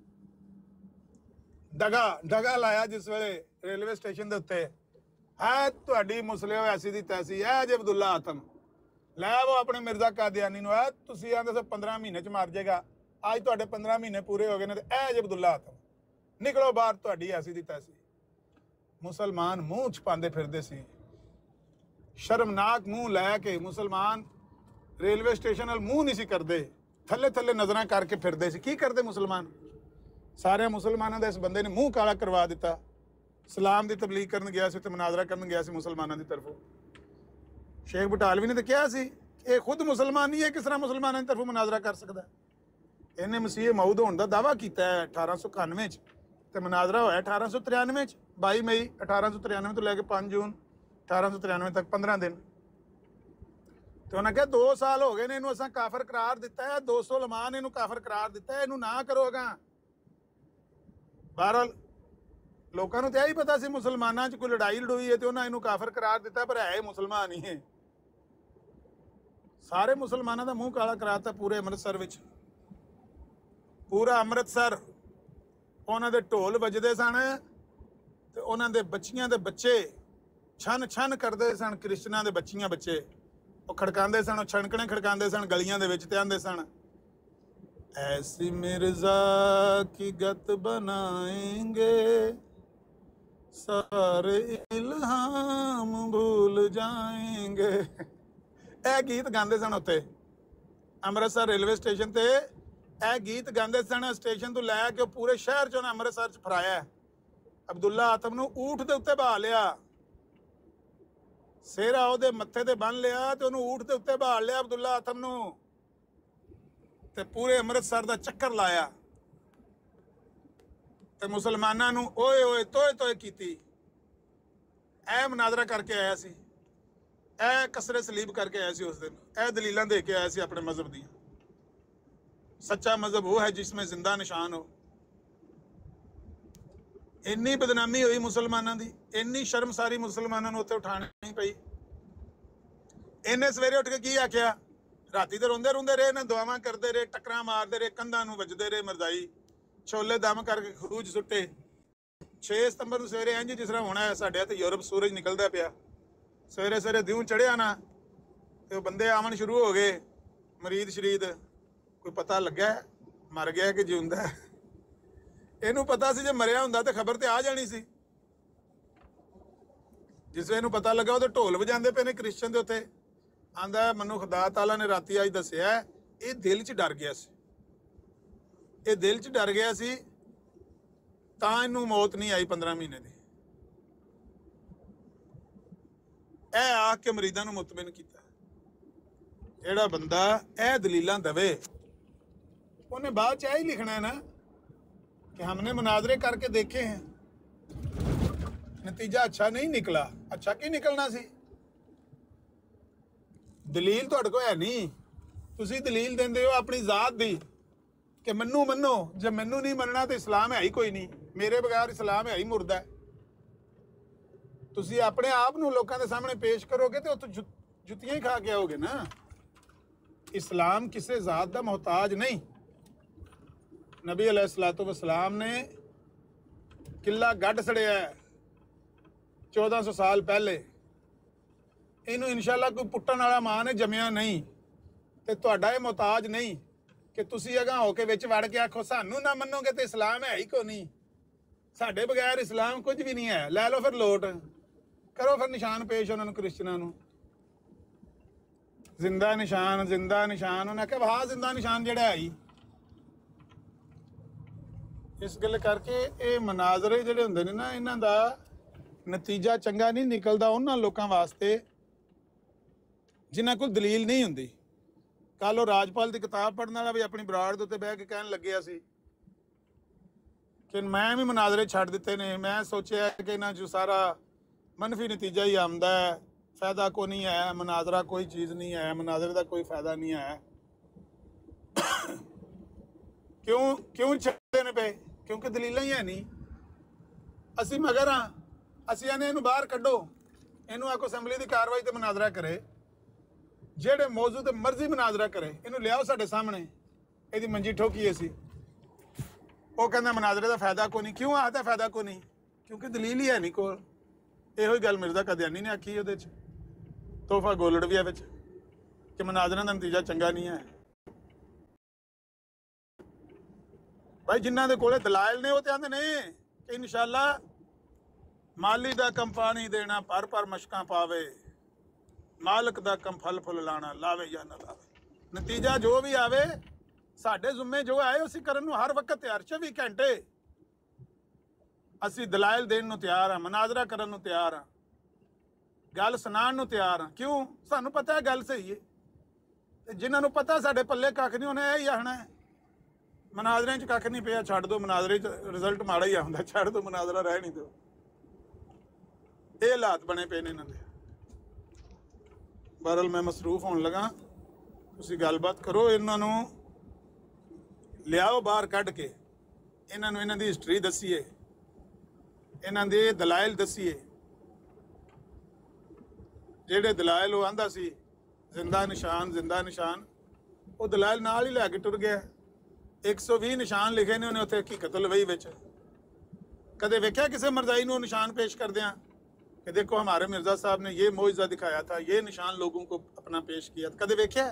[SPEAKER 3] डगा लाया जिस वेले रेलवे स्टेशन के उत्ते है तुहाडी मुसलिओ ऐसी दी तैसी है जे अब्दुल्ला आथम लै वो अपने मिर्जा कादियानी नूं है। तुसीं आंदे सो 15 महीने च मर जाएगा, अज तुहाडे 15 महीने पूरे हो गए ने ते ऐ जे अब्दुल्ला आथम, निकलो बाहर, तुहाडी ऐसी दी तैसी। मुसलमान मूँह छुपांदे फिरदे सी, शर्मनाक मूँह लैके मुसलमान रेलवे स्टेशन वाल मूँह नहीं सी करदे, थले थले नज़रां करके फिरदे सी। की करदे मुसलमान? सारे मुसलमानों का इस बंदे ने मूँह काला करवा दिता। सलाम की तबलीग करन गया सी ते मुनाजरा करन गया सी मुसलमानों की तरफों। शेख बटालवी ने तो कहा सी ये खुद मुसलमान नहीं है, किस तरह मुसलमानों की तरफों मुनाजरा कर सकता है। इन्हें मसीह मऊद होने का दावा किया है 1891 तो मुनाजरा होया 1893 22 मई 1893 तो लैके 5 जून 1893 तक 15 दिन। तो उन्हें कहा 2 साल हो गए ने इनू असां काफर करार दिता है, 200 लमान इनू काफर करार दिता है, इनू ना करोगा। बहरहाल लोगों को तो यही पता सी मुसलमानों च कोई लड़ाई लड़ोई है तो उन्हें इनू काफर करार दिता, पर है मुसलमान ही है। सारे मुसलमानों का मूँह काला कराता पूरे अमृतसर विच। पूरा अमृतसर उन्होंने ढोल बजते सन ते उन्होंने बच्चियां दे बच्चे छन छन करते सन। क्रिश्चनां दे बच्चियां बच्चे वो खड़काते सन, छणकने खड़काते सन गलियां दे विच ते आंदे सन ऐसी मिर्जा की गत बनाएंगे सारे इल्हाम भूल जाएंगे। ए गीत गाते सन उत्थे अमृतसर रेलवे स्टेशन ते। ए गीत गाते सन स्टेशन तो लैके पूरे शहर च उन्हें अमृतसर च फराया। अब्दुल्ला आथम नूं ऊठ दे उत्ते बहा लिया, सेहरा उहदे मत्थे ते बन लिया ते उन्होंने ऊठ दे उत्ते बहा लिया अब्दुल्ला आथम नूं ते पूरे अमृतसर दा चक्कर लाया ते मुसलमानां नूं ओए ओए तोए तोए कीती। ऐ मुनाजरा करके आया सी, ऐ कसरे सलीब करके आया सी उस दिन, ऐ दलीलां दे के आया सी अपने मजहब दी। सच्चा मजहब वो है जिसमें जिंदा निशान हो। इन्नी बदनामी हुई मुसलमानों की, इन्नी शर्मसारी मुसलमानों को उत्ते उठानी पई। इन्हें सवेरे उठ के की आख्या, राती तो रोंदे रोंदे रहे ने, दुआवां करते रहे, टक्करां मारते रहे, कंधां नूं वजदे रहे मरजाई, छोले दम करके खूह च सुट्टे। 6 सितंबर नूं सवेरे इंज जिस तरह होना है साडे ते यूरोप सूरज निकलदा पिया, सवेरे सवेरे दिऊं चढ़िया ना ते बंदे आवन शुरू हो गए, मरीद शरीद। कोई पता लग्या मर गया कि जिउंदा है? इनू पता सी जे मरिया हुंदा ते खबर ते आ जानी सी। जिस वे पता लगा वो ढोल वजांदे पे ने क्रिश्चन दे उत्ते। आंदा मैनू खुदा ताला ने राती अज दसिया ये दिल च डर गया सी, ये दिल च डर गया सी तां इनू मौत नहीं आई 15 महीने दी। ऐ आख के मरीदां नू मुतमिन कीता। जेड़ा बंदा ए दलीलां दवे उन्हें बाद च ही लिखना है ना कि हमने मुनाजरे करके देखे हैं, नतीजा अच्छा नहीं निकला। अच्छा की निकलना सी? ਦਲੀਲ ਤੁਹਾਡੇ ਕੋਲ ਹੈ ਨਹੀਂ। ਤੁਸੀਂ ਦਲੀਲ ਦਿੰਦੇ ਹੋ ਆਪਣੀ ਜ਼ਾਤ ਦੀ ਕਿ ਮੈਨੂੰ ਮੰਨੋ। ਜੇ ਮੈਨੂੰ ਨਹੀਂ ਮੰਨਣਾ ਤਾਂ ਇਸਲਾਮ ਹੈ ਹੀ ਕੋਈ ਨਹੀਂ। ਮੇਰੇ ਬਗੈਰ ਇਸਲਾਮ ਹੈ ਹੀ ਮੁਰਦਾ। ਤੁਸੀਂ ਆਪਣੇ ਆਪ ਨੂੰ ਲੋਕਾਂ ਦੇ ਸਾਹਮਣੇ ਪੇਸ਼ ਕਰੋਗੇ ਤੇ ਉੱਥੇ ਜੁੱਤੀਆਂ ਹੀ ਖਾ ਕੇ ਆਓਗੇ ਨਾ। ਇਸਲਾਮ ਕਿਸੇ ਜ਼ਾਤ ਦਾ ਮੁਹਤਾਜ ਨਹੀਂ। ਨਬੀ अलैहिस्सलातु वस्सलाम ने किला गढ़ सड़िया 1400 साल पहले। इनू इंशाअल्लाह कोई पुट्टन वाला मां ने जमिया नहीं ते तुहाडा ये मुहताज नहीं कि तुसी अगां हो के विच वड़ के आखो सानू ना मन्नोगे तो इस्लाम है ही को नहीं। साडे बगैर इस्लाम कुछ भी नहीं है। लै लो फिर लोट करो फिर निशान पेश उन्होंने क्रिश्चियनां नूं। जिंदा निशान उन्हें कहा वाह जिंदा निशान जिहड़ा है ही। इस गल करके ये मनाजरे जिहड़े हुंदे ने ना इन्हां दा नतीजा चंगा नहीं निकलदा उन्हां लोकां वास्ते जिन्हां कोल दलील नहीं हुंदी। कल राजपाल की किताब पढ़ने वाला भी अपनी बराड़ दे उत्ते बह के कहन लग्या सी कि मैं भी मनाजरे छड्ड दित्ते ने। मैं सोचिया कि इन्हां चों सारा मनफी नतीजा ही आंदा है, फायदा को नहीं है। मनाजरा कोई चीज़ नहीं है, मनाजरे का कोई फायदा नहीं है। क्यों छड्डे ने पे? क्योंकि दलील ही है नहीं। असी मगर हाँ, असी आने इनू बाहर कड्डो, इनू आको असैम्बली की कार्रवाई ते मनाजरा करे, जेड़े मौजू ते मर्जी मनाजरा करे, इनू लियाओ साडे सामने। इहदी मंजी ठोकीए सी। वो कहंदा मनाजरे का फायदा को नहीं। क्यों आता फायदा को नहीं? क्योंकि दलील ही है नहीं कोल। इहो ही गल मिर्जा कादियानी ने आखी उहदे च, तोहफा गोलड़ भी है विच कि मनाजरा का नतीजा चंगा नहीं है। भाई जिन्हां दे कोले दलाइल ने वो ते आंदे ने कि इंशाअल्लाह माली दा कम पानी देना पर मशकां पावे, मालक दा कम फल फुल लाना लावे या ना लावे। नतीजा जो भी आवे साडे जुम्मे जो आए उसी करन नूं हर वक्त तैयार। 24 घंटे असी दलाइल देण नूं तैयार हाँ, मनाजरा करन नूं तैयार हाँ, गल सुनाण नूं तैयार हाँ। क्यों? सानूं पता है गल सही है। जिन्हां नूं पता साडे पल्ले कख नहीं उन्हें यही आखना है मनाजरे च कख नहीं पिया, छड्ड दो। मनाजरे च रिजल्ट माड़ा ही आउंदा, छड्ड दो, मनाजरा रह नहीं दो। ये हालात बने पे ने इन्हां दे। बहरहाल मैं मसरूफ होने लगा, तुसीं गलबात करो, इन्हां नूं लियाओ बाहर कढ के, इन्हां नूं इन्हां दी हिस्टरी दसीए, इन्हां दे दलाइल दसीए। जेड़े दलाइल वो आंदा सी जिंदा निशान वो दलाइल नाल ही लैके टुर गया। 120 निशान लिखे ने उन्हें उत्थे हकीकत लवई विच। कदे वेख्या किसी मरजाई नूं निशान पेश करदियां कि देखो हमारे मिर्जा साहब ने ये मोइज़ा दिखाया था, ये निशान लोगों को अपना पेश किया था? कदे वेख्या?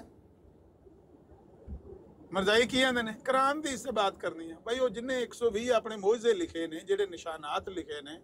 [SPEAKER 3] मरजाई की आंदे ने कुरान दी इससे बात करनी है। भाई वो जिन्हें 120 अपने मोइज़े लिखे ने, जेडे निशानात लिखे ने,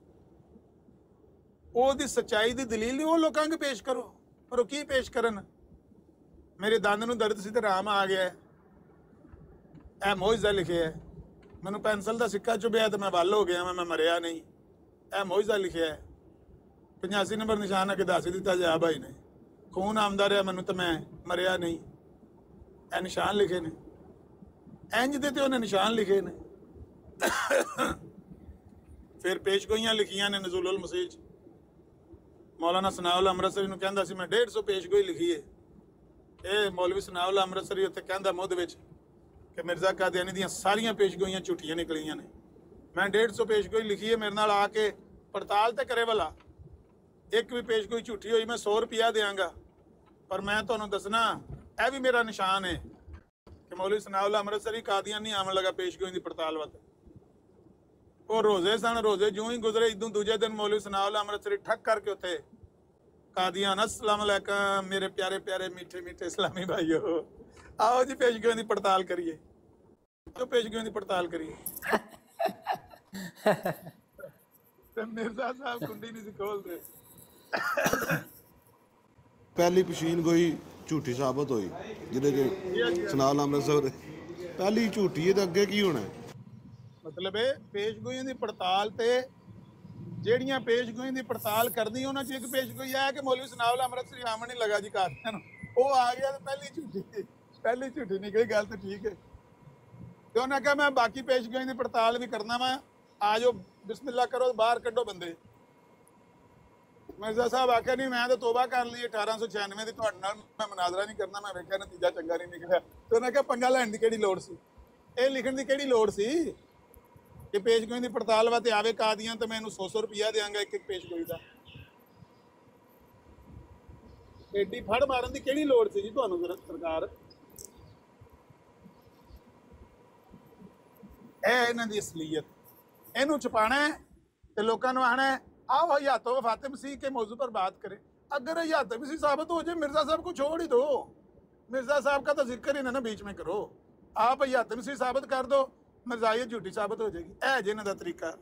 [SPEAKER 3] वो दी सच्चाई दी दलील नहीं वो लोकां के पेश करो। पर वो की पेश करन? मेरे दंद नूं दर्द सी ते आराम आ गया है, ए मोइज़ा लिखे है। मैनू पेंसिल का सिक्का चुभया तो मैं वल हो गया, मैं मरिया नहीं। ए मोइज़ा लिखे है। 85 नंबर निशान आके दस दिता जा भाई ने, खून आमदा रहा मैनू तो मैं मरिया नहीं। ए निशान लिखे ने, इंज दे ते उन्हें निशान लिखे ने। फिर पेशगोइयां लिखियां ने नज़ुलुल मसीह च। मौलाना सनाउल अमृतसरी नूं कहंदा सी मैं 150 पेशगोई लिखी है। ये मौलवी सनाउल अमृतसरी उत्थे कहंदा मुद विच कि मिर्जा कादियानी दी सारियां पेशगोइयां झूठियां निकलियां ने। मैं 150 पेशगोई लिखी है, मेरे नाल आके पड़ताल तो करे वाला। एक भी पेशगोई झूठी हुई मैं 100 रुपया देंगा। पर मैं तुहानूं दसना यह भी मेरा निशान है कि मौलवी सनाउल अमृतसरी कादियानी आवन लगा पेशगोई की पड़ताल वास्ते। वो रोजे सन, रोजे जूं ही गुजरे इदों दूजे दिन मौलवी सनाउल अमृतसरी ठक करके उत्थे कादियान अस्सलाम अलैकुम मेरे प्यारे प्यारे मीठे मीठे इस्लामी भाइयों, आओ जी पेशगोई की पड़ताल करिए। तो पेशगोई की पड़ताल करिए। मिर्जा साहब कुंडी नहीं सी खोलते।
[SPEAKER 8] पहली पशीन गोई झूठी साबित हुई जिहदे च सनाउल अमृतसर पहली झूठी है तो अगे की होना है?
[SPEAKER 3] मतलब पेशगोई की पड़ताल ते ਜਿਹੜੀਆਂ पेशगोई की पड़ताल करनी उन्होंने च एक पेशगोई है कि मौलवी सनाउल अमृतसरी आमन नहीं लगा जी कादियां नूं, वो आ गया तो पहली झूठी निकली। गल तो ठीक है। तो उन्हें कहा मैं बाकी पेशगोई की पड़ताल भी करना वा, आ जाओ बिस्मिल्लाह करो, बाहर कड्डो बंदे। ਮਿਰਜ਼ਾ ਸਾਹਿਬ ਆਖਿਆ ਨਹੀਂ ਮੈਂ ਤਾਂ ਤੋਬਾ ਕਰ ਲਈ 1896 ਦੀ, ਤੁਹਾਡੇ ਨਾਲ ਮੈਂ ਮਨਾਜ਼ਰਾ ਨਹੀਂ ਕਰਨਾ, ਮੈਂ ਵੇਖਿਆ ਨਤੀਜਾ ਚੰਗਾ ਨਹੀਂ ਨਿਕਲਿਆ। ਤੇ ਉਹਨਾਂ ਕਿਹਾ ਪੰਗਾ ਲੈਣ ਦੀ ਕਿਹੜੀ ਲੋੜ ਸੀ, ਇਹ ਲਿਖਣ ਦੀ ਕਿਹੜੀ ਲੋੜ ਸੀ ਕਿ ਪੇਸ਼ਗੋਈ ਦੀ ਪੜਤਾਲ ਵਾ ਤੇ ਆਵੇ ਕਾਦੀਆਂ ਤੇ ਮੈਂ ਇਹਨੂੰ 100 ਰੁਪਇਆ ਦਿਆਂਗਾ ਇੱਕ ਪੇਸ਼ਗੋਈ ਦਾ। ਏਡੀ ਫੜ ਮਾਰਨ ਦੀ ਕਿਹੜੀ ਲੋੜ ਸੀ ਜੀ ਤੁਹਾਨੂੰ ਸਰਕਾਰ? ਇਹ ਇਹਨਾਂ ਦੀ ਅਸਲੀਅਤ, ਇਹਨੂੰ ਛੁਪਾਣਾ ਤੇ ਲੋਕਾਂ ਨੂੰ ਆਖਣਾ आओ हयात वफात मसीह के मौजू पर बात करें। अगर हयात मसीह साबित हो जाए मिर्जा साहब को छोड़ ही दो, मिर्जा साहब का तो जिक्र ही ना बीच में करो, आप हयात मसीह साबित कर दो, मिर्जाइत झूठी साबित हो जाएगी। ਇਹ ਜਿਨ੍ਹਾਂ ਦਾ ਤਰੀਕਾ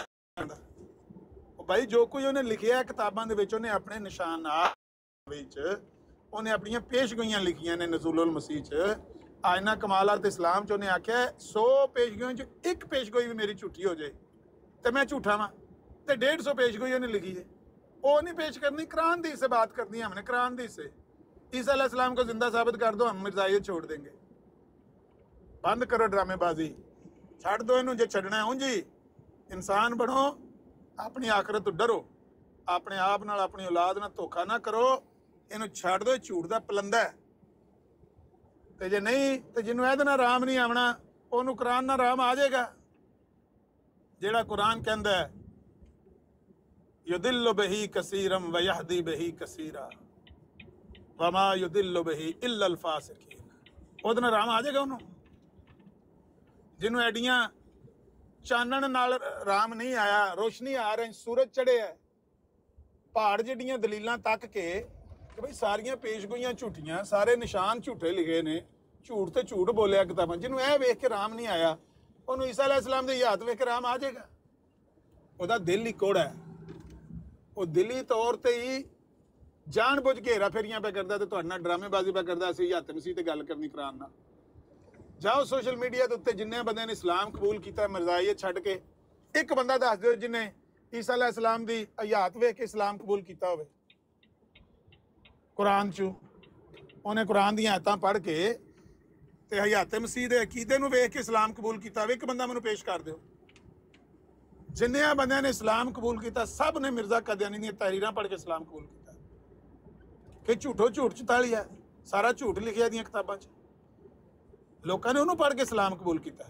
[SPEAKER 3] ਭਾਈ, ਜੋ ਕੋਈ ਉਹਨੇ ਲਿਖਿਆ ਕਿਤਾਬਾਂ ਦੇ ਵਿੱਚ, ਉਹਨੇ ਆਪਣੇ ਨਿਸ਼ਾਨਾਤ ਵਿੱਚ ਉਹਨੇ ਆਪਣੀਆਂ ਪੇਸ਼ਗੋਈਆਂ ਲਿਖੀਆਂ ਨੇ ਨਜ਼ੂਲੁਲ ਮਸੀਹ 'ਚ, ਆਇਨਾ ਕਮਾਲਾਤ ਇਸਲਾਮ 'ਚ ਉਹਨੇ ਆਖਿਆ 100 ਪੇਸ਼ਗੋਈਆਂ 'ਚ ਇੱਕ ਪੇਸ਼ਗੋਈ ਵੀ ਮੇਰੀ ਝੂਠੀ ਹੋ ਜਾਏ ਤੇ मैं झूठा वां। तो 150 पेशगोई ने लिखी है, वो नहीं पेश करनी, कुरान दी से बात करनी है हमने, कुरान दी से। ईसा अलैहिस्सलाम को जिंदा साबित कर दो, हम मिर्जाइत छोड़ देंगे। बंद करो ड्रामेबाजी, छड़ दो इनू, जो छड़ना है जी इंसान बनो, अपनी आखरत तो डरो, अपने आप नाल अपनी औलाद नाल धोखा ना करो, इनू छड़ दो, झूठ का पलंदा है। तो जे नहीं तो जिन्हों ਇਹਦੇ ਨਾਲ राम नहीं आना, ਉਹਨੂੰ कुरान ਨਾਲ राम आ जाएगा। ਜਿਹੜਾ कुरान कहता है युदिल्लु बिही कसीरम व यहदी बिही कसीरा वमा युदिल्लु बिही इल्ला अल फासिकीन, ਉਹਦੇ ਨਾਲ ਰਾਮ ਆ ਜਾਏਗਾ ਉਹਨੂੰ। ਜਿਹਨੂੰ ਐਡੀਆਂ ਚਾਨਣ ਨਾਲ ਰਾਮ ਨਹੀਂ ਆਇਆ, ਰੋਸ਼ਨੀ ਆ ਰਹੀ, ਸੂਰਜ ਚੜਿਆ, ਪਹਾੜ ਜਿਹੜੀਆਂ ਦਲੀਲਾਂ ਤੱਕ ਕੇ ਕਿ ਬਈ ਸਾਰੀਆਂ ਪੇਸ਼ਗੋਈਆਂ ਝੂਠੀਆਂ, ਸਾਰੇ ਨਿਸ਼ਾਨ ਝੂਠੇ ਲਿਖੇ ਨੇ, ਝੂਠ ਤੇ ਝੂਠ ਬੋਲਿਆ ਕਿਤਾਬਾਂ, ਜਿਹਨੂੰ ਇਹ ਵੇਖ ਕੇ ਰਾਮ ਨਹੀਂ ਆਇਆ, ਉਹਨੂੰ ਈਸਾ अलैहिस्सलाम ਦੇ ਹਯਾਤ ਵੇਖ ਕੇ ਰਾਮ ਆ ਜਾਏਗਾ। ਉਹਦਾ ਦਿਲ ਹੀ ਕੋੜਾ ਹੈ, ਉਹ ਦਿਲੀ ਤੌਰ ਤੇ ਹੀ ਜਾਣ ਬੁੱਝ ਕੇ ਹੇਰਾ ਫੇਰੀਆਂ ਪੈ ਕਰਦਾ ਤੇ ਤੁਹਾਡੇ ਨਾਲ ਡਰਾਮੇਬਾਜ਼ੀ ਪੈ ਕਰਦਾ। ਅਸੀਂ ਹਯਾਤ ਮਸੀਹ ਤੇ ਗੱਲ ਕਰਨੀ ਕੁਰਾਨ ਨਾਲ। ਜਾਓ ਸੋਸ਼ਲ ਮੀਡੀਆ ਦੇ ਉੱਤੇ ਜਿੰਨੇ ਬੰਦਿਆਂ ਨੇ ਇਸਲਾਮ ਕਬੂਲ ਕੀਤਾ ਮਿਰਜ਼ਾਈਅਤ ਛੱਡ ਕੇ, ਇੱਕ ਬੰਦਾ ਦੱਸ ਦਿਓ ਜਿਹਨੇ ਈਸਾ अलैहिस्सलाम ਦੀ ਹਯਾਤ ਵੇਖ ਕੇ ਇਸਲਾਮ ਕਬੂਲ ਕੀਤਾ ਹੋਵੇ ਕੁਰਾਨ 'ਚ। ਉਹਨੇ ਕੁਰਾਨ ਦੀਆਂ ਆਇਤਾਂ ਪੜ੍ਹ ਕੇ ਤੇ ਹਯਾਤ ਮਸੀਹ ਦੇ ਅਕੀਦੇ ਨੂੰ ਵੇਖ ਕੇ ਇਸਲਾਮ ਕਬੂਲ ਕੀਤਾ ਹੋਵੇ, ਇੱਕ ਬੰਦਾ ਮੈਨੂੰ ਪੇਸ਼ ਕਰ ਦਿਓ। ਜਿੰਨਿਆਂ ਬੰਦਿਆਂ ਨੇ ਇਸਲਾਮ ਕਬੂਲ ਕੀਤਾ ਸਭ ਨੇ ਮਿਰਜ਼ਾ ਕਾਦੀਆਨੀ ਦੀਆਂ ਤਹਿਰੀਰਾਂ ਪੜ੍ਹ ਕੇ ਇਸਲਾਮ ਕਬੂਲ ਕੀਤਾ ਕਿ ਝੂਠੋ ਝੂਠ 44 ਹੈ, ਸਾਰਾ ਝੂਠ ਲਿਖਿਆ ਦੀਆਂ ਕਿਤਾਬਾਂ 'ਚ, ਲੋਕਾਂ ਨੇ ਉਹਨੂੰ ਪੜ੍ਹ ਕੇ ਇਸਲਾਮ ਕਬੂਲ ਕੀਤਾ।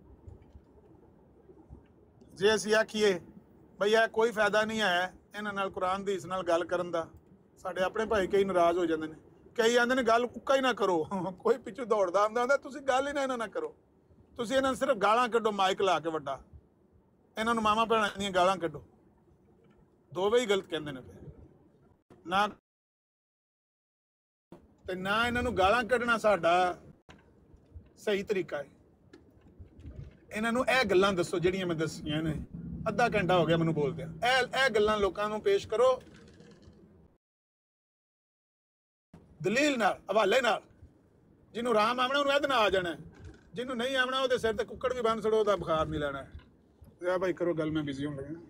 [SPEAKER 3] ਜੇ ਅਸੀਂ ਆਖੀਏ ਬਈ ਇਹ ਕੋਈ ਫਾਇਦਾ ਨਹੀਂ ਹੈ ਇਹਨਾਂ ਨਾਲ ਕੁਰਾਨ ਦੀ ਇਸ ਨਾਲ ਗੱਲ ਕਰਨ ਦਾ, ਸਾਡੇ ਆਪਣੇ ਭਾਈ ਕਈ ਨਾਰਾਜ਼ ਹੋ ਜਾਂਦੇ ਨੇ, ਕਈ ਆਂਦੇ ਨੇ ਗੱਲ ਉੱਕਾ ਹੀ ਨਾ ਕਰੋ, ਕੋਈ ਪਿੱਛੋਂ ਦੌੜਦਾ ਆਉਂਦਾ, ਤੁਸੀਂ ਗੱਲ ਹੀ ਨਾ ਇਹਨਾਂ ਨਾਲ ਕਰੋ, ਤੁਸੀਂ ਇਹਨਾਂ ਨੂੰ ਸਿਰਫ ਗਾਲਾਂ ਕੱਢੋ ਮਾਈਕ ਲਾ ਕੇ ਵੱਡਾ, ਇਹਨਾਂ ਨੂੰ ਮਾਮਾ ਭੈਣਾਂ ਦੀਆਂ ਗਾਲਾਂ ਕੱਢੋ, ਦੋਵੇਂ ਹੀ ਗਲਤ ਕਹਿੰਦੇ ਨੇ ਨਾ। ਤੇ ਨਾ ਇਹਨਾਂ ਨੂੰ ਗਾਲਾਂ ਕੱਢਣਾ ਸਾਡਾ ਸਹੀ ਤਰੀਕਾ ਹੈ। ਇਹਨਾਂ ਨੂੰ ਇਹ ਗੱਲਾਂ ਦੱਸੋ ਜਿਹੜੀਆਂ ਮੈਂ ਦੱਸੀਆਂ ਨੇ, ਅੱਧਾ ਘੰਟਾ ਹੋ ਗਿਆ ਮੈਨੂੰ ਬੋਲਦਿਆਂ, ਇਹ ਗੱਲਾਂ ਲੋਕਾਂ ਨੂੰ ਪੇਸ਼ ਕਰੋ ਦਲੀਲ ਨਾਲ, ਹਵਾਲੇ ਨਾਲ। ਜਿਹਨੂੰ ਰਾਮ ਆਉਣਾ ਉਹਨੂੰ ਇਹਦੇ ਨਾਲ ਆ ਜਾਣਾ, ਜਿਹਨੂੰ ਨਹੀਂ ਆਉਣਾ ਉਹਦੇ ਸਿਰ ਤੇ ਕੁੱਕੜ ਵੀ ਬੰਨ ਛੜੋ, ਉਹਦਾ ਬੁਖਾਰ ਨਹੀਂ ਲੈਣਾ। ਆ ਭਾਈ ਕਰੋ ਗੱਲ, ਮੈਂ ਬਿਜ਼ੀ ਹੋਣ ਲੱਗਾ।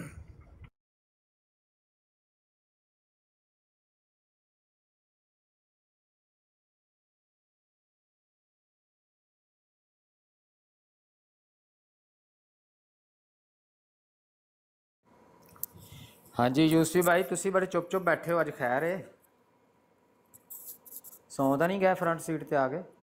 [SPEAKER 1] ਹਾਂਜੀ ਯੂਸਫੀ ਭਾਈ, ਤੁਸੀਂ ਬੜੇ ਚੁੱਪ ਚੁੱਪ ਬੈਠੇ ਹੋ ਅੱਜ, ਖੈਰ ਹੈ? ਸੌਂ ਤਾਂ ਨਹੀਂ ਗਏ ਫਰੰਟ ਸੀਟ ਤੇ ਆ ਕੇ?